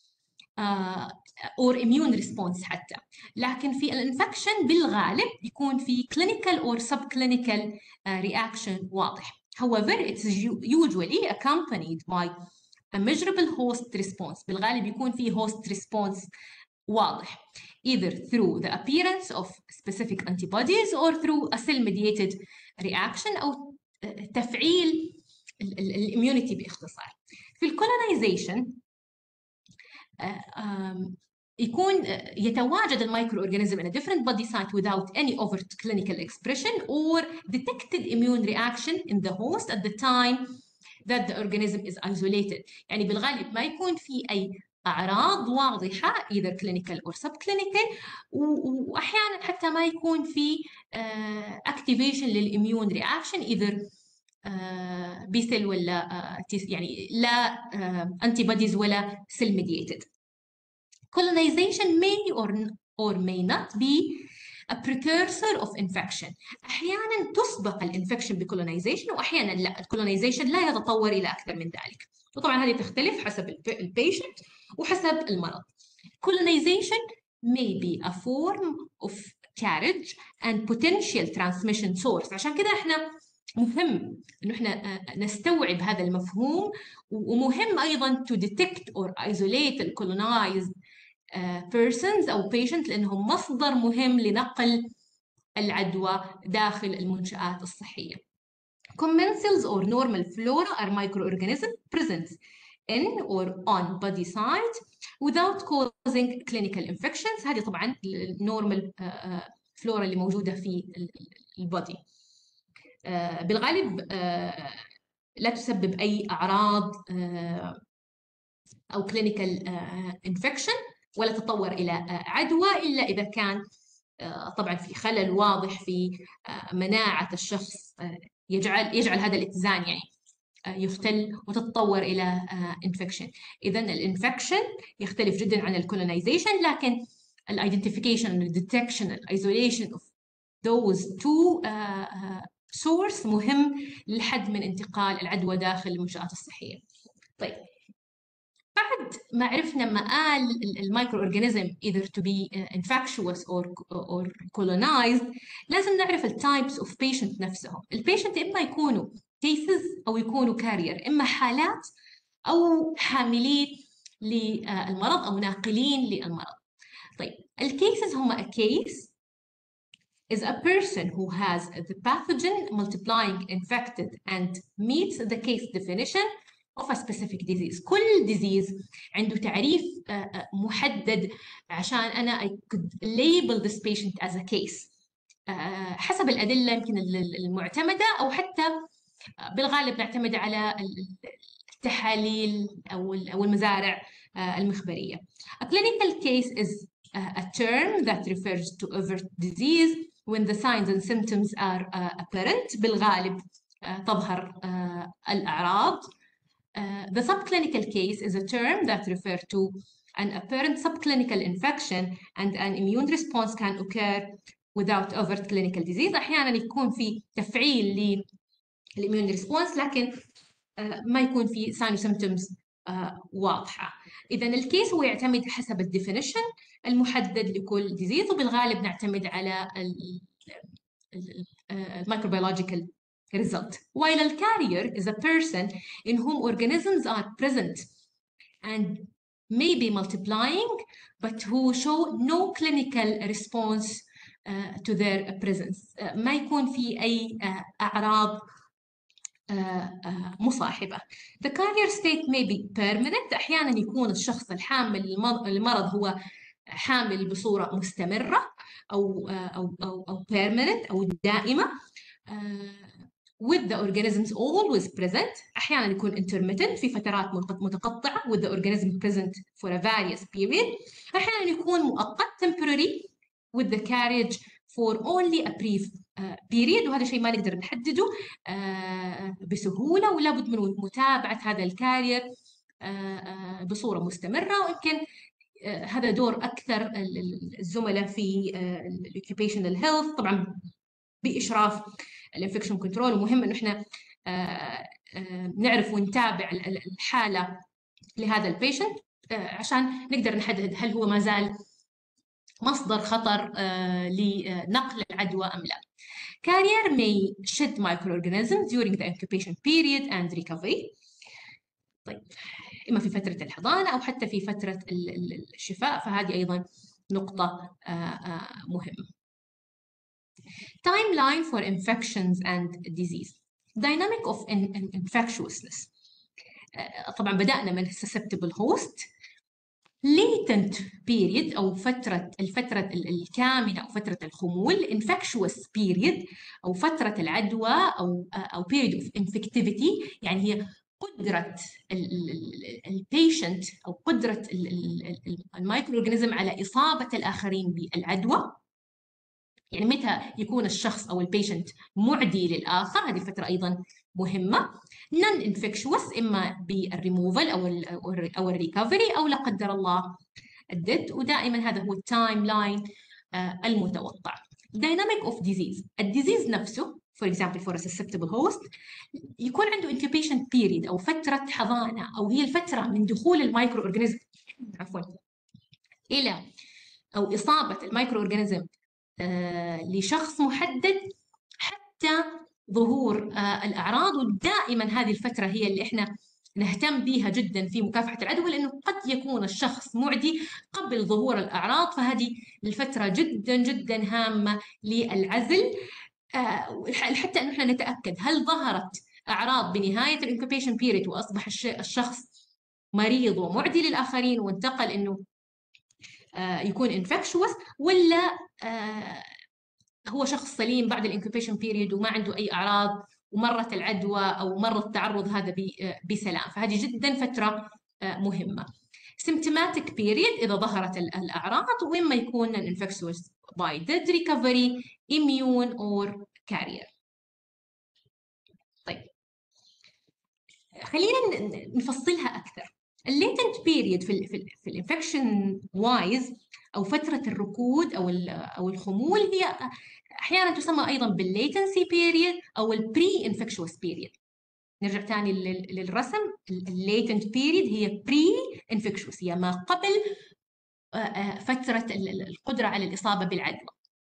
or immune response حتى. لكن في الانفكشن بالغالب يكون في clinical or subclinical reaction واضح. However, it's usually accompanied by a measurable host response. بالغالب يكون في host response واضح, either through the appearance of specific antibodies or through a cell-mediated reaction أو تفعيل الاميونيتي باختصار. في الكولونايزيشن يكون يتواجد المايكرو اورجانيزم in a different body site without any overt clinical expression or detected immune reaction in the host at the time that the organism is isolated. يعني بالغالب ما يكون في أي أعراض واضحة either clinical or subclinical, وأحيانا حتى ما يكون في activation للإميون reaction either B cell ولا يعني لا antibodies ولا cell mediated. Colonization may or may not be a precursor of infection. أحيانا تسبق الانفكشن بcolonization وأحيانا لا، الcolonization لا يتطور إلى أكثر من ذلك، وطبعا هذه تختلف حسب البيشنت وحسب المرض. Colonization may be a form of carriage and potential transmission source. عشان كده احنا مهم انه احنا نستوعب هذا المفهوم، ومهم ايضا to detect or isolate the colonized persons أو patient لأنهم مصدر مهم لنقل العدوى داخل المنشآت الصحية. Commensals or normal flora are microorganisms present in or on body site without causing clinical infections. هذه طبعا النورمال فلورا اللي موجودة في البودي. بالغالب لا تسبب أي أعراض أو clinical infection ولا تطور إلى عدوى إلا إذا كان طبعا في خلل واضح في مناعة الشخص يجعل هذا الاتزان يعني يختل وتتطور إلى infection. إذن الانفكشن يختلف جدا عن الكولونايزيشن، لكن الايدنتيفيكيشن والديتكشن الايزوليشن of those two source مهم للحد من انتقال العدوى داخل المنشآت الصحية. طيب بعد ما عرفنا مآل المايكرو اورجانيزم either to be infectious or colonized، لازم نعرف التايبس اوف بيشنت نفسهم. البيشنت اما يكونوا cases او يكونوا كارير، اما حالات او حاملين للمرض او ناقلين للمرض. طيب الكيسز هم a case is a person who has the pathogen multiplying infected and meets the case definition of a specific disease. كل disease عنده تعريف محدد عشان أنا I could label this patient as a case حسب الأدلة يمكن المعتمدة أو حتى بالغالب نعتمد على التحاليل أو المزارع المخبرية. A clinical case is a term that refers to overt disease when the signs and symptoms are apparent. بالغالب تظهر الأعراض. The subclinical case is a term that refers to an apparent subclinical infection and an immune response can occur without overt clinical disease. أحياناً يكون في تفعيل للإميون response لكن ما يكون في sign symptoms واضحة. إذا الكيس هو يعتمد حسب الديفينيشن المحدد لكل disease، وبالغالب نعتمد على microbiological result. While a carrier is a person in whom organisms are present and may be multiplying, but who show no clinical response to their presence. ما يكون في أي أعراض مصاحبة. The carrier state may be permanent. أحياناً يكون الشخص الحامل للمرض هو حامل بصورة مستمرة أو permanent أو دائمة. With the organisms always present. أحياناً يكون intermittent في فترات متقطعة with the organism present for a various period. أحياناً يكون مؤقت temporary with the carriage for only a brief period، وهذا شيء ما نقدر نحدده بسهولة، ولا بد من متابعة هذا الكارير بصورة مستمرة. ويمكن هذا دور أكثر الزملاء في الoccupational health طبعا بإشراف الانفكشن كنترول. ومهم إنه إحنا نعرف ونتابع الحالة لهذا البيشنت عشان نقدر نحدد هل هو ما زال مصدر خطر لنقل العدوى أم لا. Carrier may shed microorganisms during the incubation period and recovery. طيب إما في فترة الحضانة أو حتى في فترة الشفاء، فهذه أيضا نقطة مهمة. Timeline for infections and disease. Dynamic of infectiousness. طبعا بدأنا من susceptible host. latent period أو الفترة الكامنة أو فترة الخمول. infectious period أو فترة العدوى أو period of infectivity، يعني هي قدرة البيشنت أو قدرة المايكرو أورجانيزم على إصابة الآخرين بالعدوى. يعني متى يكون الشخص أو البيشنت معدي للآخر، هذه الفترة أيضا مهمة. non infectious إما بالريموفال أو الريكفري أو لا قدر الله الديد، ودائما هذا هو التايم لاين المتوقع. dynamic of disease. الديزيز نفسه for example for a susceptible host يكون عنده incubation period أو فترة حضانة، أو هي الفترة من دخول المايكرو أورجانيزم إلى أو إصابة المايكرو أورجانيزم لشخص محدد حتى ظهور الأعراض. ودائما هذه الفترة هي اللي إحنا نهتم بها جدا في مكافحة العدوى، لأنه قد يكون الشخص معدي قبل ظهور الأعراض، فهذه الفترة جدا جدا هامة للعزل حتى أنه إحنا نتأكد هل ظهرت أعراض بنهاية الانكوبيشن بيريد وأصبح الشخص مريض ومعدي للآخرين وانتقل إنه يكون انفكشوس، ولا هو شخص سليم بعد الانكوبيشن بيريد وما عنده أي أعراض ومرت العدوى أو مر التعرض هذا بسلام. فهذه جدا فترة مهمة. symptomatic period إذا ظهرت الأعراض، وإما يكون infectious by dead recovery, immune or carrier. طيب خلينا نفصلها أكثر. latent period في الانفكشن وايز أو فترة الركود أو الخمول هي أحيانا تسمى أيضا بالليتنسي بيريد أو البري انفكشوس بيريد. نرجع تاني للرسم. الليتنت بيريد هي بري انفكشوس، هي ما قبل فترة القدرة على الإصابة بالعدوى.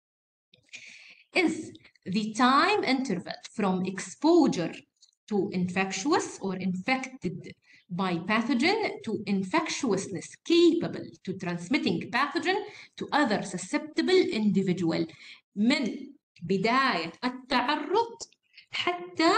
is the time interval from exposure to infectious or infected by pathogen to infectiousness capable to transmitting pathogen to other susceptible individual. من بداية التعرض حتى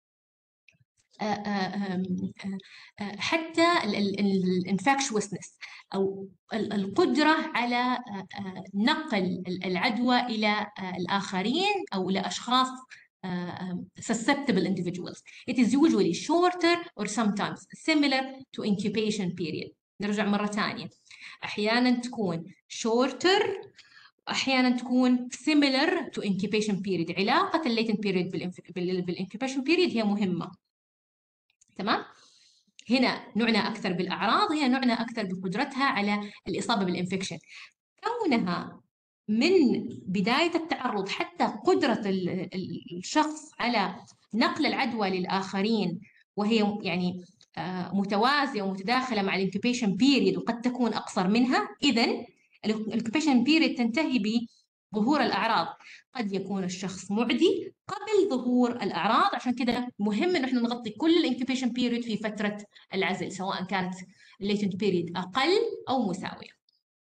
الانفكشوسنس أو القدرة على نقل العدوى إلى الآخرين أو إلى أشخاص susceptible individuals. It is usually shorter or sometimes similar to incubation period. نرجع مرة ثانية. أحيانا تكون shorter، أحيانا تكون similar to incubation period. علاقة latent period بالincubation period هي مهمة. تمام؟ هنا نعنى أكثر بالأعراض، هنا نعنى أكثر بقدرتها على الإصابة بالإنفكشن. كونها من بداية التعرض حتى قدرة الشخص على نقل العدوى للآخرين، وهي يعني متوازية ومتداخلة مع الانكوبيشن بيريد وقد تكون أقصر منها. إذن الانكوبيشن بيريد تنتهي بظهور الأعراض. قد يكون الشخص معدي قبل ظهور الأعراض، عشان كده مهم إن احنا نغطي كل الانكوبيشن بيريد في فترة العزل، سواء كانت الليتنت بيريد أقل أو مساوية.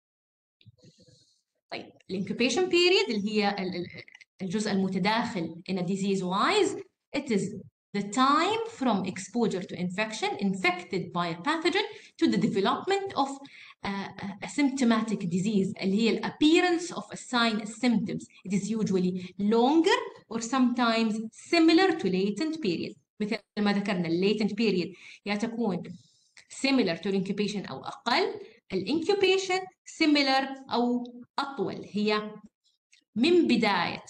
طيب الانكوبيشن بيريد اللي هي الجزء المتداخل in a disease wise، it is the time from exposure to infection infected by a pathogen to the development of a symptomatic disease اللي هي appearance of a sign symptoms. It is usually longer or sometimes similar to latent period. مثل ما ذكرنا latent period يا تكون similar to incubation أو أقل، الانكوبيشن similar أو أطول، هي من بداية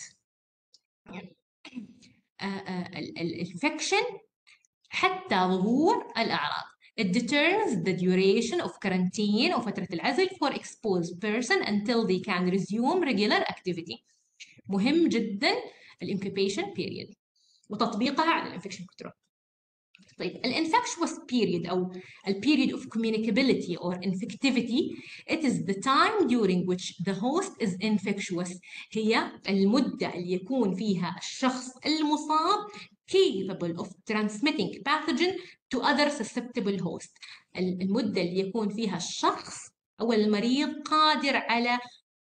الانفكشن حتى ظهور الأعراض. It determines the duration of quarantine أو فترة العزل for exposed person until they can resume regular activity. مهم جدا الانكوبيشن period وتطبيقها على الانفكشن كنترول. طيب الانفكشوس period أو period of communicability or infectivity، it is the time during which the host is infectious. هي المدة اللي يكون فيها الشخص المصاب capable of transmitting pathogen to other susceptible host. المدة اللي يكون فيها الشخص أو المريض قادر على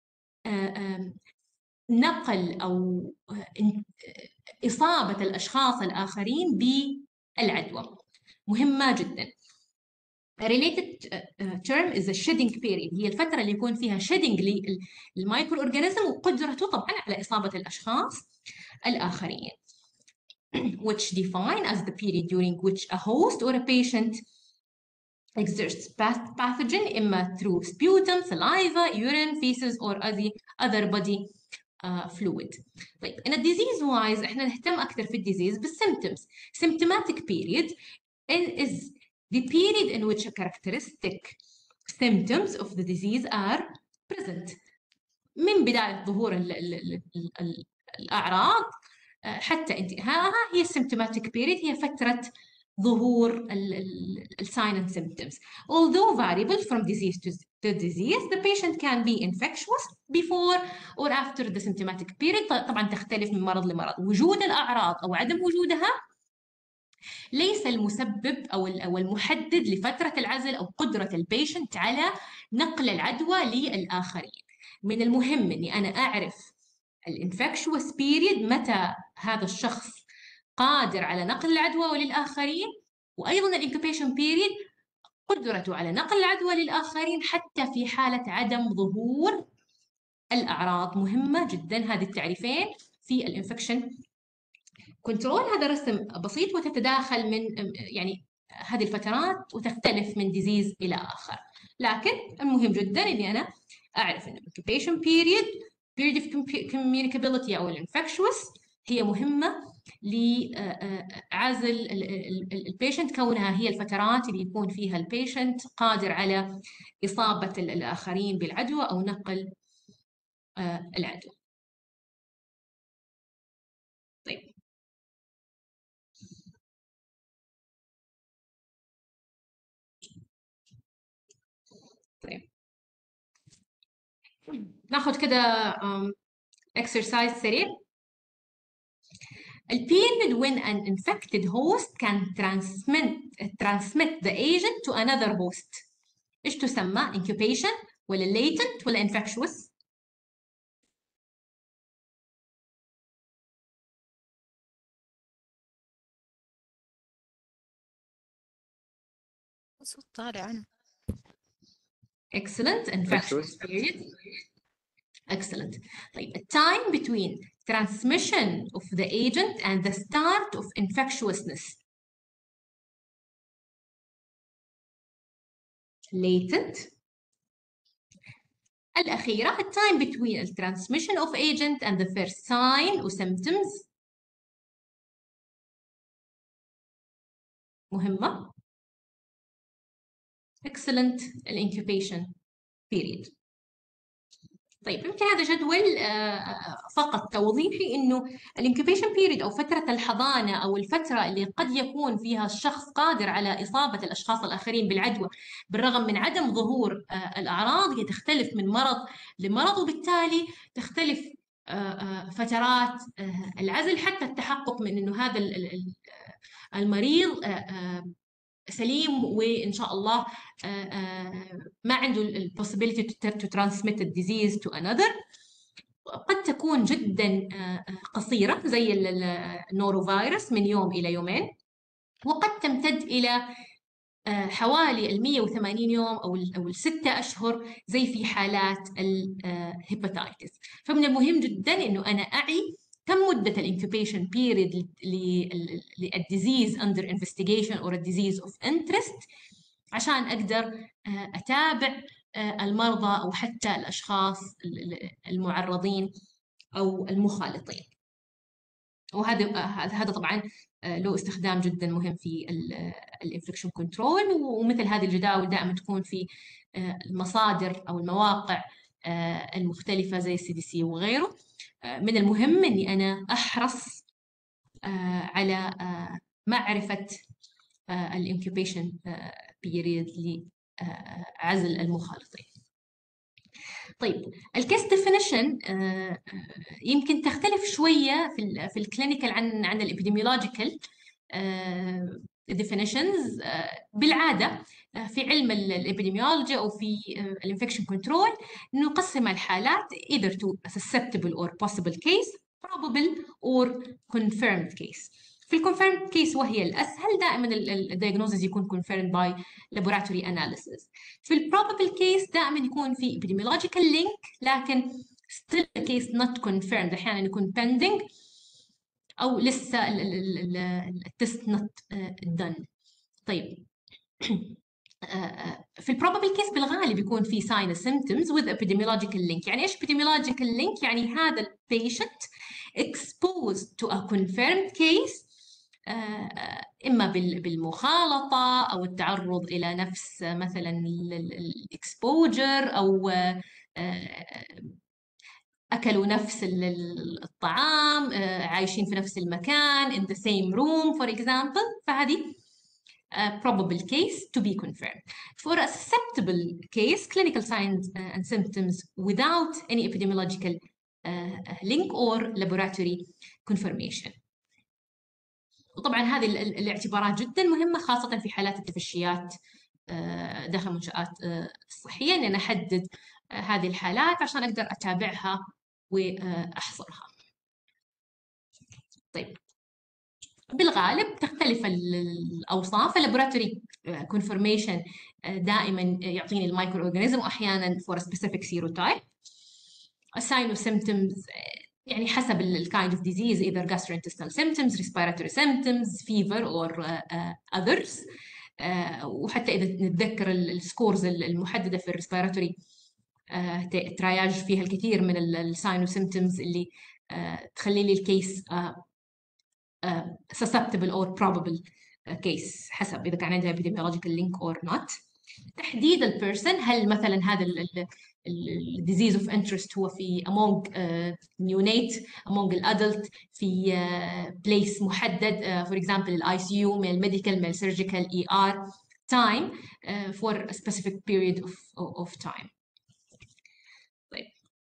نقل أو إصابة الأشخاص الآخرين بالعدوى. مهمة جدا. related term is the shedding period، هي الفترة اللي يكون فيها shedding للمايكرو أورجانيزم وقدرته طبعا على إصابة الأشخاص الآخرين. which define as the period during which a host or a patient exerts pathogen إما through sputum, saliva, urine, feces or other body fluid. طيب in a disease wise احنا نهتم أكثر في الديزيز بالsymptoms. Symptomatic period is the period in which characteristic symptoms of the disease are present. من بداية ظهور الأعراض حتى انتهائها هي symptomatic period، هي فترة ظهور sign and symptoms. Although variable from disease to disease, the patient can be infectious before or after the symptomatic period. طبعا تختلف من مرض لمرض. وجود الأعراض أو عدم وجودها ليس المسبب أو المحدد لفترة العزل أو قدرة البيشنت على نقل العدوى للآخرين. من المهم أني أنا أعرف الانفكشوس بيريد متى هذا الشخص قادر على نقل العدوى للآخرين، وأيضا الانكوبيشن بيريد قدرته على نقل العدوى للآخرين حتى في حالة عدم ظهور الأعراض. مهمة جدا هذه التعريفين في الانفكشن كنترول. هذا رسم بسيط وتتداخل من يعني هذه الفترات وتختلف من ديزيز إلى آخر، لكن المهم جدا إني أنا أعرف إن incubation period of communicability أو الانفكشوس هي مهمة لعزل البيشنت، كونها هي الفترات اللي يكون فيها البيشنت قادر على إصابة الآخرين بالعدوى أو نقل العدوى. طيب ناخذ كده exercise سريع. The period when an infected host can transmit the agent to another host ايش تسمى؟ incubation ولا latent ولا infectious؟ صوت طالع أنا. Excellent. Infectious period. Excellent. طيب the time between transmission of the agent and the start of infectiousness. Latent. الأخيرة the time between the transmission of agent and the first sign or symptoms. مهمة. Excellent. incubation period. طيب يمكن هذا جدول فقط توضيحي انه الانكوبيشن بيريد او فتره الحضانه او الفتره اللي قد يكون فيها الشخص قادر على اصابه الاشخاص الاخرين بالعدوى بالرغم من عدم ظهور الاعراض، هي تختلف من مرض لمرض، وبالتالي تختلف فترات العزل حتى التحقق من انه هذا المريض سليم وإن شاء الله ما عنده ال possibility to transmit the disease to another. قد تكون جدا قصيرة زي النوروفيروس من يوم إلى يومين، وقد تمتد إلى حوالي 180 يوم أو 6 أشهر زي في حالات الهيباتيتس. فمن المهم جدا إنه أنا أعي كم مدة الانكوبيشن بيريد للديزيز under investigation or a disease of interest عشان أقدر أتابع المرضى أو حتى الأشخاص المعرضين أو المخالطين. وهذا طبعا له استخدام جدا مهم في الانفكشن كنترول، ومثل هذه الجداول دائما تكون في المصادر أو المواقع المختلفة زي CDC وغيره. من المهم أني أنا أحرص على معرفة الانكوبيشن بيريد لعزل المخالطين. طيب الكيس ديفينيشن يمكن تختلف شوية في الكلينيكال عن الابيديميولوجيكال definitions. بالعادة في علم الابيديميولوجي أو في الانفكشن كنترول نقسم الحالات either to susceptible or possible case, probable or confirmed case. في الconfirmed case وهي الأسهل دائما الدياجنوزز يكون confirmed by laboratory analysis. في probable case دائما يكون في epidemiological link لكن still the case not confirmed، أحيانا يكون pending أو لسه التست not done. طيب في probable case بالغالب يكون في sign symptoms with epidemiological link. يعني إيش epidemiological link؟ يعني هذا patient exposed to a confirmed case إما بالمخالطة أو التعرض إلى نفس مثلا الإكسبوجر أو أكلوا نفس الطعام، عايشين في نفس المكان in the same room for example. فهذه probable case to be confirmed. For a susceptible case, clinical signs and symptoms without any epidemiological link or laboratory confirmation. وطبعا هذه الاعتبارات جدا مهمة خاصة في حالات التفشيات داخل المنشآت الصحية، أن أنا أحدد هذه الحالات عشان أقدر أتابعها وأحصرها. طيب بالغالب تختلف الأوصاف. اللابوراتوري كونفرميشن دائما يعطيني المايكرو أورجانيزم وأحيانا for a specific serotype. sign of symptoms يعني حسب kind of disease either gastrointestinal symptoms, respiratory symptoms, fever or others. وحتى إذا نتذكر السكورز المحددة في الريسبيراتوري ترياج فيها الكثير من الساين والسيمتومز اللي تخلي لي الكيس susceptible or probable case حسب إذا كان عندها epidemiological link or not. تحديد البيرسون، هل مثلا هذا الديزيز اوف انترست هو في among neonate among الادلت في place محدد for example الاي سي يو من الميديكال من السيرجيكال اي ار time for a specific period of time. طيب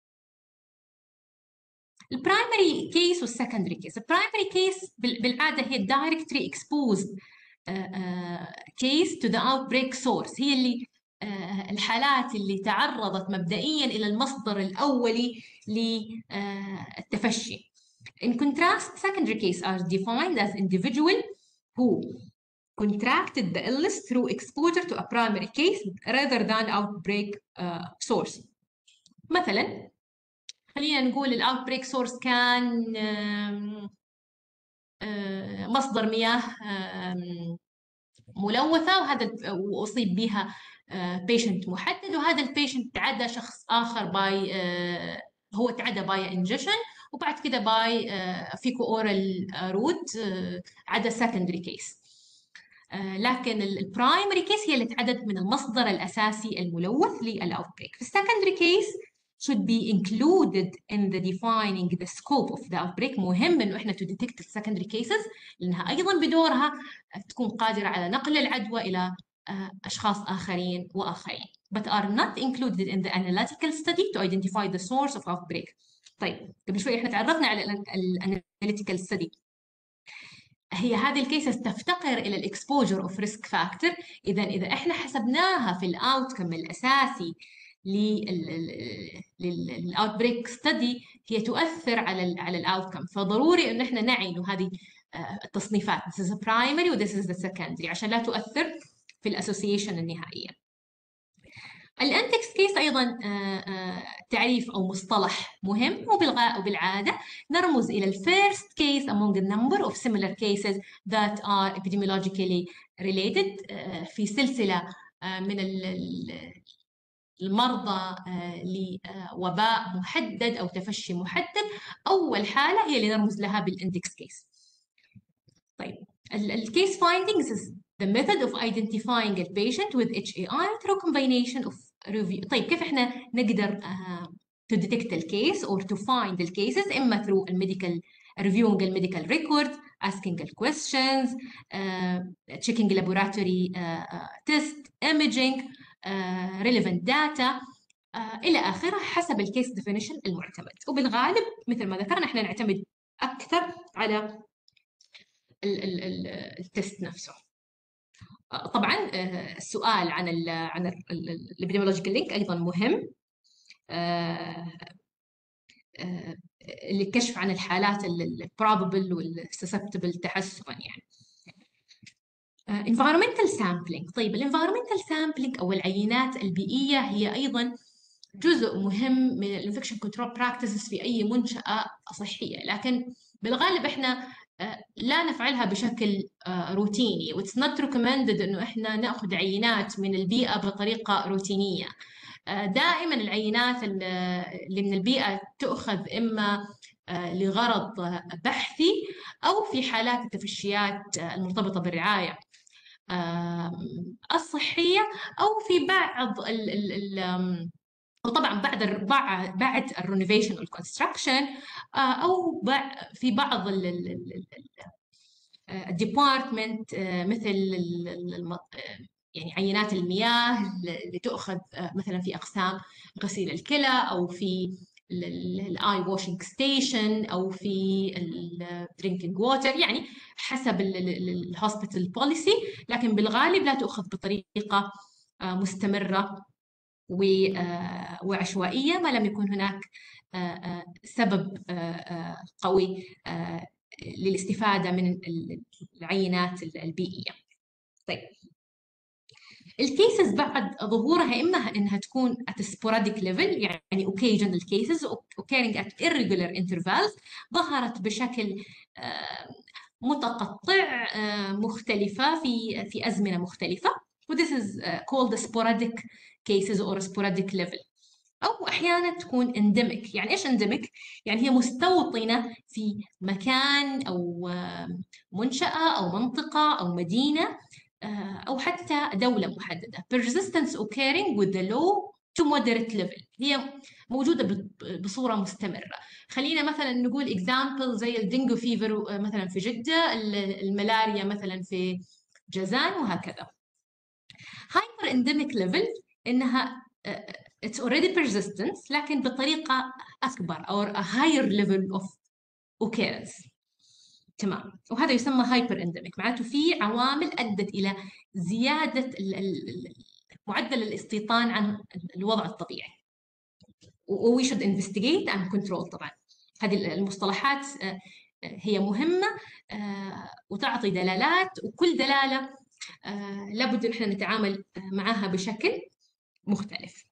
البرايمري كيس والسكندري كيس. البرايمري كيس بالعاده هي directly exposed case to the outbreak source، هي اللي الحالات اللي تعرضت مبدئيا إلى المصدر الأولي للتفشي. In contrast, secondary cases are defined as individual who contracted the illness through exposure to a primary case rather than outbreak source. مثلا خلينا نقول الاوتبريك سورس كان مصدر مياه ملوثة وأصيب بها بيشنت محدد، وهذا البيشنت تعدى شخص آخر باي هو تعدى باي انجكشن، وبعد كده باي فيكو اورال روت عدا سكندري كيس. لكن البرايمري كيس هي اللي تعدت من المصدر الأساسي الملوث للأوتبريك. في السكندري كيس should be included in the defining the scope of the outbreak. مهم إنه إحنا to detect the secondary cases لأنها أيضا بدورها تكون قادرة على نقل العدوى إلى أشخاص آخرين وآخرين. But are not included in the analytical study to identify the source of outbreak. طيب قبل شوي إحنا تعرفنا على الاناليتيكال ستدي. هي هذه الكيسز تفتقر الى الاكسبوجر اوف ريسك فاكتور. اذا احنا حسبناها في الاوتكم الاساسي للاوت بريك ستدي هي تؤثر على الاوتكم، فضروري ان احنا نعي انه هذه التصنيفات this is a primary و this is the secondary عشان لا تؤثر في الاسوسيشن النهائيه. الانتكس كيس ايضا تعريف او مصطلح مهم، وبالعاده نرمز الى الفيرست كيس among a number of similar cases that are epidemiologically related في سلسله من المرضى لوباء محدد او تفشي محدد. اول حاله هي اللي نرمز لها بالاندكس كيس. طيب الكيس findings is the method of identifying a patient with HAI through combination of review. طيب كيف احنا نقدر to detect the case or to find the cases؟ إما through الميديكال reviewing the medical record, asking the questions, checking laboratory test, imaging, relevant data إلى آخره حسب الكيس definition المعتمد. وبالغالب مثل ما ذكرنا احنا نعتمد أكثر على التست نفسه. طبعا السؤال عن الابيديميولوجيكال لينك ايضا مهم للكشف عن الحالات البروبابل والسسبتبل تحسبا يعني. environmental sampling. طيب الانفيرومنتال سامبلينج او العينات البيئيه هي ايضا جزء مهم من الانفكشن كنترول براكتسز في اي منشاه صحيه، لكن بالغالب احنا لا نفعلها بشكل روتيني. واتس نوت ريكومندد انه احنا ناخذ عينات من البيئه بطريقه روتينيه. دائما العينات اللي من البيئه تؤخذ اما لغرض بحثي او في حالات التفشيات المرتبطه بالرعايه الصحيه، او في بعض وطبعا بعد الرينوفيشن والكونستراكشن، او في بعض الديبارتمنت مثل يعني عينات المياه اللي تؤخذ مثلا في اقسام غسيل الكلى او في الاي واشنج ستيشن او في الدرينكينج ووتر، يعني حسب الهوسبيتال بوليسي، لكن بالغالب لا تؤخذ بطريقه مستمره وعشوائية ما لم يكن هناك سبب قوي للاستفادة من العينات البيئية. طيب الكيسز بعد ظهورها إما أنها تكون at sporadic level يعني occasional cases occurring at irregular intervals، ظهرت بشكل متقطع مختلفة في أزمنة مختلفة، و this is called sporadic cases or sporadic level. أو أحيانا تكون endemic. يعني إيش endemic؟ يعني هي مستوطنة في مكان أو منشأة أو منطقة أو مدينة أو حتى دولة محددة. persistence occurring with the low to moderate level، هي موجودة بصورة مستمرة. خلينا مثلا نقول example زي الدينجو فيفر مثلا في جدة، الملاريا مثلا في جازان، وهكذا. hyper endemic level إنها it's already persistent لكن بطريقة أكبر or a higher level of occurrence. تمام. وهذا يسمى هايبر انديميك، معناته في عوامل ادت الى زياده معدل الاستيطان عن الوضع الطبيعي. و we should investigate and control. طبعا هذه المصطلحات هي مهمه وتعطي دلالات، وكل دلاله لابد ان احنا نتعامل معها بشكل مختلف.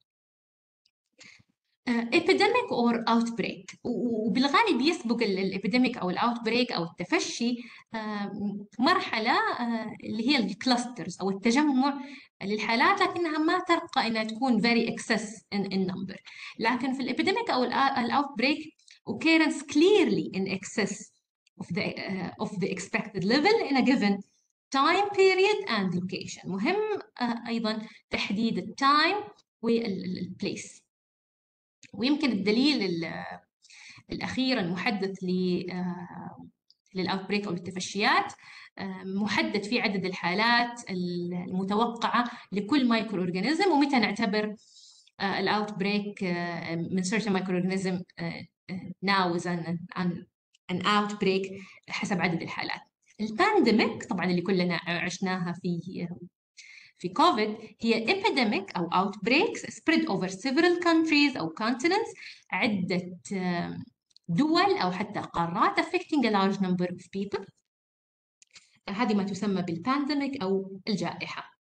epidemic or outbreak، وبالغالب يسبق الابيديميك او الاوتبريك او التفشي مرحله اللي هي الكلاسترز او التجمع للحالات، لكنها ما ترقى انها تكون very excess in number. لكن في الابيديميك او الاوتبريك occurrence clearly in excess of the expected level in a given time period and location. مهم ايضا تحديد التايم والبليس. ويمكن الدليل الأخير المحدث للأوتبريك أو التفشيات محدد في عدد الحالات المتوقعة لكل مايكرو أورجانيزم، ومتى نعتبر الأوتبريك من certain microorganism now is an outbreak حسب عدد الحالات. البانديميك طبعا اللي كلنا عشناها في كوفيد هي epidemic أو outbreaks spread over several countries أو continents، عدة دول أو حتى قارات affecting a large number of people. هذه ما تسمى بالبانديميك أو الجائحة.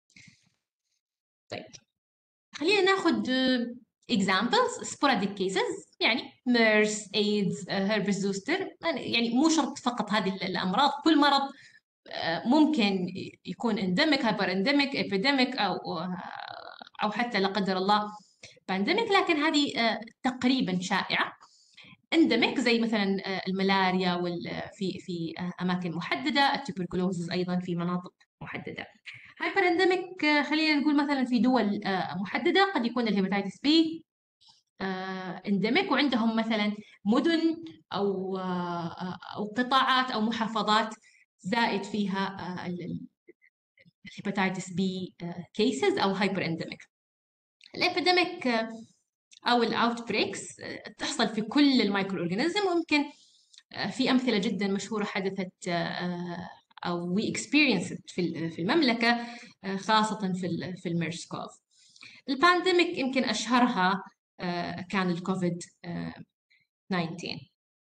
طيب خلينا ناخذ examples sporadic cases، يعني MERS, AIDS, herpes zoster. يعني مو شرط فقط هذه الأمراض، كل مرض ممكن يكون endemic, hyper endemic, epidemic أو حتى لا قدر الله بانديميك، لكن هذه تقريبا شائعة. endemic زي مثلا الملاريا في أماكن محددة، التوبركلوزز أيضا في مناطق محددة. hyper endemic خلينا نقول مثلا في دول محددة، قد يكون الهيباتيتس بي endemic وعندهم مثلا مدن أو قطاعات أو محافظات زائد فيها الهيباتيتس بي كيسز أو هايبر انديميك. الابيديميك أو الأوتبريكس تحصل في كل المايكرو أورجانيزم، ويمكن في أمثلة جدا مشهورة حدثت أو we experienced في المملكة، خاصة في الميرس كوف. البانديميك يمكن أشهرها كان الكوفيد 19.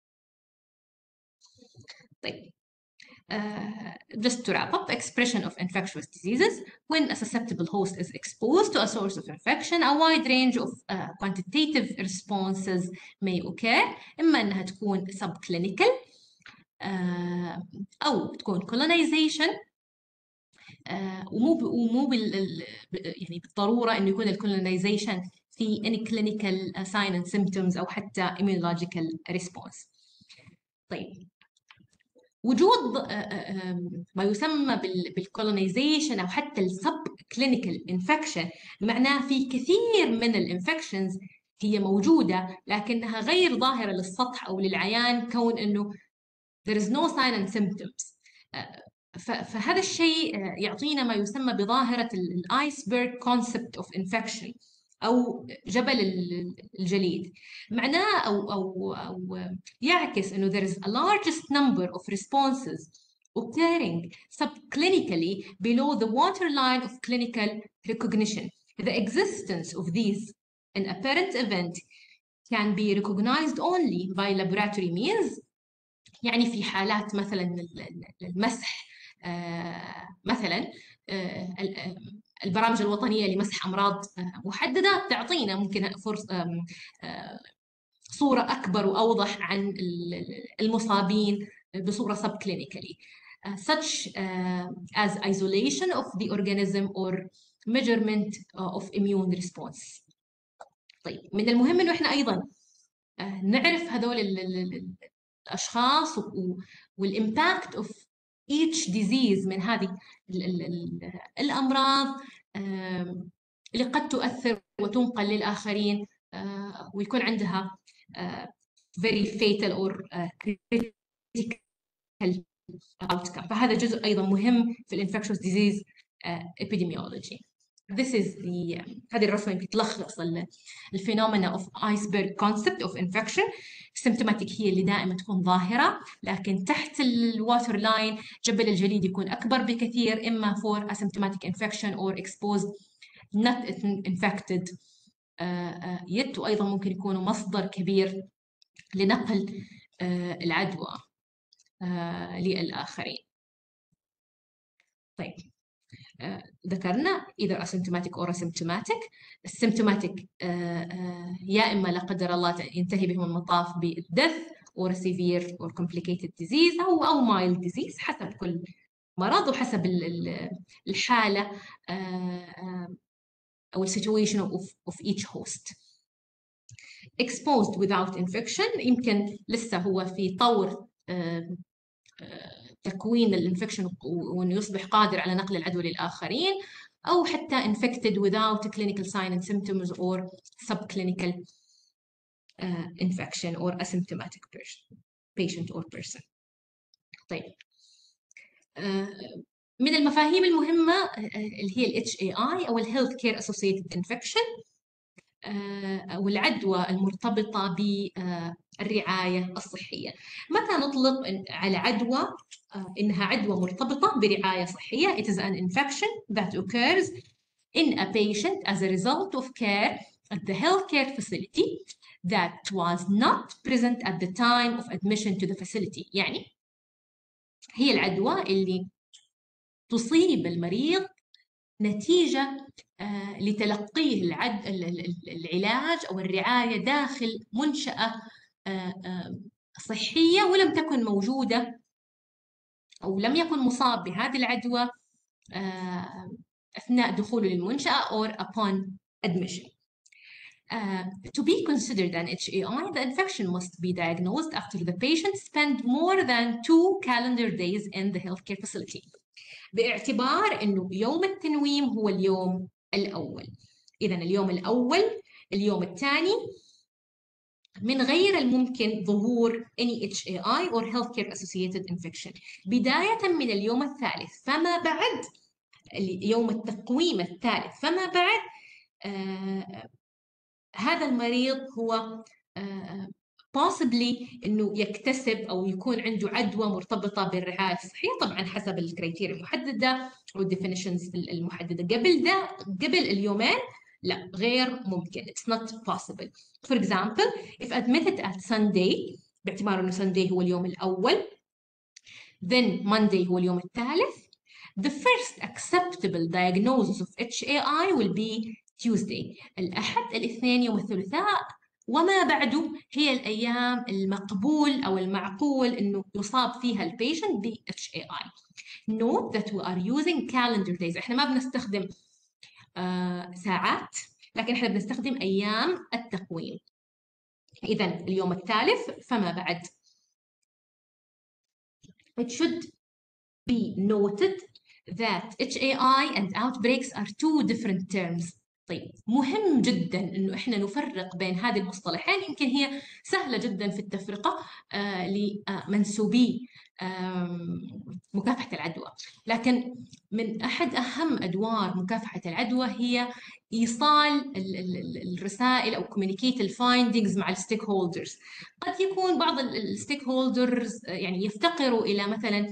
طيب just to wrap up, expression of infectious diseases when a susceptible host is exposed to a source of infection, a wide range of quantitative responses may occur. إما أنها تكون subclinical أو تكون colonization، ومو يعني بالضرورة إنه يكون الcolonization في any clinical sign and symptoms أو حتى immunological response. طيب وجود ما يسمى بالكولونيزيشن أو حتى السب كلينيكال انفكشن معناه في كثير من الانفكشنز هي موجودة لكنها غير ظاهرة للسطح أو للعيان، كون إنه there is no sign and symptoms. فهذا الشيء يعطينا ما يسمى بظاهرة الايسبرغ concept of infection أو جبل الجليد. معناه أو يعكس إنه there is a largest number of responses occurring subclinically below the waterline of clinical recognition. The existence of these an apparent event can be recognized only by laboratory means. يعني في حالات مثلا المسح مثلا البرامج الوطنية لمسح أمراض محددة تعطينا ممكن صورة أكبر وأوضح عن المصابين بصورة subclinically, such as isolation of the organism or measurement of immune response. طيب من المهم إنه إحنا أيضا نعرف هذول الأشخاص والإمباكت أوف each disease من هذه الأمراض اللي قد تؤثر وتنقل للآخرين ويكون عندها very fatal or critical outcome. فهذا جزء أيضا مهم في الانفكشوس ديزيز epidemiology. This is هذه الرسمة يمكن تلخص الفينومينا of iceberg concept of infection. symptomatic هي اللي دائما تكون ظاهرة، لكن تحت الواتر لاين جبل الجليد يكون أكبر بكثير، إما for asymptomatic infection or exposed not infected yet، وأيضا ممكن يكونوا مصدر كبير لنقل العدوى للآخرين. طيب ذكرنا either asymptomatic or asymptomatic. السيمتوماتيك يا إما لا قدر الله ينتهي بهم المطاف بالdeath or severe or complicated disease أو mild disease حسب كل مرض وحسب الحالة أو situation of each host. exposed without infection يمكن لسه هو في طور تكوين الانفكشن وانه يصبح قادر على نقل العدوى للاخرين، او حتى infected without clinical signs and symptoms or subclinical infection or asymptomatic patient or person. طيب من المفاهيم المهمة اللي هي ال HAI أو ال Health Care Associated Infection والعدوى المرتبطة بالرعاية الصحية. متى نطلق على عدوى إنها عدوى مرتبطة برعاية صحية؟ It is an infection that occurs in a patient as a result of care at the healthcare facility that was not present at the time of admission to the facility. يعني هي العدوى اللي تصيب المريض نتيجة لتلقيه العلاج أو الرعاية داخل منشأة صحية ولم تكن موجودة أو لم يكن مصاب بهذه العدوى أثناء دخوله للمنشأة or upon admission. To be considered an HAI, the infection must be diagnosed after the patient spent more than 2 calendar days in the healthcare facility. باعتبار إنه يوم التنويم هو اليوم الأول. إذا اليوم الأول، اليوم الثاني، من غير الممكن ظهور any HAI or healthcare associated infection. بداية من اليوم الثالث فما بعد، يوم التقويم الثالث فما بعد، هذا المريض هو possibly إنه يكتسب أو يكون عنده عدوى مرتبطة بالرعاية الصحية، طبعا حسب الكريتيريا المحددة والديفينيشنز المحددة. قبل اليومين لا، غير ممكن. It's not possible. For example, if admitted at Sunday، باعتبار إنه Sunday هو اليوم الأول، then Monday هو اليوم الثالث، the first acceptable diagnosis of HAI will be Tuesday. الأحد، الاثنين، يوم الثلاثاء وما بعده هي الأيام المقبول أو المعقول إنه يصاب فيها البيشنت ب HAI. Note that we are using calendar days. إحنا ما بنستخدم ساعات، لكن إحنا بنستخدم أيام التقويم. إذا اليوم الثالث فما بعد. It should be noted that HAI and outbreaks are two different terms. طيب مهم جدا إنه إحنا نفرق بين هذه المصطلحين. يمكن هي سهلة جدا في التفرقة لمنسوبي مكافحة العدوى، لكن من أحد أهم أدوار مكافحة العدوى هي إيصال الرسائل أو communicate الفايندينجز مع الستيك هولدرز. قد يكون بعض الستيك هولدرز يعني يفتقروا إلى مثلا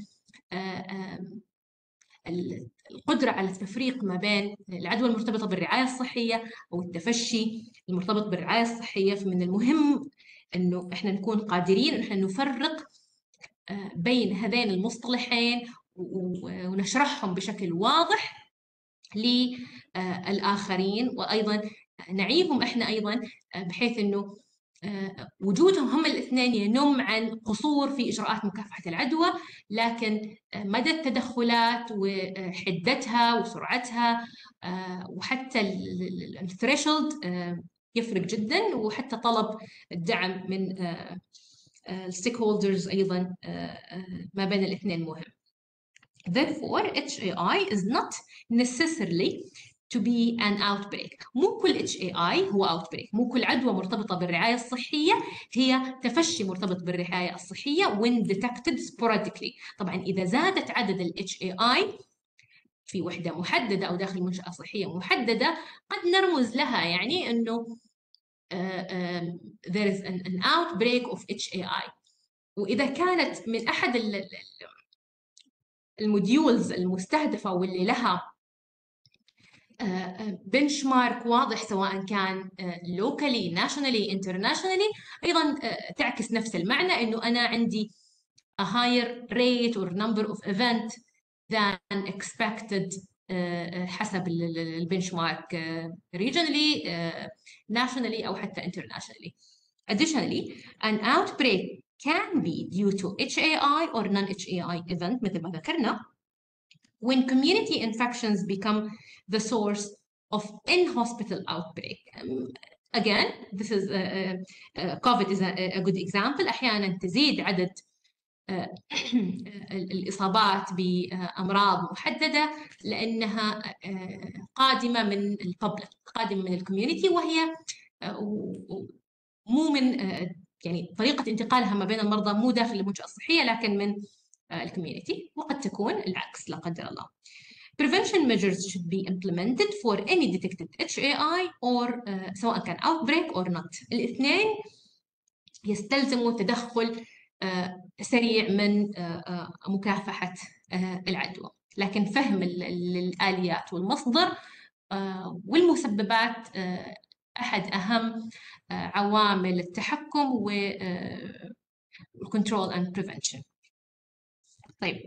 القدرة على التفريق ما بين العدوى المرتبطة بالرعاية الصحية أو التفشي المرتبط بالرعاية الصحية. فمن المهم أنه إحنا نكون قادرين أن إحنا نفرق بين هذين المصطلحين ونشرحهم بشكل واضح للآخرين، وأيضا نعيهم إحنا أيضا بحيث أنه وجودهم هم الاثنين ينم عن قصور في إجراءات مكافحة العدوى، لكن مدى التدخلات وحدتها وسرعتها وحتى الثريشولد يفرق جدا، وحتى طلب الدعم من الستيك هولدرز أيضا ما بين الاثنين مهم. Therefore, HAI is not necessarily to be an outbreak. مو كل HAI هو outbreak، مو كل عدوى مرتبطة بالرعاية الصحية هي تفشي مرتبط بالرعاية الصحية when detected sporadically. طبعا إذا زادت عدد ال HAI في وحدة محددة أو داخل منشأة صحية محددة قد نرمز لها يعني أنه there is an outbreak of HAI. وإذا كانت من أحد الموديولز المستهدفة واللي لها بنش مارك واضح سواء كان locally, nationally, internationally، أيضا تعكس نفس المعنى أنه أنا عندي a higher rate or number of event than expected حسب البنش مارك regionally, nationally أو حتى internationally. Additionally, an outbreak can be due to HAI or non-HAI event مثل ما ذكرنا when community infections become the source of in-hospital outbreak. Again, this is COVID is a good example. أحيانا تزيد عدد الإصابات بأمراض محددة لأنها قادمة من الببليك، قادمة من الكوميونتي، وهي مو من يعني طريقة انتقالها ما بين المرضى مو داخل المنشأة الصحية لكن من الكوميونتي، وقد تكون العكس لا قدر الله. Prevention measures should be implemented for any detected HAI or سواء كان outbreak or not. الاثنين يستلزموا تدخل سريع من مكافحة العدوى، لكن فهم الآليات والمصدر والمسببات أحد أهم عوامل التحكم و control and prevention. طيب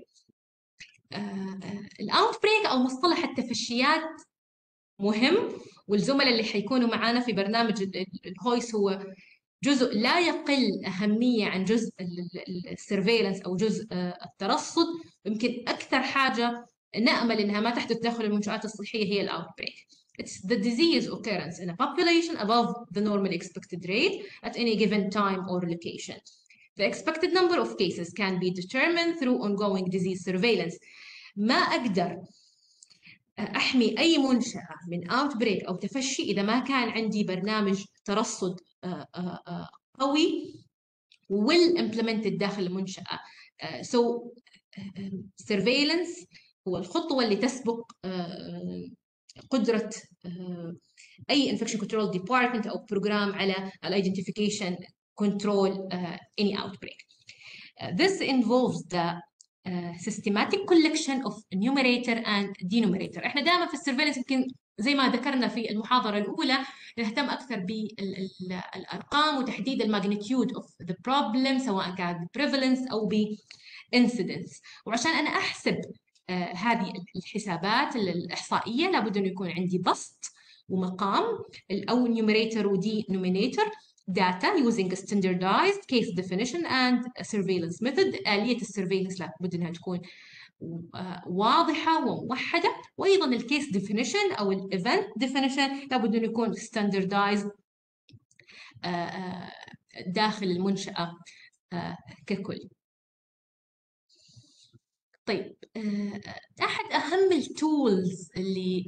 الاوتبريك او مصطلح التفشيات مهم، والزملاء اللي حيكونوا معانا في برنامج الهويس هو جزء لا يقل أهمية عن جزء السيرفيلنس أو جزء الترصد. يمكن أكثر حاجة نأمل إنها ما تحدث داخل المنشآت الصحية هي الاوتبريك. It's the disease occurrence in a population above the normally expected rate at any given time or location. The expected number of cases can be determined through ongoing disease surveillance. ما أقدر أحمي أي منشأة من outbreak أو تفشي إذا ما كان عندي برنامج ترصد قوي will implemented داخل المنشأة. So surveillance هو الخطوة اللي تسبق قدرة أي infection control department أو program على identification control any outbreak. This involves the systematic collection of numerator and denominator. احنا دائما في السيرفيلنس يمكن زي ما ذكرنا في المحاضرة الأولى نهتم أكثر بالأرقام وتحديد الماجنتيود of the problem سواء كان prevalence أو incidence. وعشان أنا أحسب هذه الحسابات الإحصائية لابد أن يكون عندي بسط ومقام أو numerator و denominator data using a standardized case definition and a surveillance method. آلية السيرفيلنس لابد أنها تكون واضحة وموحدة، وأيضا الكيس definition أو الإيفنت definition لابد أن يكون standardized داخل المنشأة ككل. طيب أحد أهم التولز اللي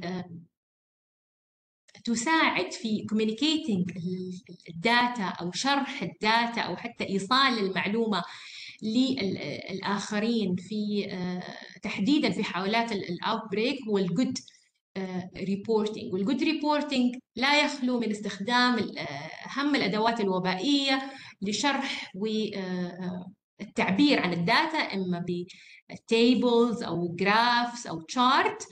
تساعد في communicating الداتا أو شرح الداتا أو حتى إيصال المعلومة للآخرين في تحديداً في حالات الأوتبريك هو الجود ريبورتينج. والجود ريبورتينج لا يخلو من استخدام أهم الأدوات الوبائية لشرح والتعبير عن الداتا، إما بتيبلز أو جرافس أو تشارت.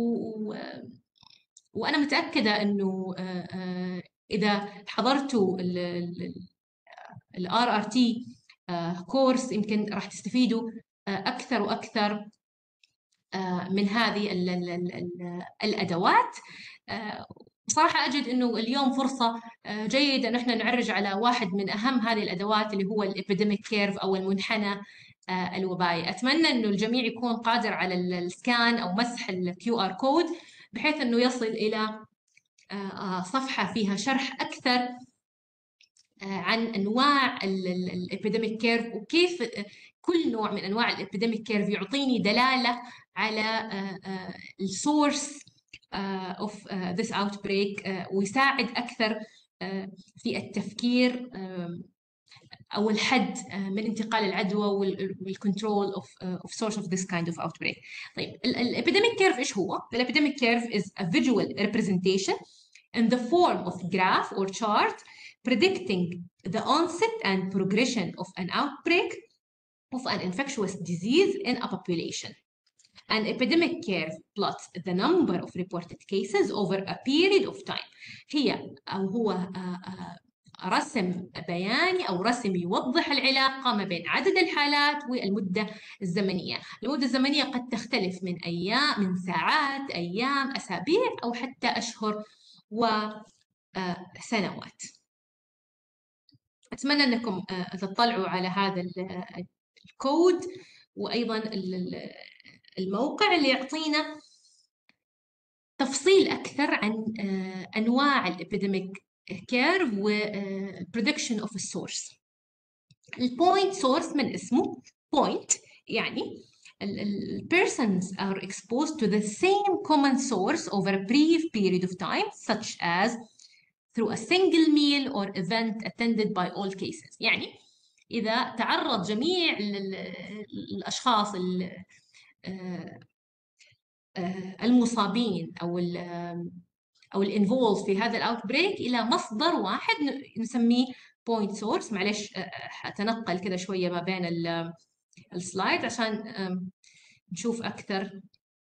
وأنا متأكدة إنه إذا حضرتوا ال RRT كورس يمكن راح تستفيدوا أكثر وأكثر من هذه الأدوات. بصراحة أجد إنه اليوم فرصة جيدة إن إحنا نعرج على واحد من أهم هذه الأدوات اللي هو الإبيديميك كيرف أو المنحنى الوبائي. أتمنى إنه الجميع يكون قادر على السكان أو مسح الQR كود بحيث إنه يصل إلى صفحة فيها شرح أكثر عن أنواع الإبيديميك كيرف، وكيف كل نوع من أنواع الإبيديميك كيرف يعطيني دلالة على السورس of this outbreak، ويساعد أكثر في التفكير أو الحد من انتقال العدوى والكنترول of source of this kind of outbreak. طيب الابيديميك كيرف إيش هو؟ الابيديميك كيرف is a visual representation in the form of graph or chart predicting the onset and progression of an outbreak of an infectious disease in a population. An epidemic curve plots the number of reported cases over a period of time. هو رسم بياني أو رسم يوضح العلاقة ما بين عدد الحالات والمدة الزمنية. المدة الزمنية قد تختلف من أيام، من ساعات، أيام، أسابيع، أو حتى أشهر وسنوات. أتمنى أنكم تطلعوا على هذا الكود، وأيضا الموقع اللي يعطينا تفصيل أكثر عن أنواع الإبيديميك كيرف و prediction of a source. البوينت source من اسمه point، يعني persons are exposed to the same common source over a brief period of time, such as through a single meal or event attended by all cases. يعني إذا تعرض جميع الأشخاص المصابين أو الانفولد في هذا الأوتبريك إلى مصدر واحد نسميه بوينت سورس. معلش هتنقل كده شوية ما بين السلايد عشان نشوف أكثر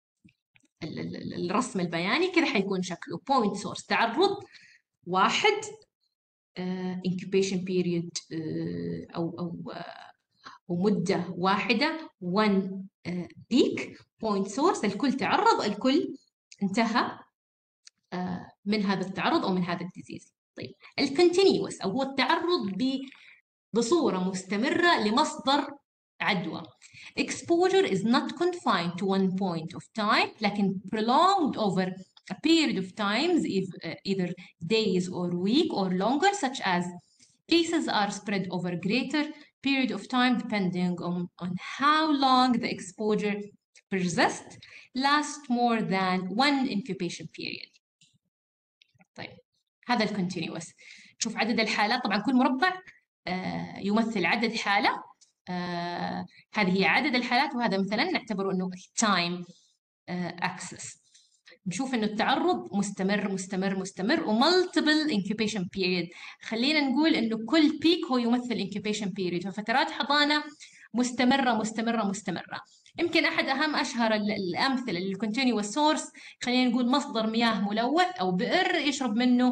الرسم البياني. كده حيكون شكله بوينت سورس، تعرض واحد، incubation period أو مدة واحدة، one peak point source، الكل تعرض، الكل انتهى من هذا التعرض أو من هذا الديزيز. طيب الكونتينيوس أو هو التعرض بصورة مستمرة لمصدر عدوى. Exposure is not confined to one point of time، لكن prolonged over a period of times, either days or week or longer, such as cases are spread over greater period of time depending on how long the exposure persists, last more than one incubation period. طيب هذا الكونتينيوس. شوف عدد الحالات، طبعا كل مربع يمثل عدد حالة. هذه هي عدد الحالات، وهذا مثلا نعتبره انه time axis. نشوف انه التعرض مستمر مستمر مستمر ومالتيبل incubation period. خلينا نقول انه كل بيك هو يمثل incubation period، ففترات حضانة مستمرة مستمرة مستمرة. يمكن أحد أهم أشهر الأمثلة للcontinuous source، خلينا نقول مصدر مياه ملوث أو بئر يشرب منه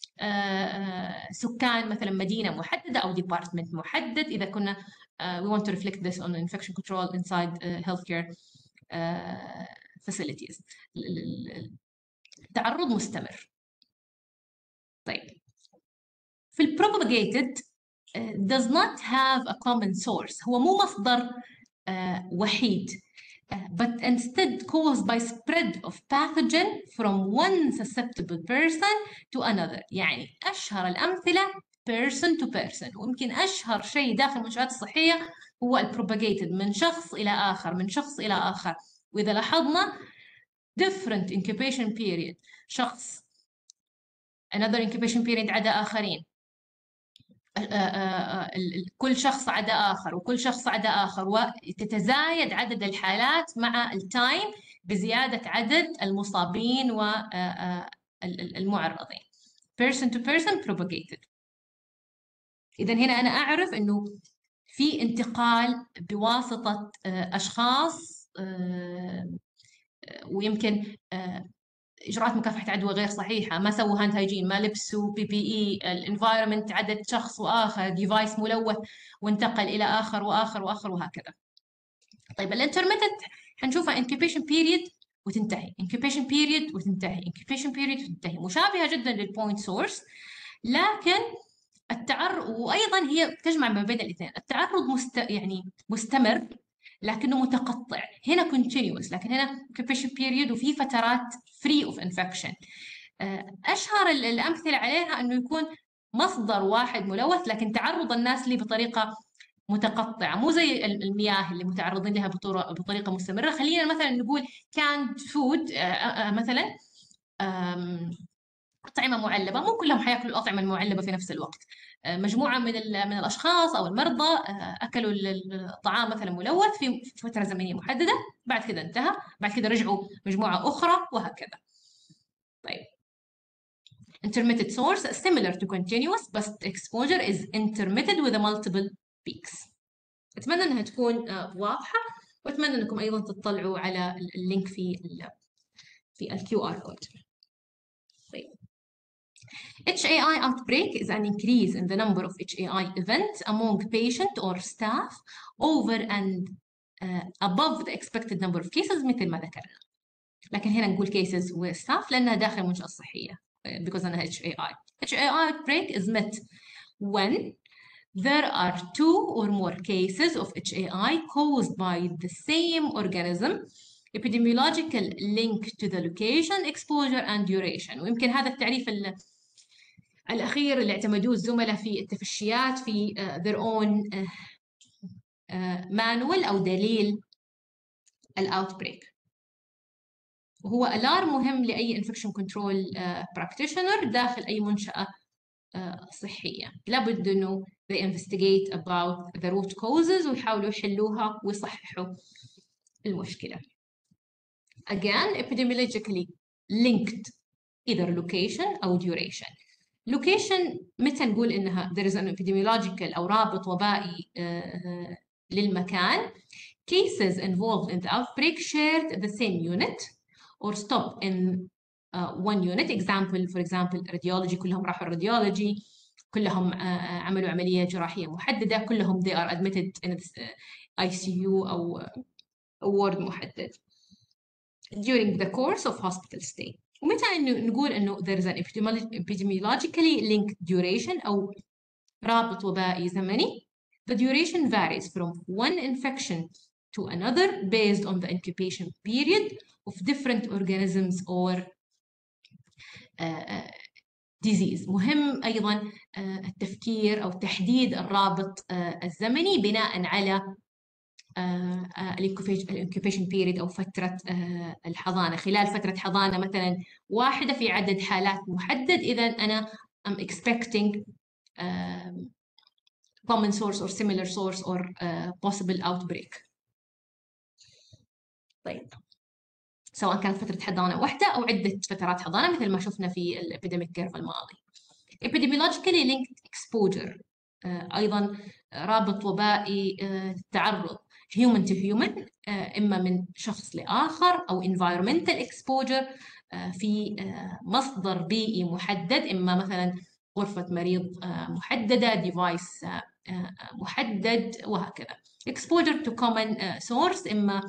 سكان مثلا مدينة محددة أو department محدد. إذا كنا we want to reflect this on infection control inside healthcare facilities. التعرض مستمر. طيب في propagated does not have a common source، هو مو مصدر وحيد، but instead caused by spread of pathogen from one susceptible person to another. يعني أشهر الأمثلة person to person، ويمكن أشهر شيء داخل المنشآت الصحية هو propagated، من شخص إلى آخر، من شخص إلى آخر. وإذا لاحظنا different incubation period، شخص another incubation period عدا آخرين، كل شخص عدا آخر، وكل شخص عدا آخر، وتتزايد عدد الحالات مع التايم بزيادة عدد المصابين والمعرضين. person to person propagated. إذن هنا أنا أعرف إنه في انتقال بواسطة أشخاص، ويمكن إجراءات مكافحة عدوى غير صحيحة، ما سووا هاند هايجين، ما لبسوا PPE، الانفايرمنت عدد شخص وآخر، ديفايس ملوث وانتقل إلى آخر وآخر وآخر وهكذا. طيب الانترميتنت حنشوفها incubation period وتنتهي، incubation period وتنتهي، incubation period وتنتهي، مشابهة جدا للبوينت سورس، لكن التعرض وأيضا هي تجمع ما بين الاثنين. التعرض يعني مستمر لكنه متقطع، هنا continuous، لكن هنا incubation period وفي فترات free of infection. أشهر الأمثلة عليها أنه يكون مصدر واحد ملوث لكن تعرض الناس له بطريقة متقطعة، مو زي المياه اللي متعرضين لها بطريقة مستمرة. خلينا مثلا نقول canned food، مثلا أطعمة معلبة، مو كلهم حياكلوا الأطعمة المعلبة في نفس الوقت. مجموعة من الأشخاص أو المرضى أكلوا الطعام مثلا ملوث في فترة زمنية محددة، بعد كده انتهى، بعد كده رجعوا مجموعة أخرى وهكذا. طيب intermittent source similar to continuous but exposure is intermittent with a multiple peaks. أتمنى أنها تكون واضحة، وأتمنى أنكم أيضا تطلعوا على اللينك في ال QR code. طيب HAI outbreak is an increase in the number of HAI events among patient or staff over and above the expected number of cases مثل ما ذكرنا. لكن هنا نقول cases و staff لأنها داخل المنشأة الصحية because أنها HAI. HAI outbreak is met when there are 2 or more cases of HAI caused by the same organism, epidemiological link to the location, exposure and duration. ويمكن هذا التعريف الأخير اللي اعتمدوه الزملاء في التفشيات في their own manual أو دليل الأوتبريك. وهو ألارم مهم لأي infection control practitioner داخل أي منشأة صحية. لابد إنه they investigate about the root causes ويحاولوا يحلوها ويصححوا المشكلة. Again, epidemiologically linked either location أو duration. location متى نقول إنها there is an epidemiological أو رابط وبائي للمكان. cases involved in the outbreak shared the same unit or stop in one unit. example for example radiology، كلهم راحوا الراديولوجي، كلهم عملوا عملية جراحية محددة، كلهم they are admitted in ICU أو ward محدد during the course of hospital stay. ومتى نقول إنه there is an epidemiologically linked duration أو رابط وبائي زمني. The duration varies from one infection to another based on the incubation period of different organisms or disease. مهم أيضا التفكير أو تحديد الرابط الزمني بناء على الانكوبيشن بيريد أو فترة الحضانة. خلال فترة حضانة مثلا واحدة في عدد حالات محدد، إذا أنا I'm expecting common source or similar source or possible outbreak. طيب سواء كانت فترة حضانة واحدة أو عدة فترات حضانة مثل ما شفنا في الابيديميك كيرف الماضي. epidemiologically linked exposure أيضا رابط وبائي تعرض human to human، إما من شخص لآخر أو environmental exposure في مصدر بيئي محدد، إما مثلا غرفة مريض محددة، device محدد وهكذا. exposure to common source إما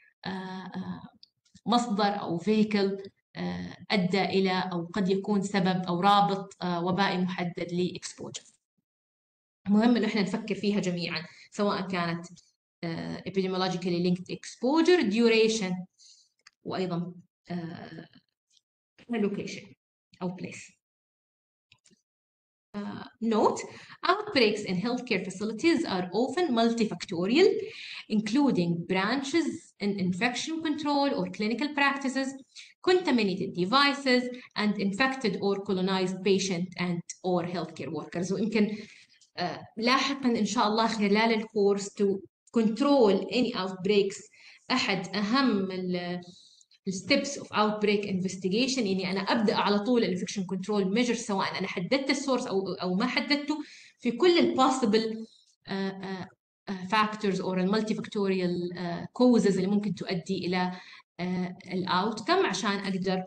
مصدر أو vehicle أدى إلى أو قد يكون سبب أو رابط وبائي محدد لإكسبوجر. مهم إنه إحنا نفكر فيها جميعاً سواء كانت epidemiologically linked exposure duration وأيضاً location أو place. Note: outbreaks in healthcare facilities are often multifactorial, including branches in infection control or clinical practices, contaminated devices, and infected or colonized patient and or healthcare workers. ويمكن لاحقا إن شاء الله خلال الكورس to control any outbreaks أحد أهم steps of outbreak investigation إني أنا أبدأ على طول infection control measures سواء أنا حددت السورس أو ما حددته في كل ال possible factors or multifactorial causes اللي ممكن تؤدي إلى الoutcome عشان أقدر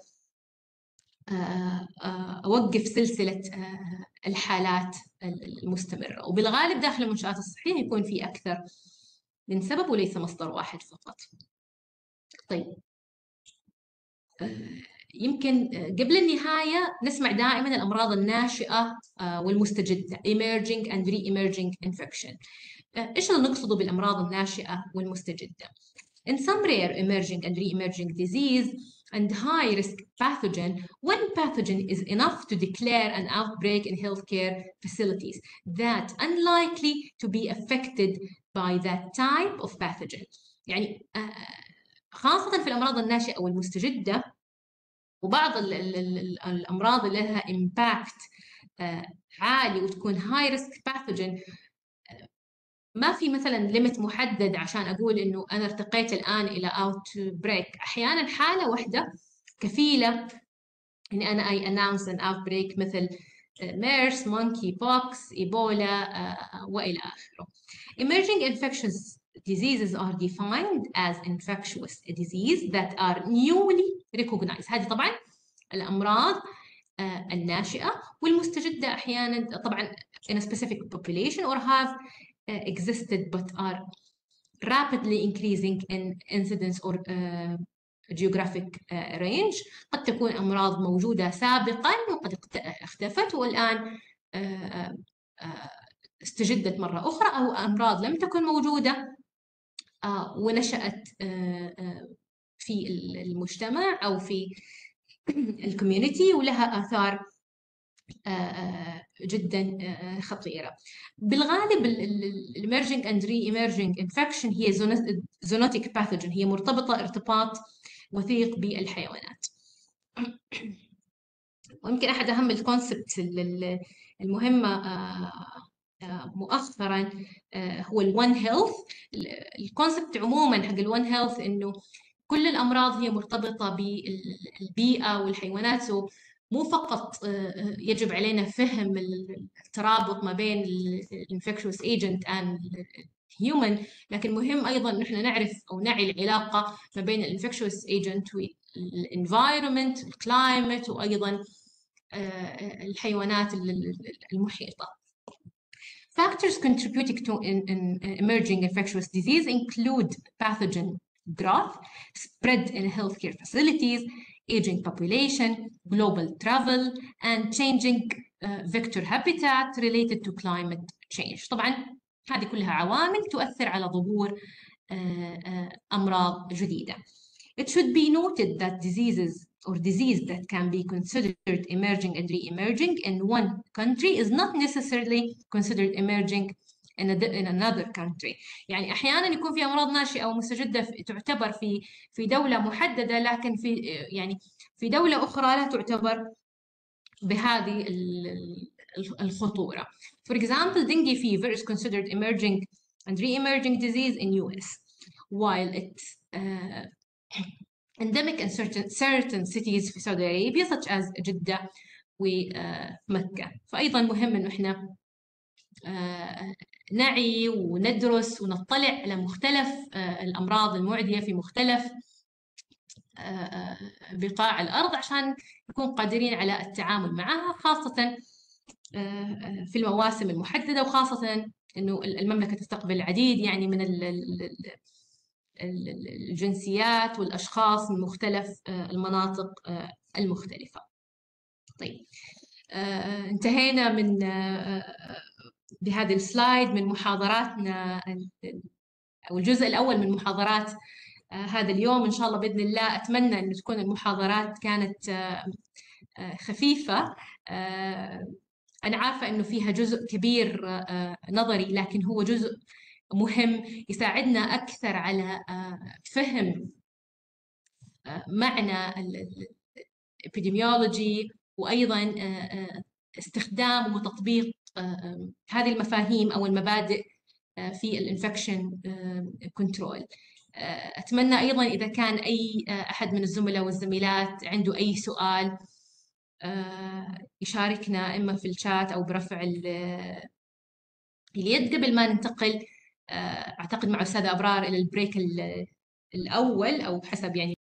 أوقف سلسلة الحالات المستمرة. وبالغالب داخل المنشآت الصحية يكون في أكثر من سبب وليس مصدر واحد فقط. طيب يمكن قبل النهاية نسمع دائما الأمراض الناشئة والمستجدة emerging and re-emerging infection. إيش اللي نقصده بالأمراض الناشئة والمستجدة؟ In some rare emerging and re-emerging disease, and high-risk pathogen when pathogen is enough to declare an outbreak in healthcare facilities that unlikely to be affected by that type of pathogen. يعني خاصة في الأمراض الناشئة والمستجدة وبعض الأمراض اللي لها impact عالي وتكون high risk pathogen، ما في مثلا ليميت محدد عشان اقول انه انا ارتقيت الان الى اوت بريك. احيانا حاله واحده كفيله اني انا اي اناونس ان اوت بريك مثل ميرس، مونكي بوكس، ايبولا والى اخره. Emerging infectious diseases are defined as infectious disease that are newly recognized. هذه طبعا الامراض الناشئه والمستجده احيانا طبعا in a specific population or have existed but are rapidly increasing in incidence or geographic range. قد تكون أمراض موجودة سابقا وقد اختفت والآن استجدت مرة أخرى، أو أمراض لم تكن موجودة ونشأت في المجتمع أو في الكوميونتي ولها آثار جدا خطيرة. بالغالب emerging and re-emerging infection هي zoonotic pathogen، هي مرتبطة ارتباط وثيق بالحيوانات. ويمكن أحد أهم الكونسبت المهمة مؤخرا هو الون هيلث. الكونسبت عموما حق الون هيلث إنه كل الأمراض هي مرتبطة بالبيئة والحيوانات، مو فقط يجب علينا فهم الترابط ما بين الانفكشوس ايجنت and human، لكن مهم ايضا ان احنا نعرف او نعي العلاقه ما بين الانفكشوس ايجنت والانفايرمنت، الكلايمت، وايضا الحيوانات المحيطه. Factors contributing to emerging infectious disease include pathogen growth, spread in healthcare facilities, aging population, global travel, and changing vector habitat related to climate change. طبعا هذه كلها عوامل تؤثر على ظهور أمراض جديدة. It should be noted that disease that can be considered emerging and re-emerging in one country is not necessarily considered emerging in another country. يعني أحيانا يكون في أمراض ناشئة ومستجدة تعتبر في دولة محددة، لكن في دولة أخرى لا تعتبر بهذه الخطورة. For example, dengue fever is considered emerging and re-emerging disease in US, while it's endemic in certain cities في Saudi Arabia such as جدة ومكة. فأيضا مهم إنه إحنا نعي وندرس ونطلع على مختلف الأمراض المعدية في مختلف بقاع الأرض عشان نكون قادرين على التعامل معها، خاصة في المواسم المحددة، وخاصة إنه المملكة تستقبل العديد يعني من الجنسيات والأشخاص من مختلف المناطق المختلفة. طيب انتهينا من بهذه السلايد من محاضراتنا أو الجزء الأول من محاضرات هذا اليوم. إن شاء الله بإذن الله أتمنى أن تكون المحاضرات كانت خفيفة. أنا عارفة أنه فيها جزء كبير نظري، لكن هو جزء مهم يساعدنا أكثر على فهم معنى الإبيديميولوجي، وأيضا استخدام وتطبيق هذه المفاهيم أو المبادئ في الانفكشن كنترول. أتمنى أيضا إذا كان أي أحد من الزملاء والزميلات عنده أي سؤال يشاركنا إما في الشات أو برفع اليد قبل ما ننتقل أعتقد مع أستاذة أبرار إلى البريك الأول، أو حسب يعني